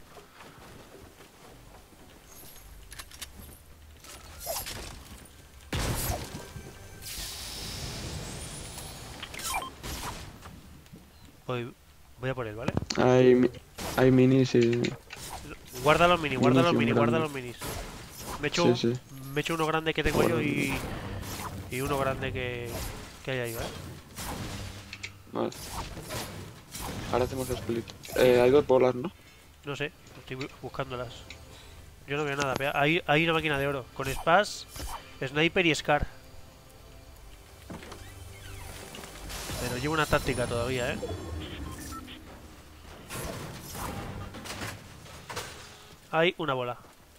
Voy a por él, ¿vale? Hay minis y... Guarda los minis. Minis y un Guarda grande. los minis. Me echo, Sí. me echo uno grande que tengo yo y uno grande que hay ahí, ¿vale? Vale. Ahora hacemos split. Hay dos bolas, ¿no? No sé, estoy buscándolas. Yo no veo nada. Hay una máquina de oro con Spaz, Sniper y Scar. Pero llevo una táctica todavía, ¿eh? Hay una bola.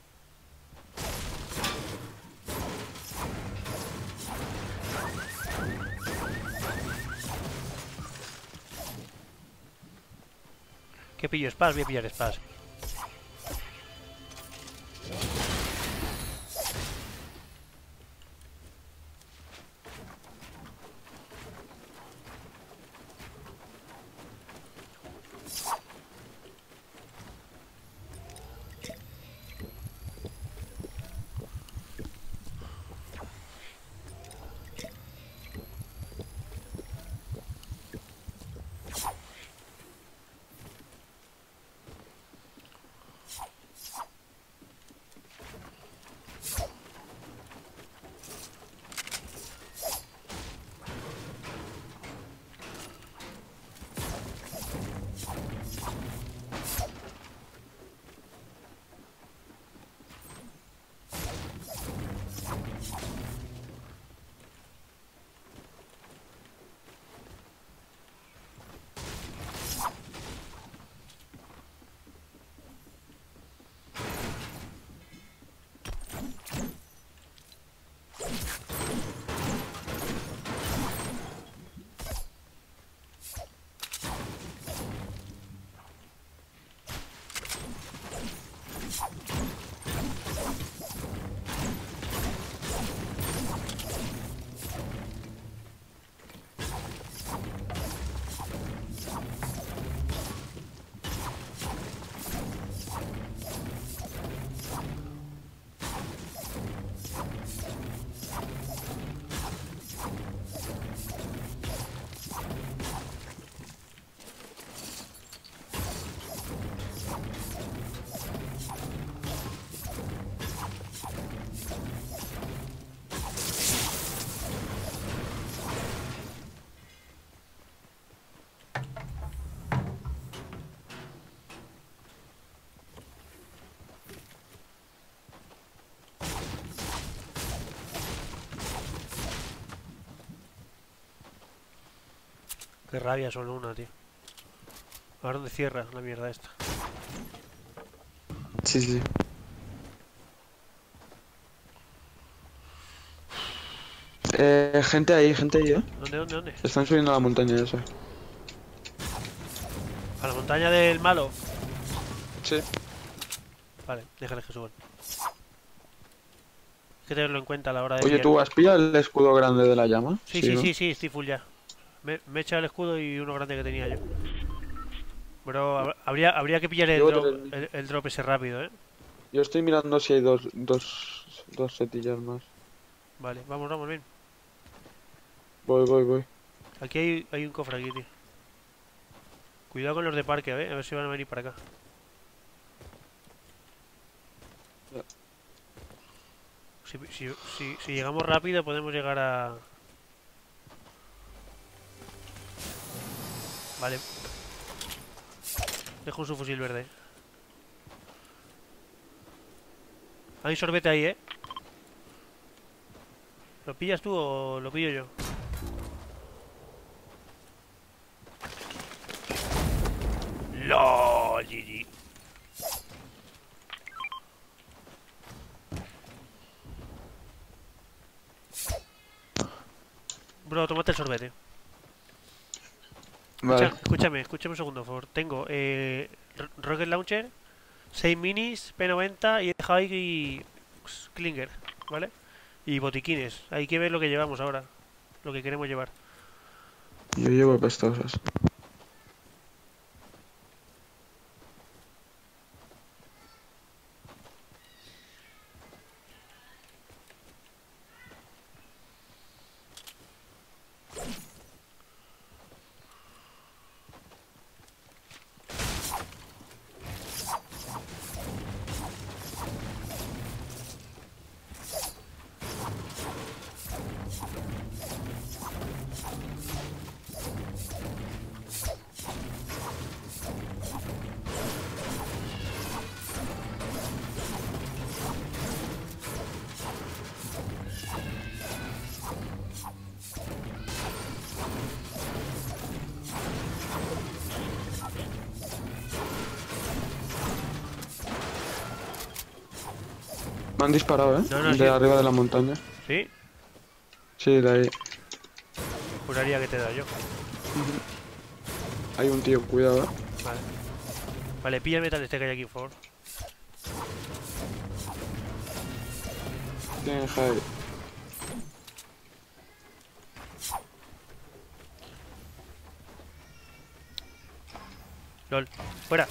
¿Qué pillo? Spaz, voy a pillar Spaz. Qué rabia solo una, tío. A ver dónde cierra la mierda esta. Sí, sí. Gente ahí, ¿eh? ¿Dónde? Se están subiendo a la montaña esa. ¿A la montaña del malo? Sí. Vale, déjale que suban. Hay que tenerlo en cuenta a la hora de Oye, pillar. ¿tú has pillado el escudo grande de la llama? Sí, Sí, sí, ¿no? sí, sí, estoy full ya. Me he echado el escudo y uno grande que tenía yo. Pero habría que pillar Llevo 3.000. el drop ese rápido, ¿eh? Yo estoy mirando si hay dos setillas más. Vale, vamos, bien. Voy. Aquí hay un cofre aquí, tío. Cuidado con los de parque, a ver si van a venir para acá. Ya. Si llegamos rápido podemos llegar a... Vale. Dejo un subfusil verde. Hay un sorbete ahí, ¿eh? ¿Lo pillas tú o lo pillo yo? ¡Lol! GG. Bro, tómate el sorbete. Vale. Escúchame un segundo, por favor. Tengo Rocket Launcher, 6 minis, P90 y he dejado ahí Klinger, ¿vale? Y botiquines. Hay que ver lo que llevamos ahora. Lo que queremos llevar. Yo llevo pestosas. Me han disparado, ¿eh? No, De sí. arriba de la montaña. ¿Sí? Sí, de ahí. Juraría que te da yo. Hay un tío, cuidado, ¿eh? Vale. Vale, pilla el metal este que hay aquí, por favor. Tienen high. LOL. Fuera.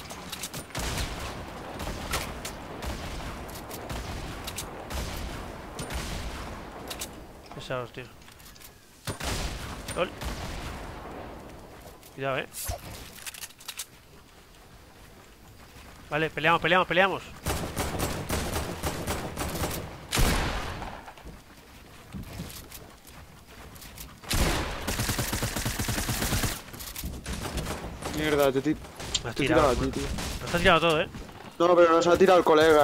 Pesados, tío. LOL. Cuidado, Vale, peleamos. Mierda, Me te has he tirado tirado. a ti, tío. Nos has tirado todo, No, pero nos ha tirado el colega.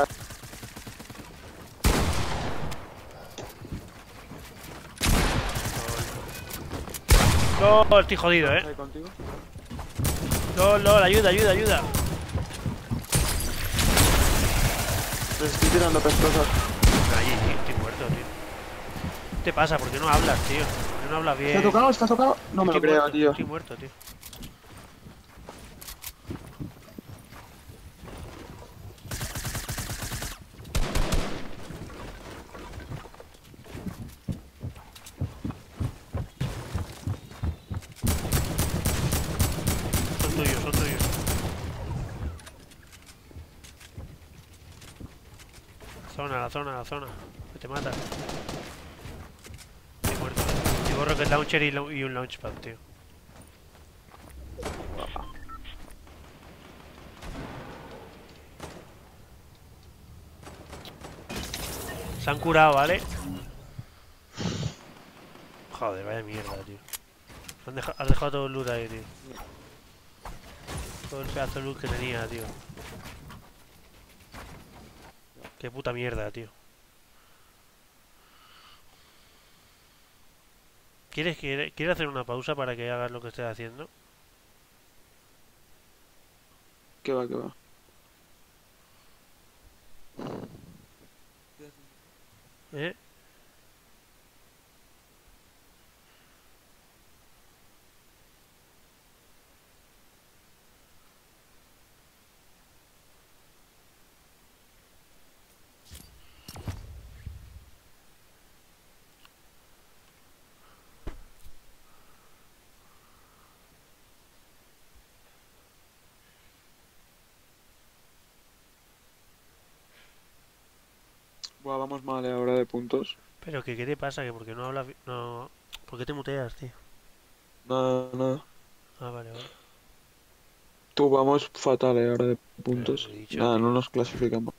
LOL, estoy jodido, ¿Ahí contigo? LOL, ayuda. Les estoy tirando pestosas. Allí, tío, estoy muerto, tío. ¿Qué te pasa? ¿Por qué no hablas, tío? ¿Por qué no hablas bien? ¿Está tocado? No me lo Estoy creo, muerto, tío. Estoy muerto, tío. Son tuyos. La zona. Que te mata. Estoy muerto. Llevo Rocket Launcher y un Launchpad, tío. Se han curado, ¿vale? Joder, vaya mierda, tío. Has dejado todo el loot ahí, tío. Todo el pedazo de loot que tenía, tío. Qué puta mierda, tío. ¿Quieres hacer una pausa para que hagas lo que estés haciendo? ¿Qué va, qué va? ¿Eh? Buah, vamos mal ahora de puntos. Pero ¿qué te pasa? ¿Que porque no hablas? No... ¿Por qué te muteas, tío? Nada, nada. Ah, vale, vale. Tú vamos fatal ahora de Pero puntos. he dicho, Nada, no tío. nos clasificamos.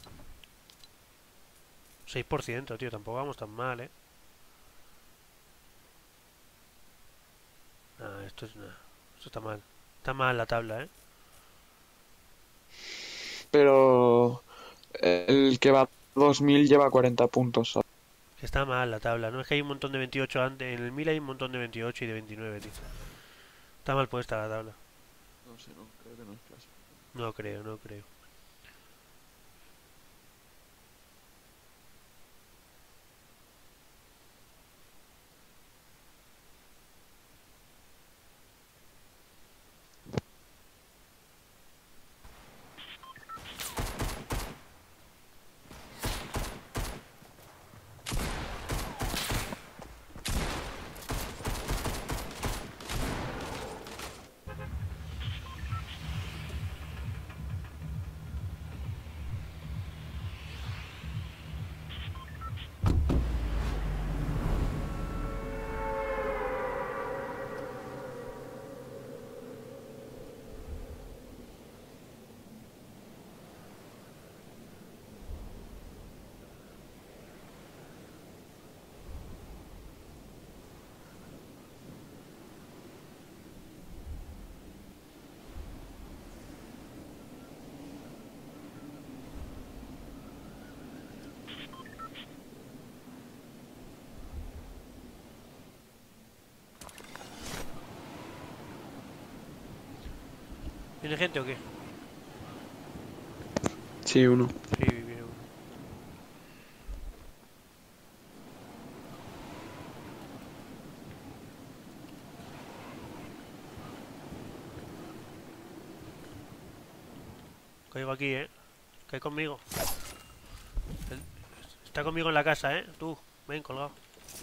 6%, tío. Tampoco vamos tan mal, ¿eh? Ah, esto es nada. Esto está mal. Está mal la tabla, ¿eh? Pero el que va a 2000 lleva 40 puntos, ¿sabes? Está mal la tabla. No es que hay un montón de 28 antes. En el 1000 hay un montón de 28 y de 29, tío. Está mal puesta la tabla. No sé, no, creo que no es clasificamos. No creo, no creo. ¿Viene gente o qué? Sí, uno. Sí, viene uno. Caigo aquí, ¿eh? Cae conmigo. Él- Está conmigo en la casa, ¿eh? Tú, ven, colgado.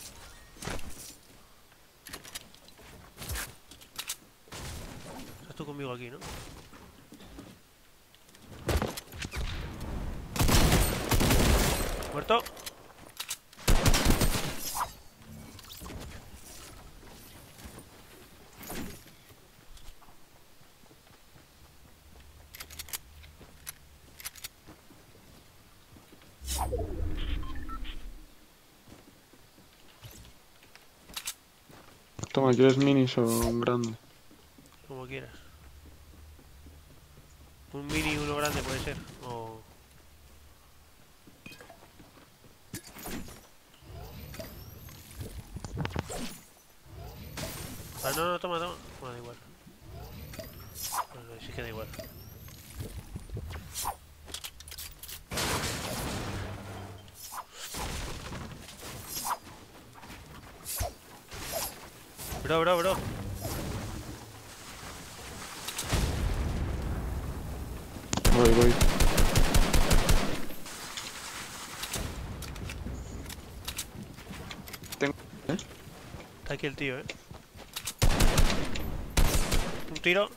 Estás tú conmigo aquí, ¿no? ¿Muerto? Toma, ¿quieres minis o un grande? Como quieras. Un mini y uno grande puede ser. O... Ah, no, no, toma, toma. Bueno, da igual. Bueno, sí que da igual. Bro, bro, bro. Voy, voy. Tengo... ¿Eh? Está aquí el tío, ¿eh? Un tiro.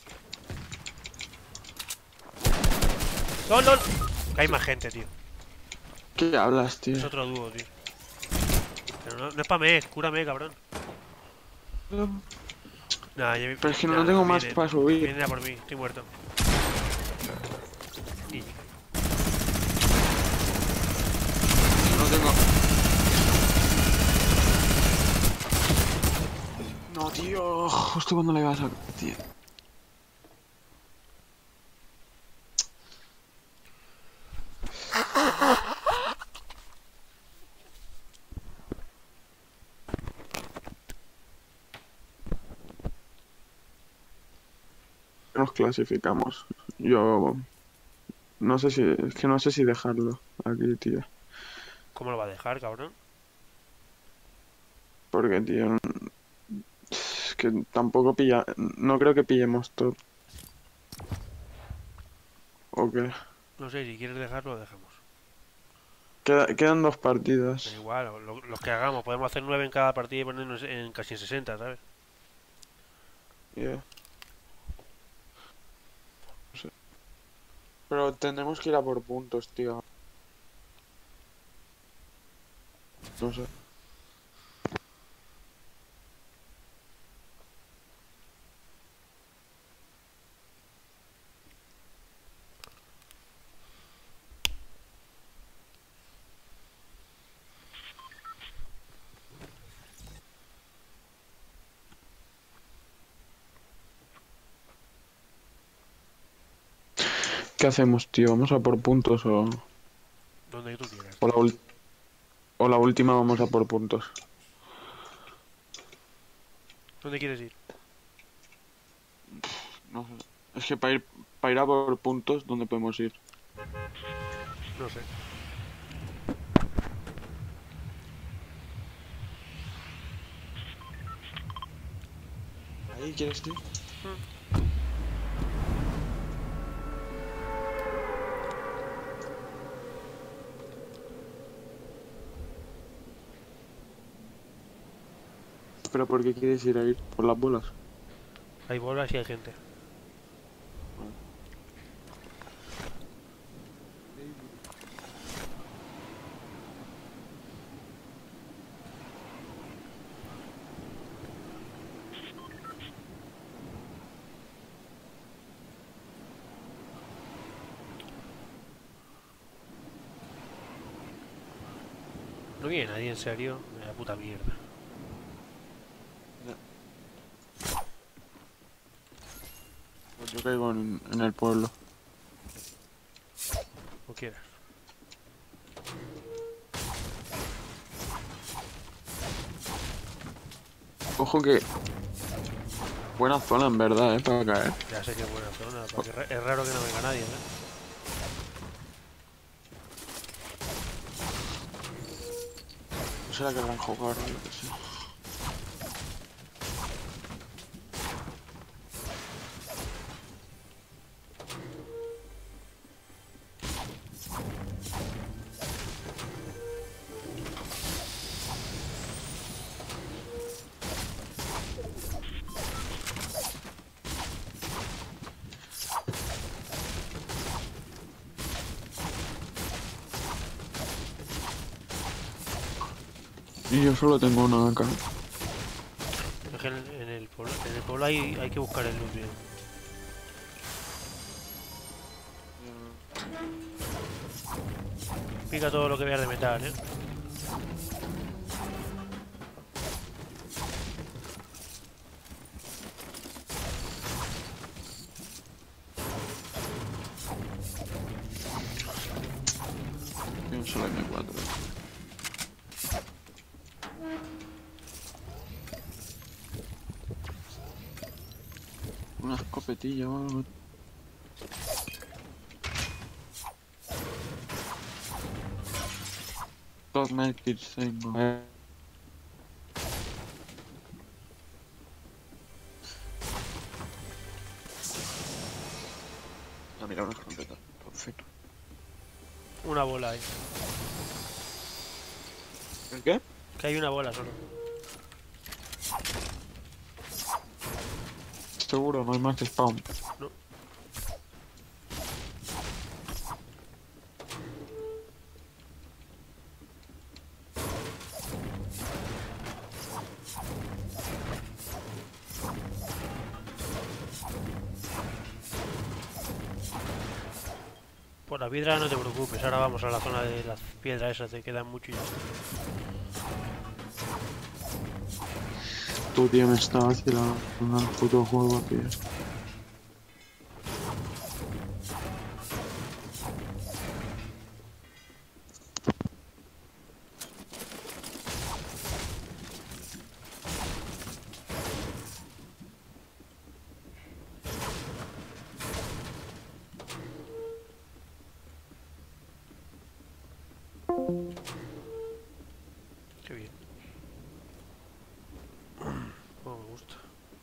¡Lol, lol! Que hay más gente, tío. ¿Qué hablas, tío? Es otro dúo, tío. Pero no, no es para mí, cúrame, cabrón. Nah, Pero es que no tengo más vienen, para subir. vienen a por mí, estoy muerto. Y No tengo... No, tío. Justo cuando le ibas a... Tío. clasificamos. Yo no sé si, es que no sé si dejarlo aquí, tío. ¿Cómo lo va a dejar, cabrón? Porque, tío, es que tampoco no creo que pillemos top. ¿O qué? No sé, si quieres dejarlo, lo dejamos. Quedan dos Da partidas. igual, los que hagamos. Podemos hacer 9 en cada partida y ponernos en casi en 60, ¿sabes? Yeah, no sé. Pero tendremos que ir a por puntos, tío. No sé. ¿Qué hacemos, tío? ¿Vamos a por puntos Donde tú quieras, o tío. o la última vamos a por puntos? ¿Dónde quieres ir? No sé. Es que para ir a por puntos, ¿dónde podemos ir? No sé. ¿Ahí quieres ir? Mm. ¿Pero por qué quieres ir ahí? ¿Por las bolas? Hay bolas y hay gente. Vale. No viene nadie en serio. La puta mierda. Ya. Pues yo caigo en el pueblo. No quieras. Ojo que... Buena zona en verdad, para caer. Ya sé que es buena zona. Porque es raro que no venga nadie, ¿eh? No será que habrán jugado, yo que sé. Y yo solo tengo una acá. Es que en el pueblo hay que buscar el loot bien. Pica todo lo que veas de metal, ¿eh? Yo solo hay M4. Una escopetilla o algo. Dos medkits tengo. Ah, mira, una escopeta. Perfecto. Una bola ahí. ¿El qué? Que hay una bola solo. Seguro, no hay más spawn. No. Por la piedra no te preocupes. Ahora vamos a la zona de las piedras esas. Te quedan mucho y ya está. Tu tío me está vacilando el puto juego, tío. Qué bien. Como me gusta.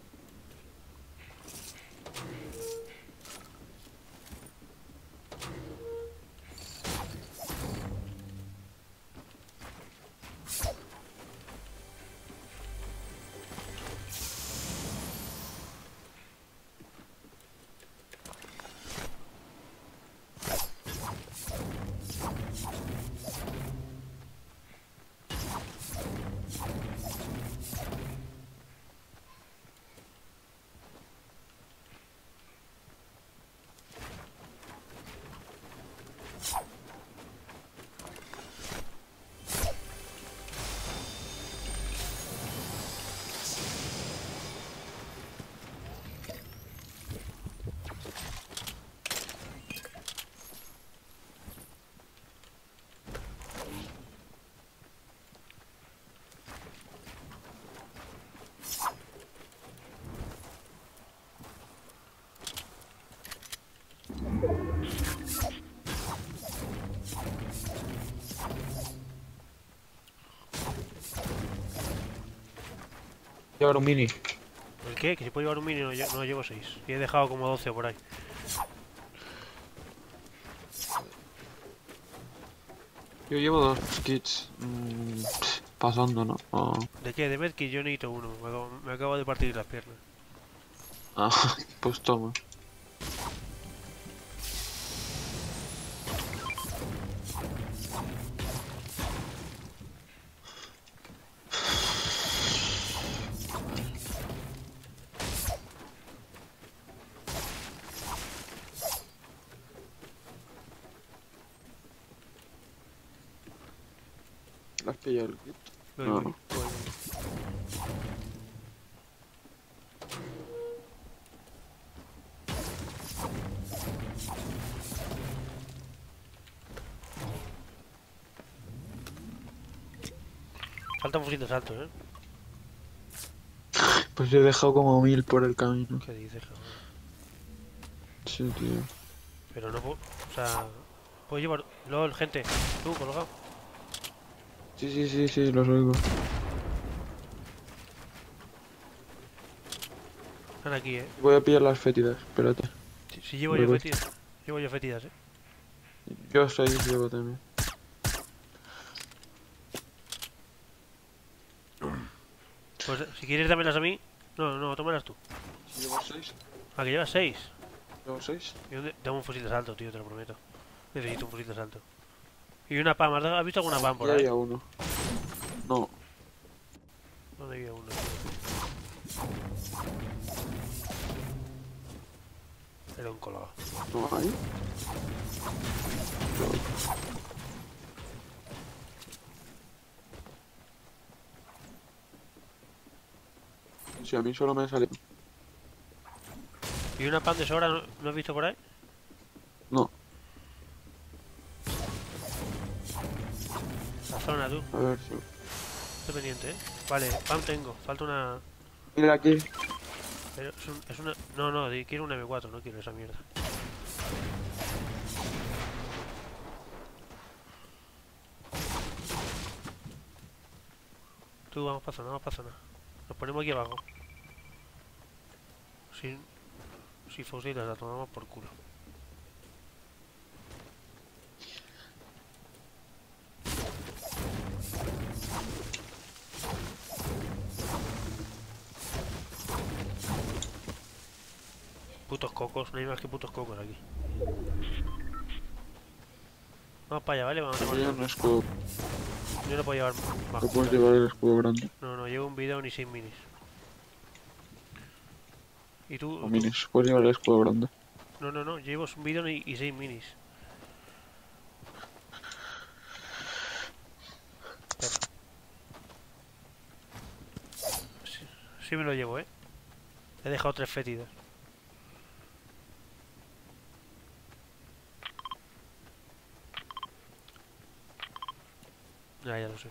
Llevar un mini. ¿El qué? Que si puedo llevar un mini no, no llevo 6. Y he dejado como 12 por ahí. Yo llevo 2 kits. Pasando, ¿no? ¿De qué? De medkit yo necesito uno. Me acabo de partir las piernas. Ah, pues toma. ¿Le has pillado el kit? Voy, No, voy, no. voy. Falta un fusil de asalto, ¿eh? Pues yo he dejado como 1000 por el camino. ¿Qué dices, cabrón? Sí, tío. Pero no puedo... O sea... Puedo llevar... LOL, gente. Tú, colgado. Sí, los oigo. Están aquí, ¿eh? Voy a pillar las fétidas, espérate. Si llevo Voy, yo voy. fetidas. Llevo yo fetidas, ¿eh? Yo 6 llevo también. Pues si quieres dámelas a mí... No, no, tómalas tú. ¿Llevo 6? Ah, que llevas 6. ¿Llevo 6? ¿Y dónde? Dame un fusil de asalto, tío, te lo prometo. Necesito un fusil de asalto. Y una PAM. ¿Has visto alguna PAM por Ya ahí? había uno. No. ¿Dónde había uno? Era un colgado. ¿No hay? Sí, a mí solo me sale... ¿Y una PAM de sobra no has visto por ahí? No. La zona, tú. A ver si... Estoy pendiente, ¿eh? Vale, PAM tengo. Falta una... Mira aquí. Pero es una... No, no, quiero una M4, no quiero esa mierda. Tú, vamos para zona, vamos para zona. Nos ponemos aquí abajo. Si fusiles la tomamos por culo. Putos cocos, no hay más que putos cocos aquí. Vamos para allá, ¿vale? Vamos a Yo tomar. un escudo. Yo no puedo llevar más Te puedes cosas. llevar el escudo grande. No, no, llevo un bidón y 6 minis. ¿Y O tú? minis. Puedes llevar el escudo grande. No, no, no, llevo un bidón y 6 minis. Espera. Sí, sí me lo llevo, ¿eh? He dejado 3 fétidas. Ya lo sé.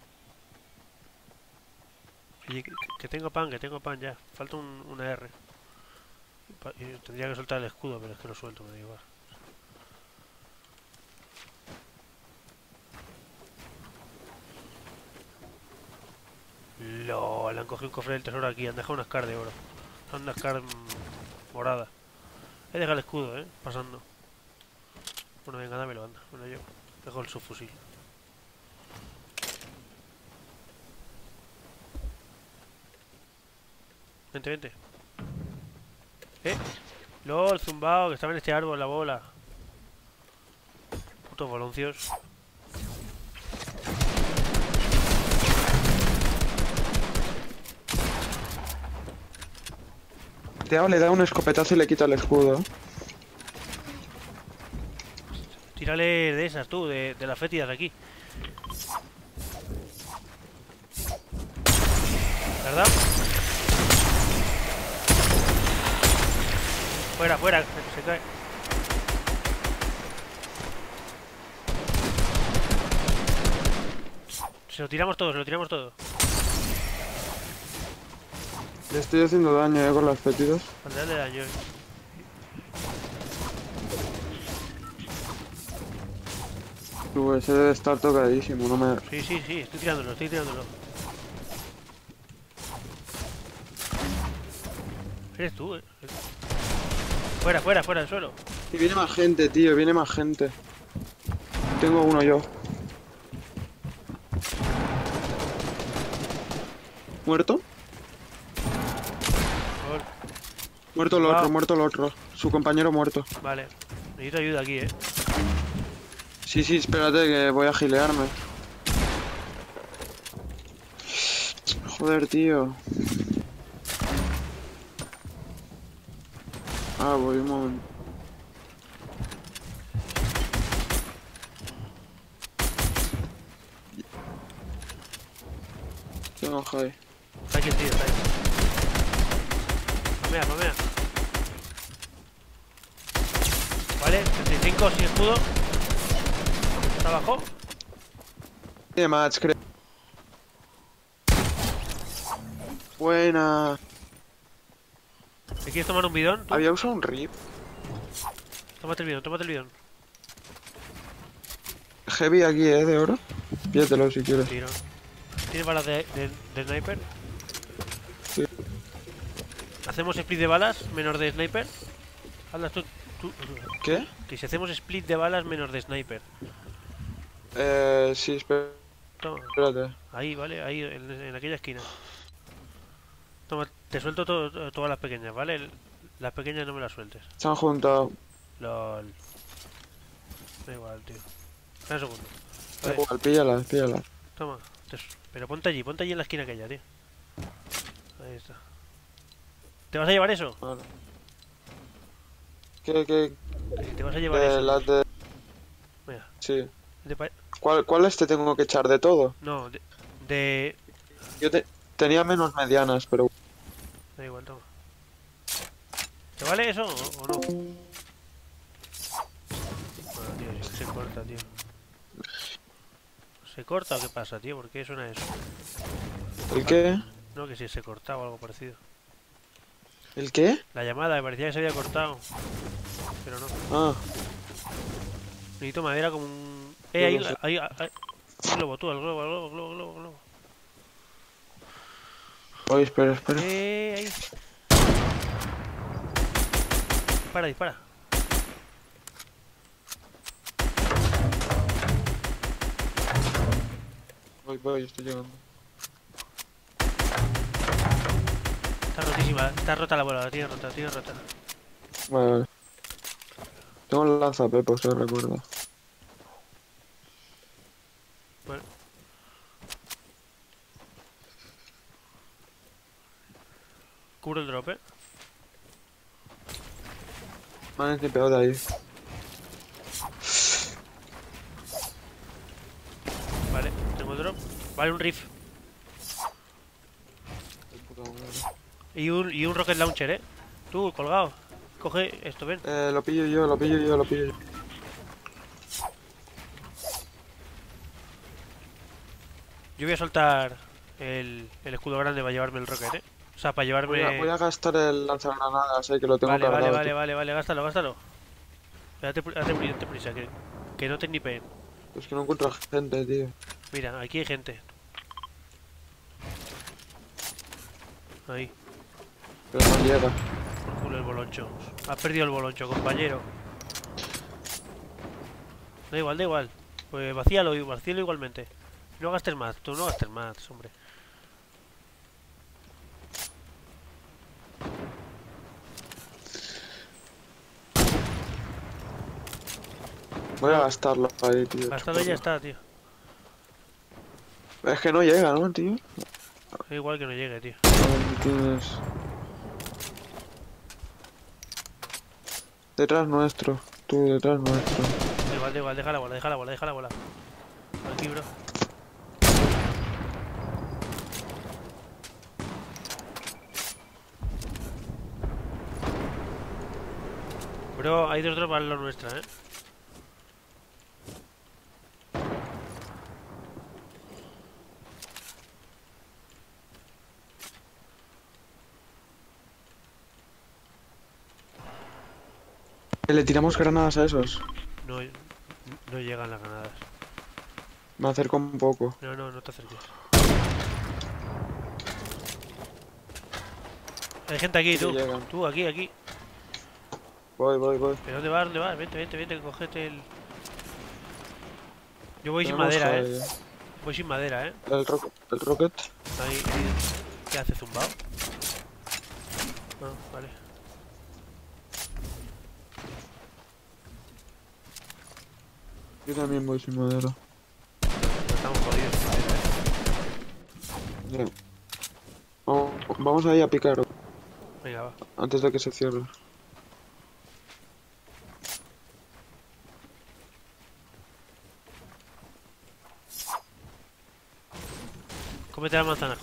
Oye, que tengo pan ya. Falta una R. Y tendría que soltar el escudo, pero es que lo suelto, me da igual. Joder, le han cogido un cofre del tesoro aquí. Han dejado una Scar de oro. Una Scar morada. He dejado el escudo, pasando. Bueno, venga, dámelo, anda. Bueno, yo dejo el subfusil. Vente, vente. LOL, zumbao, que estaba en este árbol, la bola. Putos boloncios. Teo le da un escopetazo y le quita el escudo. Tírale de esas, tú, de las fétidas de aquí. ¿Verdad? Fuera, fuera, se cae. Se lo tiramos todo, se lo tiramos todo. Le estoy haciendo daño, con las fétidas. Dale daño. Tú, ese debe estar tocadísimo, no me... Sí, sí, sí, estoy tirándolo, estoy tirándolo. Eres tú, Fuera, fuera, fuera del suelo. Y viene más gente, tío, viene más gente. Tengo uno yo. ¿Muerto? Gol. Muerto el otro, muerto el otro. Su compañero muerto. Vale, necesito ayuda aquí, Sí, sí, espérate que voy a gilearme. Joder, tío. Ah, voy un momento. Tengo high. Está aquí el tío, está ahí. Mamea, mamea. Vale, 35 sin escudo. ¿Está abajo? Tiene match, creo. Buena. ¿Te quieres tomar un bidón? ¿Tú? Había usado un rip. Tómate el bidón, tómate el bidón. Heavy aquí, de oro. Pídetelo si quieres. Tiro. ¿Tienes balas de sniper? Sí. ¿Hacemos split de balas menos de sniper? Hazlas tú. ¿Qué? Que si hacemos split de balas menos de sniper. Sí, Toma. espérate. Ahí, vale, ahí, en aquella esquina. Toma, te suelto todas las pequeñas, ¿vale? Las pequeñas no me las sueltes. Se han juntado. LOL. Da igual, tío. Espera un segundo. Da igual, píllalas, píllalas. Toma. Pero ponte allí en la esquina aquella, tío. Ahí está. ¿Te vas a llevar eso? Vale. ¿Qué? ¿Te vas a llevar eso? Las de... Mira. Sí. De pa- ¿Cuáles te tengo que echar de todo? No, de... Yo tenía menos medianas, pero... Da igual, toma. ¿Te vale eso o no? Bueno, tío, se corta, tío. ¿Se corta o qué pasa, tío? ¿Por qué suena eso? ¿El qué? No, que si se cortaba o algo parecido. ¿El qué? La llamada, me parecía que se había cortado. Pero no. Ah, Necesito madera como un... No ahí, lo sé. ahí, el globo, tú, el globo. oye, espera. Ahí. Dispara. Voy, estoy llegando. Está rotísima, está rota la bola, la tiene rota. Vale. Tengo el lanzapepos, recuerda. Bueno. Cubro el drop, Me han snipeado de ahí. Vale, tengo el drop. Vale, un riff. Y un rocket launcher, Tú, colgado. Coge esto, ven. Lo pillo yo. Yo voy a soltar el escudo grande para llevarme el rocket, O sea, para llevarme... Voy a gastar el lanzagranadas, que lo tengo cargado. Vale, gástalo. Date prisa, que no te nipeen. Es que no encuentro gente, tío. Mira, aquí hay gente. Ahí. Pero no llega. Por culo el boloncho. Has perdido el boloncho, compañero. Da igual, da igual. Pues vacíalo igualmente. No gastes más, tú no gastes más, hombre. Voy a gastarlo ahí, tío. Gástalo y ya está, tío. Es que no llega, ¿no, tío? Da igual que no llegue, tío. A ver, tienes... Detrás nuestro. Tú, detrás nuestro. Da igual, deja la bola, deja la bola, deja la bola. Aquí, bro. Bro, hay dos tropas en la nuestra, ¿eh? Le tiramos granadas a esos. No, no llegan las granadas. Me acerco un poco. No, no, no te acerques. Hay gente aquí, Sí tú. llegan. Tú, aquí. Voy. ¿Pero dónde vas? ¿Dónde vas? Vente, cogete el... Yo voy sin Tenemos madera, ahí Voy sin madera, el rocket. Ahí. ¿Qué hace, zumbao? Ah, vale. Yo también voy sin madera. Estamos jodidos sin madera, Ya. Vamos ahí a picar Venga, va. antes de que se cierre. Cómete las manzanas.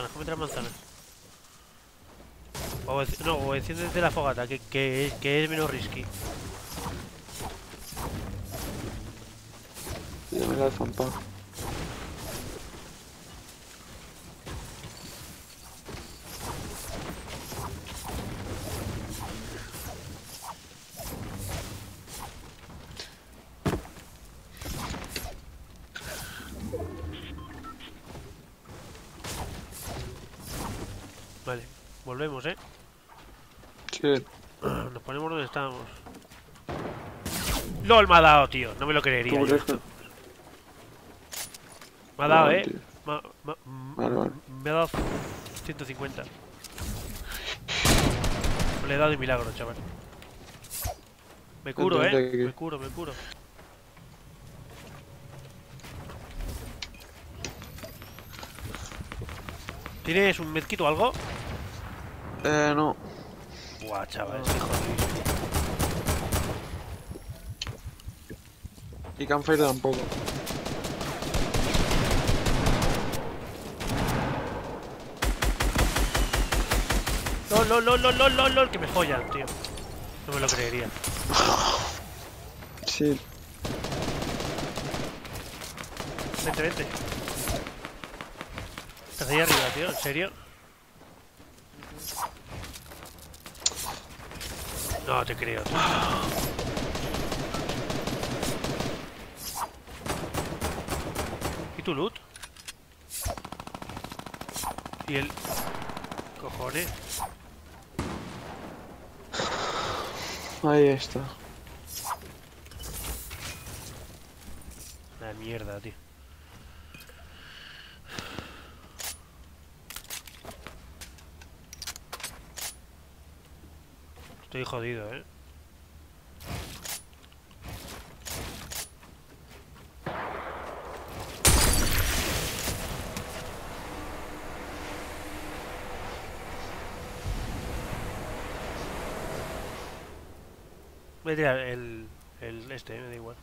O enciéndete la fogata, que es menos risky. Ya me la he zampado. Vale, volvemos, Sí. Nos ponemos donde estábamos. LOL, me ha dado, tío. No me lo creería ¿Tú yo crees que...? esto. Me ha dado, No, tío. Vale. Me ha dado 150. Le he dado de milagro, chaval. Me curo, Vente aquí. Me curo. ¿Tienes un medkit o algo? No. Buah, chaval, estoy jodido. Y Campfire tampoco. LOL, que me follan, tío. No me lo creería. Sí. Vente. Estás ahí arriba, tío, ¿en serio? No te creo, tío. ¿Y tu loot? ¿Y el...? Cojones. Ahí está. La mierda, tío. Estoy jodido, Voy a tirar el este, me da igual.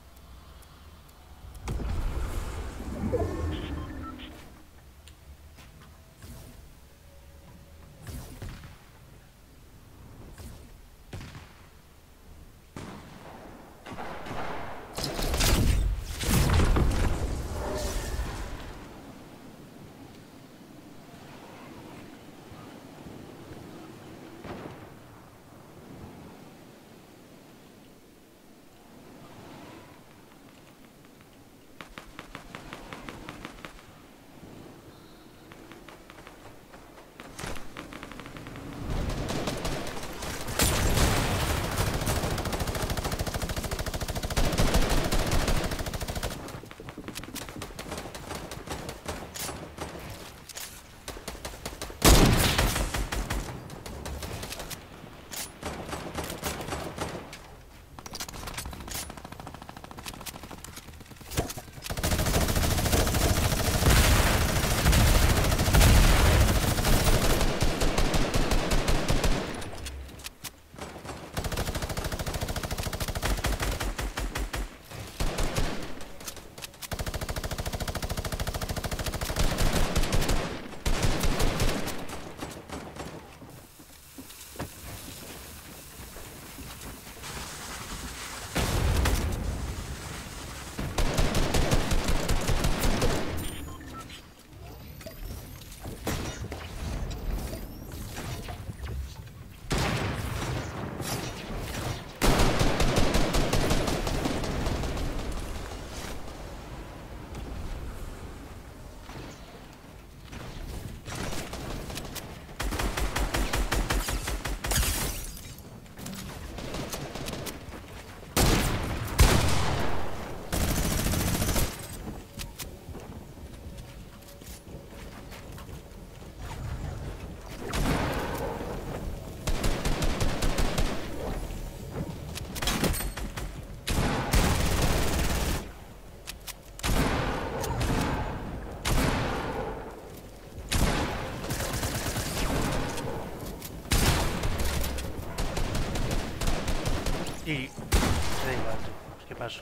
Y... me da igual, tío. ¿Qué pasó?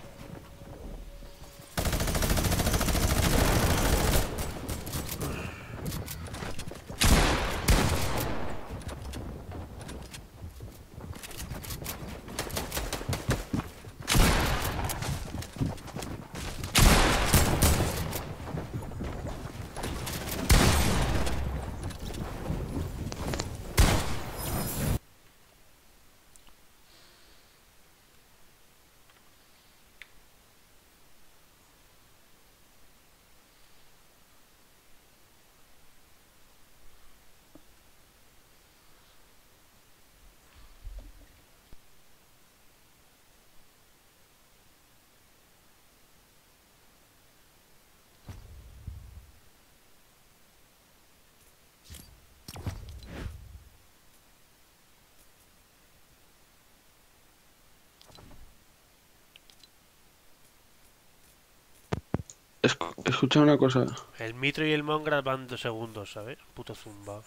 Escucha una cosa. El Mitro y el Mongrel van 2 segundos, ¿sabes? Puto zumbao.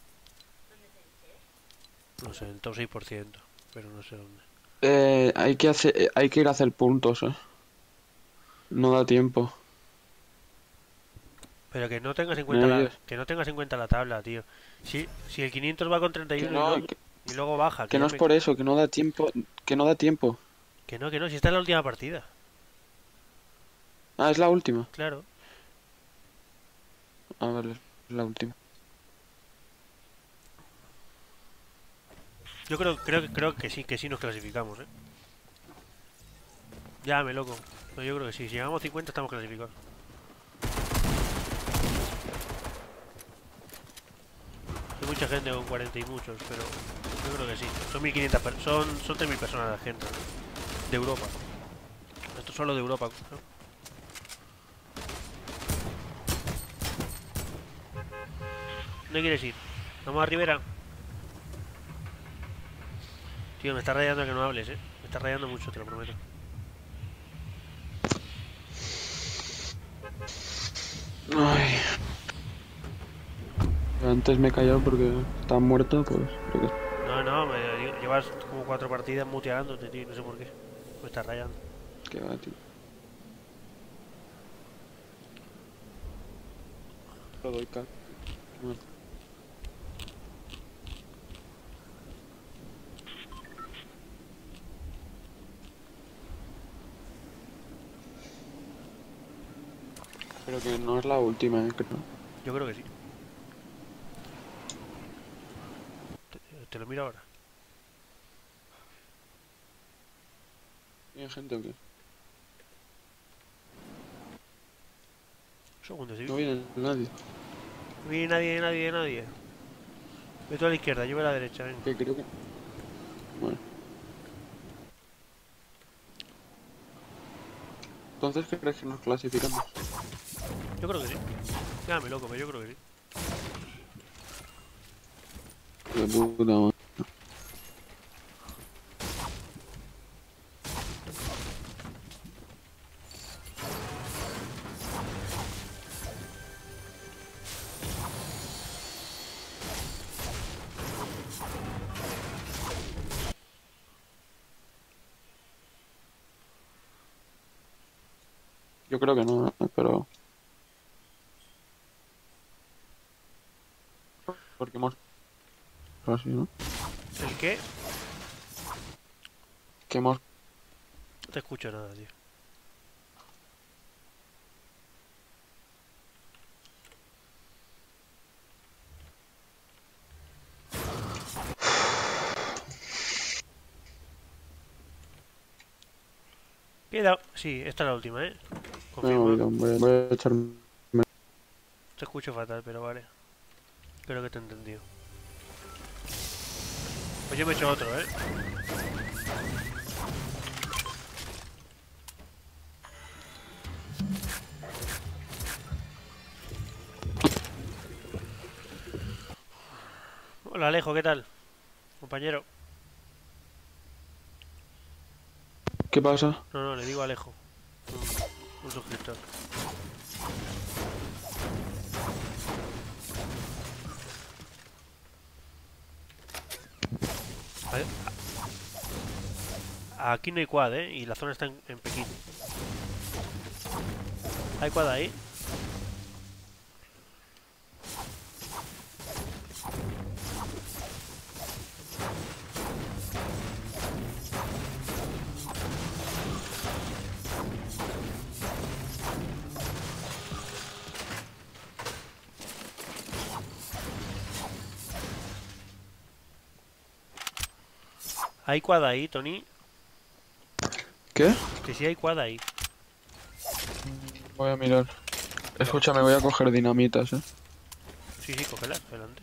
No sé, el top 6%, pero no sé dónde. Hay que ir a hacer puntos, No da tiempo. Pero que no tengas en ¿Me cuenta oyes? que no tengas en cuenta la tabla, tío. Si el 500 va con Que 31 y no, luego, y luego baja, que no es por eso, que no da tiempo, que no da tiempo. que no, si esta es la última partida. Ah, es la última. Claro. Ah, vale, es la última. Yo creo que sí nos clasificamos, Llame, loco. No, yo creo que sí. Si llegamos a 50 estamos clasificados. Hay mucha gente con 40 y muchos, pero yo creo que sí. Son 1500 son 3000 personas de gente, ¿no? De Europa. Esto es solo de Europa, ¿no? ¿Dónde quieres ir? ¿Vamos a Rivera? Tío, me está rayando que no hables, Me está rayando mucho, te lo prometo. Ay. Antes me he callado porque estaba muerto, pues. No, llevas como 4 partidas muteándote, tío, no sé por qué. Me está rayando. Que va, tío. Lo doy cal. Bueno. Pero que no es la última, creo. Yo creo que sí. Te lo miro ahora. ¿Hay gente o qué? Un segundo, sí. No viene nadie. No viene nadie. Ve tú a la izquierda, yo voy a la derecha, venga. Que creo que... Bueno. Entonces, ¿qué crees que nos clasificamos? Yo creo que sí. Llámame, loco, pero yo creo que sí. De puta madre. Yo creo que no, pero... Porque hemos... Así, ¿no? ¿El qué? Que hemos... No te escucho nada, tío. Queda... Sí, esta es la última, Me he Confirmo. oído, voy a echarme... Te escucho fatal, pero vale. Creo que te he entendido. Pues yo me he hecho otro, Hola, Alejo, ¿qué tal? Compañero. ¿Qué pasa? No, le digo Alejo. Un suscriptor. Aquí no hay quad, y la zona está en Pekín. ¿Hay quad ahí? ¿Hay quad ahí, Tony? ¿Qué? Que sí hay quad ahí. Voy a mirar. Escúchame, voy a coger dinamitas, Sí, sí, cógelas, adelante.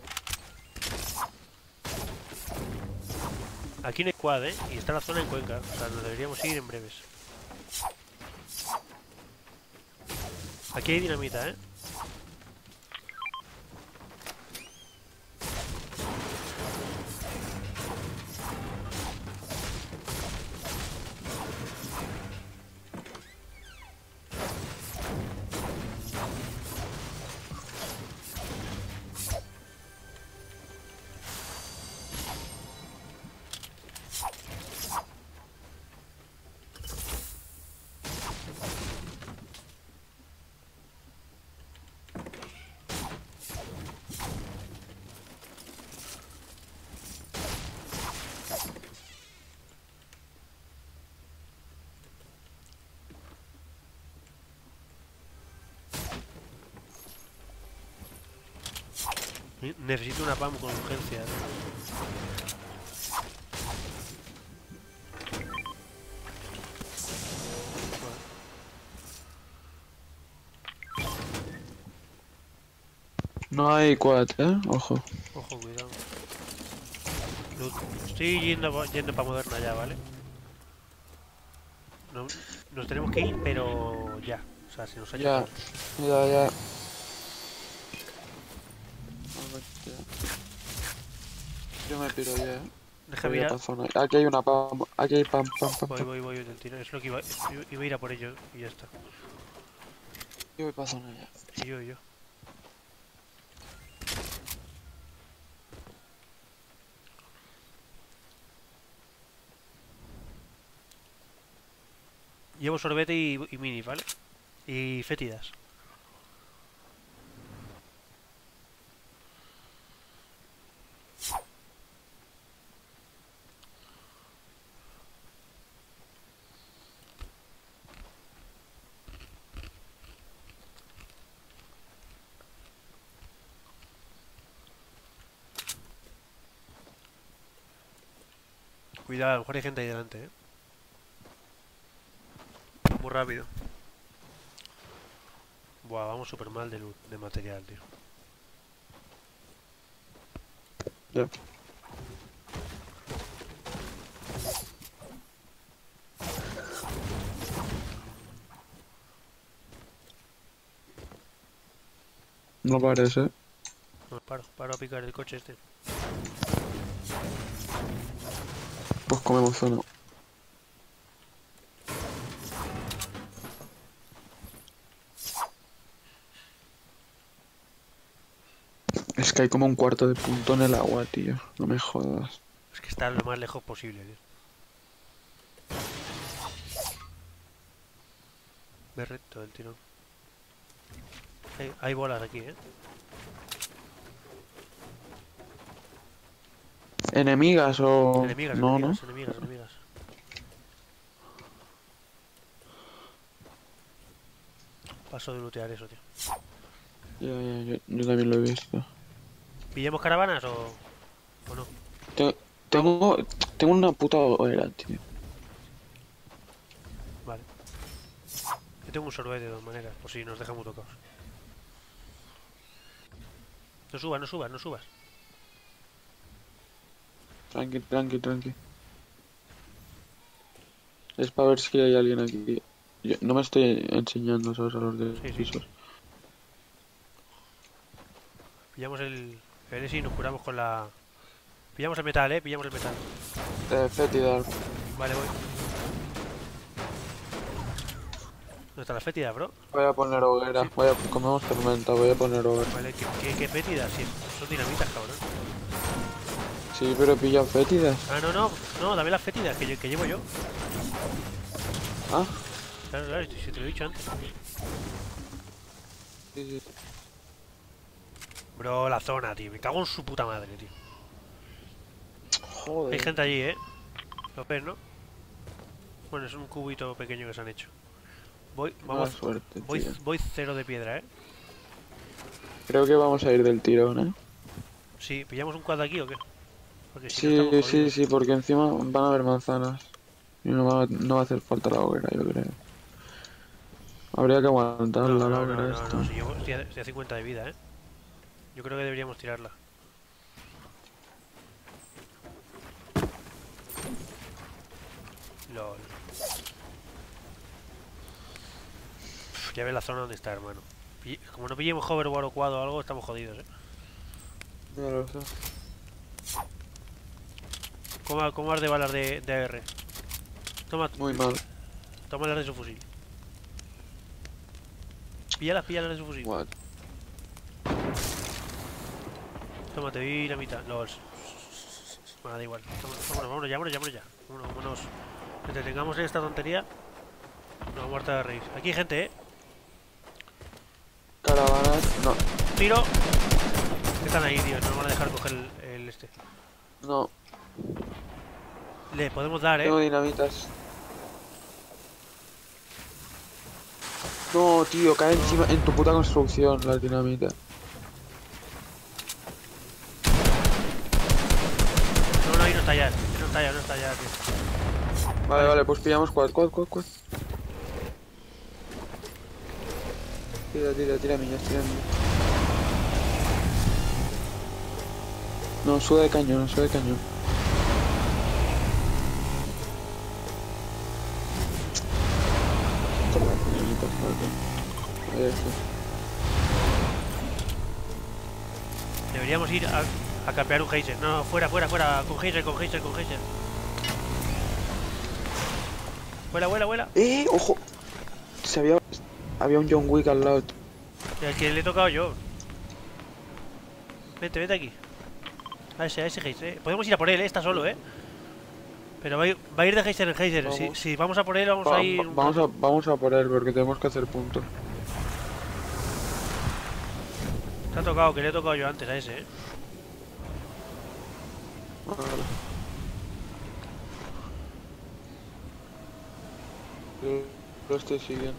Aquí no hay quad, y está la zona en Cuenca. O sea, nos deberíamos ir en breves. Aquí hay dinamita, Necesito una PAM con urgencia, No hay quad, ojo. Ojo, cuidado. Estoy yendo para Moderna ya, ¿vale? No, nos tenemos que ir, pero ya. O sea, se nos ha hecho Ya, tarde. ya. Yo me piro ya, Déjame Voy ir a a... pa' zona. Aquí hay una pam, aquí hay pam. Voy del tiro. Es lo que iba a ir a por ello y ya está. Yo voy pa' zona ya. Y yo. Llevo sorbete y mini, ¿vale? Y fétidas. Cuidado, a lo mejor hay gente ahí delante, Muy rápido. Buah, vamos súper mal de loot, de material, tío. Ya. No parece. No, paro a picar el coche este. Pues comemos zona. Es que hay como un cuarto de punto en el agua, tío. No me jodas. Es que está lo más lejos posible, tío. Ve recto del tirón. Hay bolas aquí, ¿Enemigas o...? Enemigas, No, enemigas. Paso de lootear eso, tío. Yo también lo he visto. ¿Pillamos caravanas o no? Tengo una puta hoguera, tío. Vale. Yo tengo un sorbete de todas maneras, por si nos dejamos tocados. No subas. Tranqui. Es para ver si hay alguien aquí. Yo no me estoy enseñando, ¿sabes? A los de Sí. pisos. Pillamos el Eres y nos curamos con la... Pillamos el metal, pillamos el metal. Fétida. Vale, voy. ¿Dónde está la fétida, bro? Voy a poner hoguera. Sí. Comemos tormenta, voy a poner hoguera. Vale, ¿qué fétida? Sí, son dinamitas, cabrón. Sí, pero pilla fétidas. Ah, no, no, no, dame las fétidas que llevo yo. Ah, Claro, claro, si te lo he dicho antes. sí, sí. Bro, la zona, tío. Me cago en su puta madre, tío. Hay Joder. gente allí, ¿eh? Lo ves, ¿no? Bueno, es un cubito pequeño que se han hecho. Voy, Mala vamos, suerte, voy, tío. voy cero de piedra, ¿eh? Creo que vamos a ir del tirón, ¿eh? Sí, ¿pillamos un quad aquí o qué? Porque si no Sí, estamos sí, jodidos. sí, porque encima van a haber manzanas. Y no va a hacer falta la hoguera, yo creo. Habría que aguantar No, la no, no, hoguera no, esta. no, si llevo, estoy a 50 de vida, ¿eh? Yo creo que deberíamos tirarla. LOL. Ya ves la zona donde está, hermano. Como no pillemos hoverboard o quad o algo, estamos jodidos, ¿eh? Ya lo sé. ¿Cómo vas de balas de AR? Toma, Muy mal. toma las de su fusil. Píllalas de su fusil. What? Toma, te di la mitad. LOL. Bueno, da igual. Vámonos, vámonos ya. Vámonos. Mientras tengamos esta tontería, nos vamos a reír. Aquí hay gente, ¿eh? Caravanas. No, Tiro. Están ahí, tío. No nos van a dejar coger el este. no. Le podemos dar, ¿eh? Tengo dinamitas. No, tío, cae encima en tu puta construcción la dinamita. No, no, ahí no está ya. No está ya, tío. Vale, vale, pues pillamos quad. Tira millas. No, sube de cañón. Con la dinamita, joder. Ahí está. Deberíamos ir a campear un geyser. No, fuera. Con geyser. Vuela. Ojo. Había un John Wick al lado. El que le he tocado yo. Vete aquí. A ese geyser, ¿eh? Podemos ir a por él, ¿eh? Está solo, ¿eh? Pero va a ir de geyser en geyser. Vamos. Si vamos a por él, vamos a ir... Vamos a por él porque tenemos que hacer puntos. Te ha tocado, que le he tocado yo antes a ese, ¿eh? Vale. Yo lo estoy siguiendo.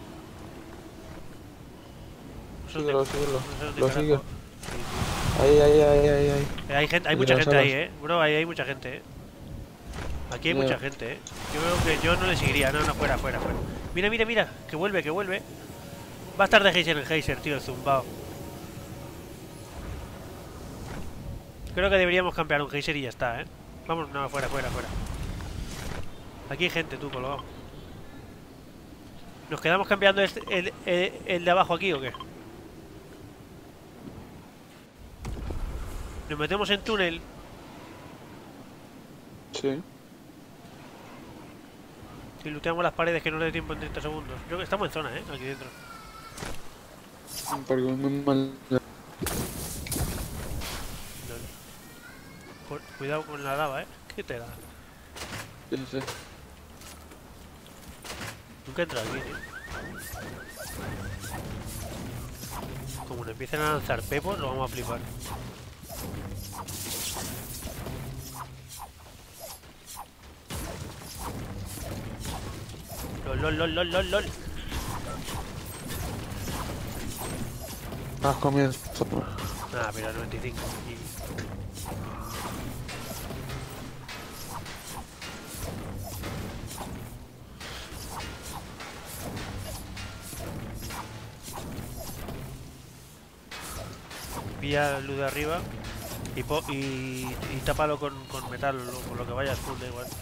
Síguelo. No sé dónde Lo carajo. sigue. Sí, Ahí. hay mucha gente ahí, ¿eh? Bro, ahí hay mucha gente, ¿eh? Aquí hay mucha gente, ¿eh? Yo creo que yo no le seguiría. No, fuera. Mira. Que vuelve. Va a estar de geyser en geyser, tío, el zumbao. Creo que deberíamos campear un geyser y ya está, ¿eh? Vamos, no, fuera. Aquí hay gente, tú, colgado. ¿Nos quedamos cambiando el de abajo aquí o qué? Nos metemos en túnel. Sí. Y looteamos las paredes que no le dé tiempo en 30 segundos. Creo que estamos en zona, ¿eh? Aquí dentro. Porque es muy mal. Cuidado con la lava, ¿eh? ¿Qué te da? Sí. Nunca he entrado aquí, tío. Como nos empiecen a lanzar pepos, lo vamos a flipar. LOL. Haz comienzo. Ah, mira, 95. Pilla luz de arriba y tápalo con metal o con lo que vayas full, da igual.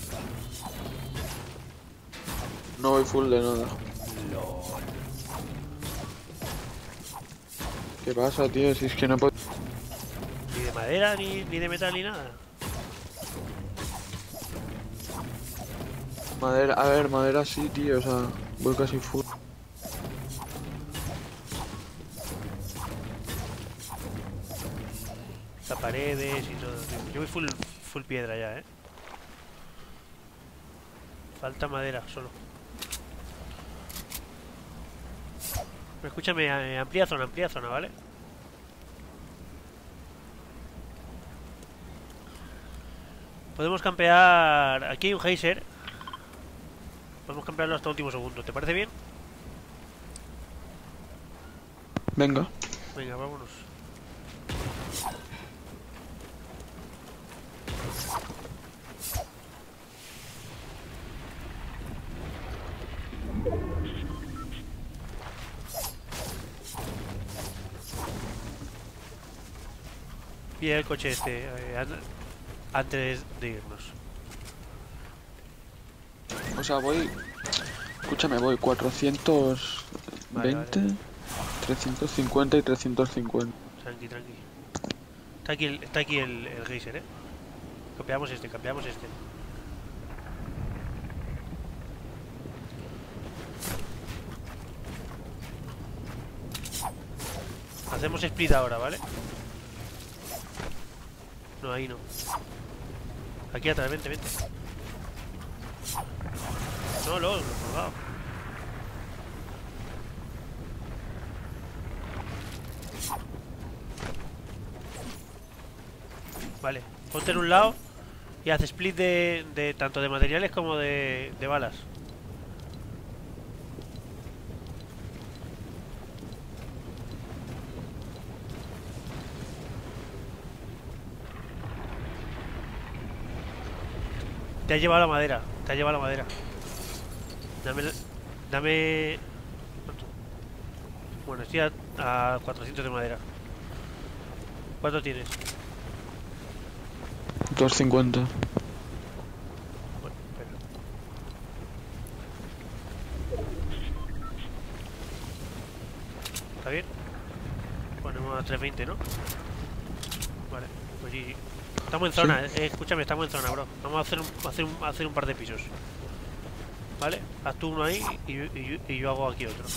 No voy full de nada. LOL. ¿Qué pasa, tío? Si es que no puedo... Ni de madera, ni de metal, ni nada. Madera, a ver, madera sí, tío, o sea, voy casi full. hasta paredes y todo, tío. Yo voy full piedra ya, ¿eh? Falta madera, solo. Pero escúchame, amplía zona, ¿vale? Podemos campear... Aquí hay un geyser. Podemos campearlo hasta el último segundo. ¿Te parece bien? Venga. Venga, vámonos. Pilla el coche este antes de irnos. O sea, voy... Escúchame, voy 420, Vale. 350 y 350. Tranqui. Está aquí el geyser, ¿eh? Campeamos este. Hacemos split ahora, ¿vale? No, ahí no. Aquí atrás, vente. No, lo he colgado. Vale, ponte en un lado y haz split de tanto de materiales como de balas. Te ha llevado la madera. Dame... ¿Cuánto? Bueno, estoy a 400 de madera. ¿Cuánto tienes? 250. Bueno, espera. ¿Está bien? Ponemos a 320, ¿no? Vale, pues sí. Estamos en zona, escúchame, estamos en zona, bro. Vamos a hacer un par de pisos. ¿Vale? Haz tú uno ahí y yo hago aquí otro.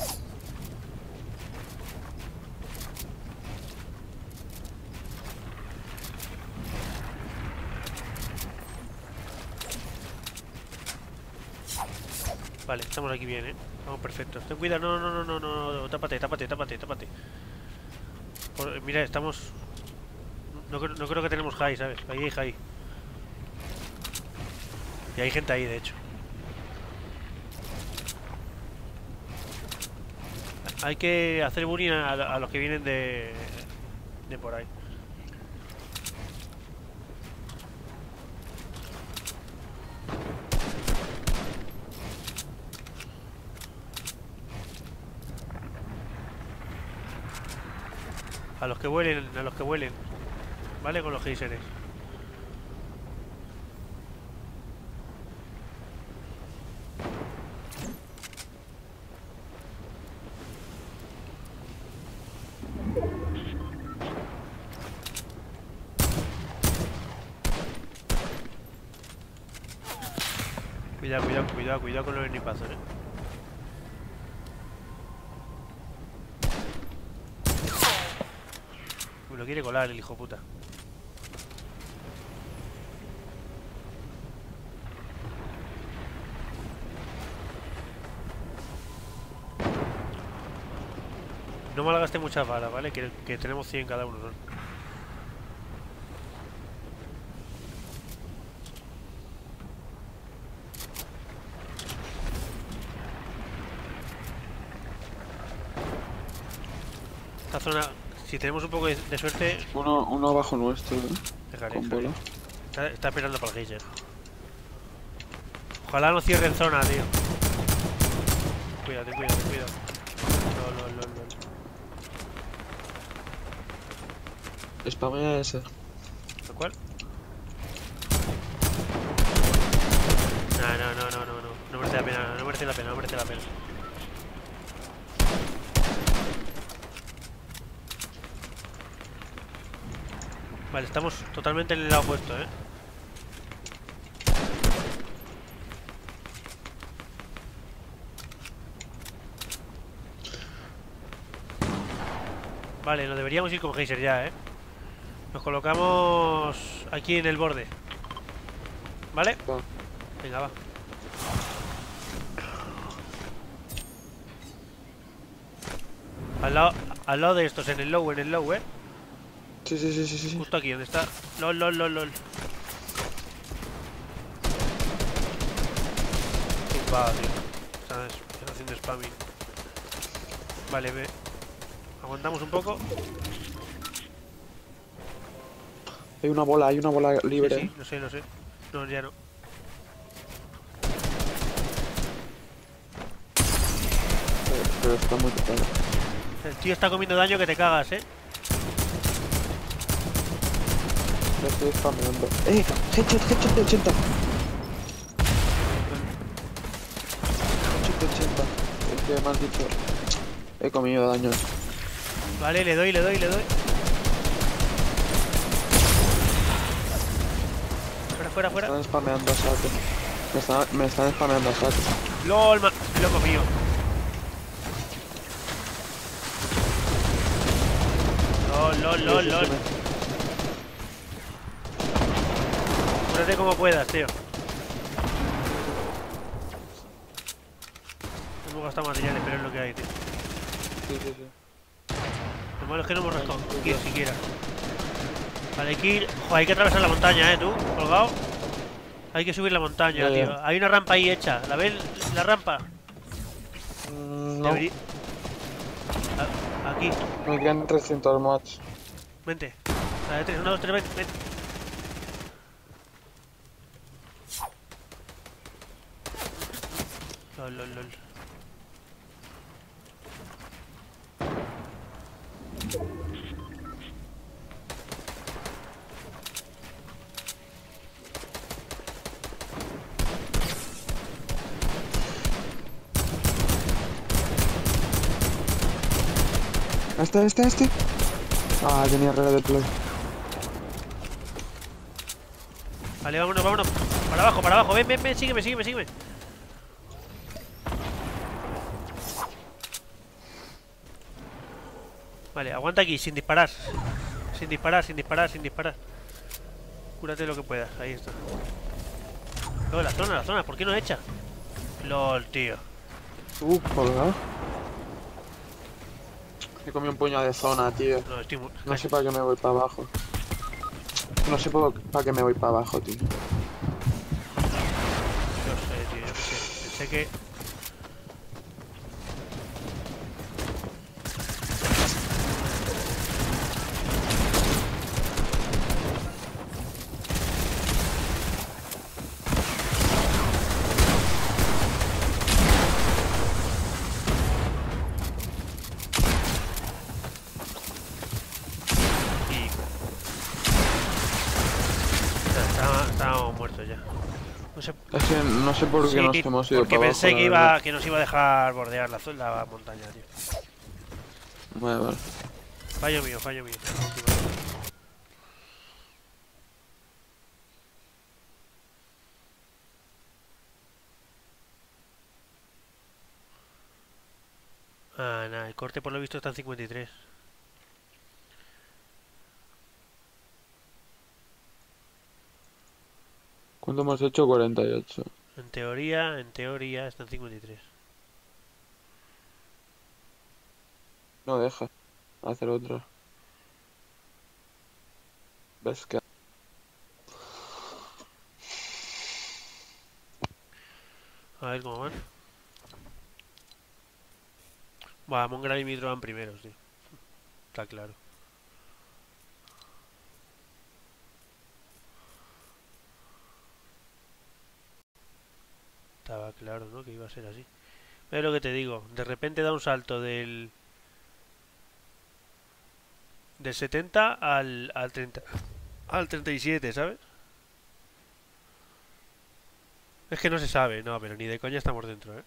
Vale, estamos aquí bien, ¿eh? Vamos perfectos. Ten cuidado, no, tápate. Mira, estamos... No creo que tenemos high, ¿sabes? Ahí hay high. Y hay gente ahí, de hecho. Hay que hacer bullying a los que vienen de por ahí. A los que vuelen. ¿Vale? Con los geysers. Cuidado con los enipazos, ¿eh? Me lo quiere colar el hijo puta. No malgaste muchas balas, ¿vale? Que tenemos 100 cada uno, ¿no? Esta zona, si tenemos un poco de suerte... Uno abajo nuestro, Dejaré. bola. Está esperando para el geyser. Ojalá no cierren zona, tío. Cuídate. No. Spamea ese. ¿Lo cual? No. No merece la pena. Vale, estamos totalmente en el lado opuesto, ¿eh? Vale, nos deberíamos ir con geyser ya, ¿eh? Nos colocamos aquí en el borde. ¿Vale? Va. Venga, va. Al lado, al lado de estos, en el low, Sí, sí, sí, sí, sí. Justo aquí, donde está. LOL, lol, lol, lol. Tumbado, tío. Están haciendo spamming. Vale, ve. Aguantamos un poco. Hay una bola Sí, libre. sí, lo sé, lo sé. No, ya no. Pero está muy tocado. El tío está comiendo daño que te cagas, ¿eh? Lo estoy spameando. Headshot de 80. Headshot de 80. El que me has dicho. He comido daño. Vale, le doy. Fuera, Me fuera. están spameando a saco. Me están spameando a saco. LOL, me lo he comido. LOL, Sí, sí, lol. sí, Cúrate como puedas, tío. Hemos gastado materiales, pero es lo que hay, tío. sí. Lo malo es que no hemos rascado Kir siquiera. Vale, Kir. Joder, hay que atravesar la montaña, tú, colgado. Hay que subir la montaña, Ya, tío. ya. Hay una rampa ahí hecha. ¿La ves? La rampa. No, Debería. Aquí. me quedan 300 mods. Vente. La de 3, 1, 2, 3, ven. LOL. Este. Ah, tenía regla de play. Vale, vámonos. Para abajo. Ven. Sígueme. Vale, aguanta aquí, sin disparar. Sin disparar. Cúrate lo que puedas, ahí está. No, la zona, ¿por qué no echa? LOL, tío. Colgado. He comido un puño de zona, tío. No, estoy muy... No sé para qué me voy para abajo. No sé para qué me voy para abajo, tío. Yo sé, tío, yo qué sé. Pensé que... Y... Estábamos muertos ya. No sé... Es que no sé por qué Sí, nos hemos ido porque para abajo, pensé la verdad. que nos iba a dejar bordear la montaña, tío. Vale. Fallo mío. Ah, nada, el corte por lo visto está en 53. ¿Cuánto hemos hecho? 48. En teoría está en 53. No deja hacer otra. ¿Ves que? A ver cómo van. Buah, Mongrel y Midro van primeros, tío. Está claro. Estaba claro, ¿no? Que iba a ser así. Es lo que te digo. De repente da un salto del 70 al 30. Al 37, ¿sabes? Es que no se sabe, no, pero ni de coña estamos dentro, ¿eh?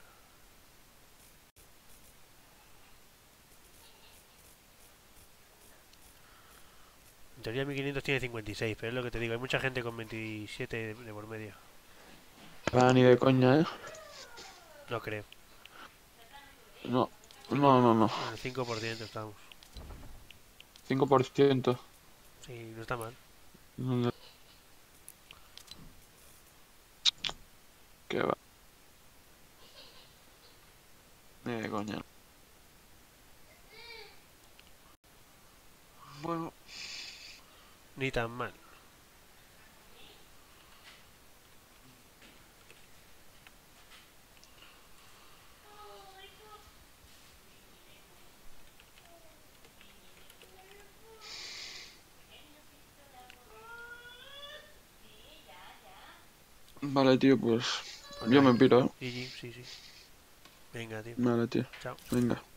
En teoría 1500 tiene 56, pero es lo que te digo. Hay mucha gente con 27 de por medio. Va, ni de coña, ¿eh? No creo. No. Cinco, No. en el 5% estamos. 5%. Sí, no está mal. No, qué va. Ni de coña. Bueno, Ni tan mal. vale, tío, pues Pues yo nada, me piro, ¿eh? GG, sí, sí. Venga, tío. Vale, tío. Chao. Venga.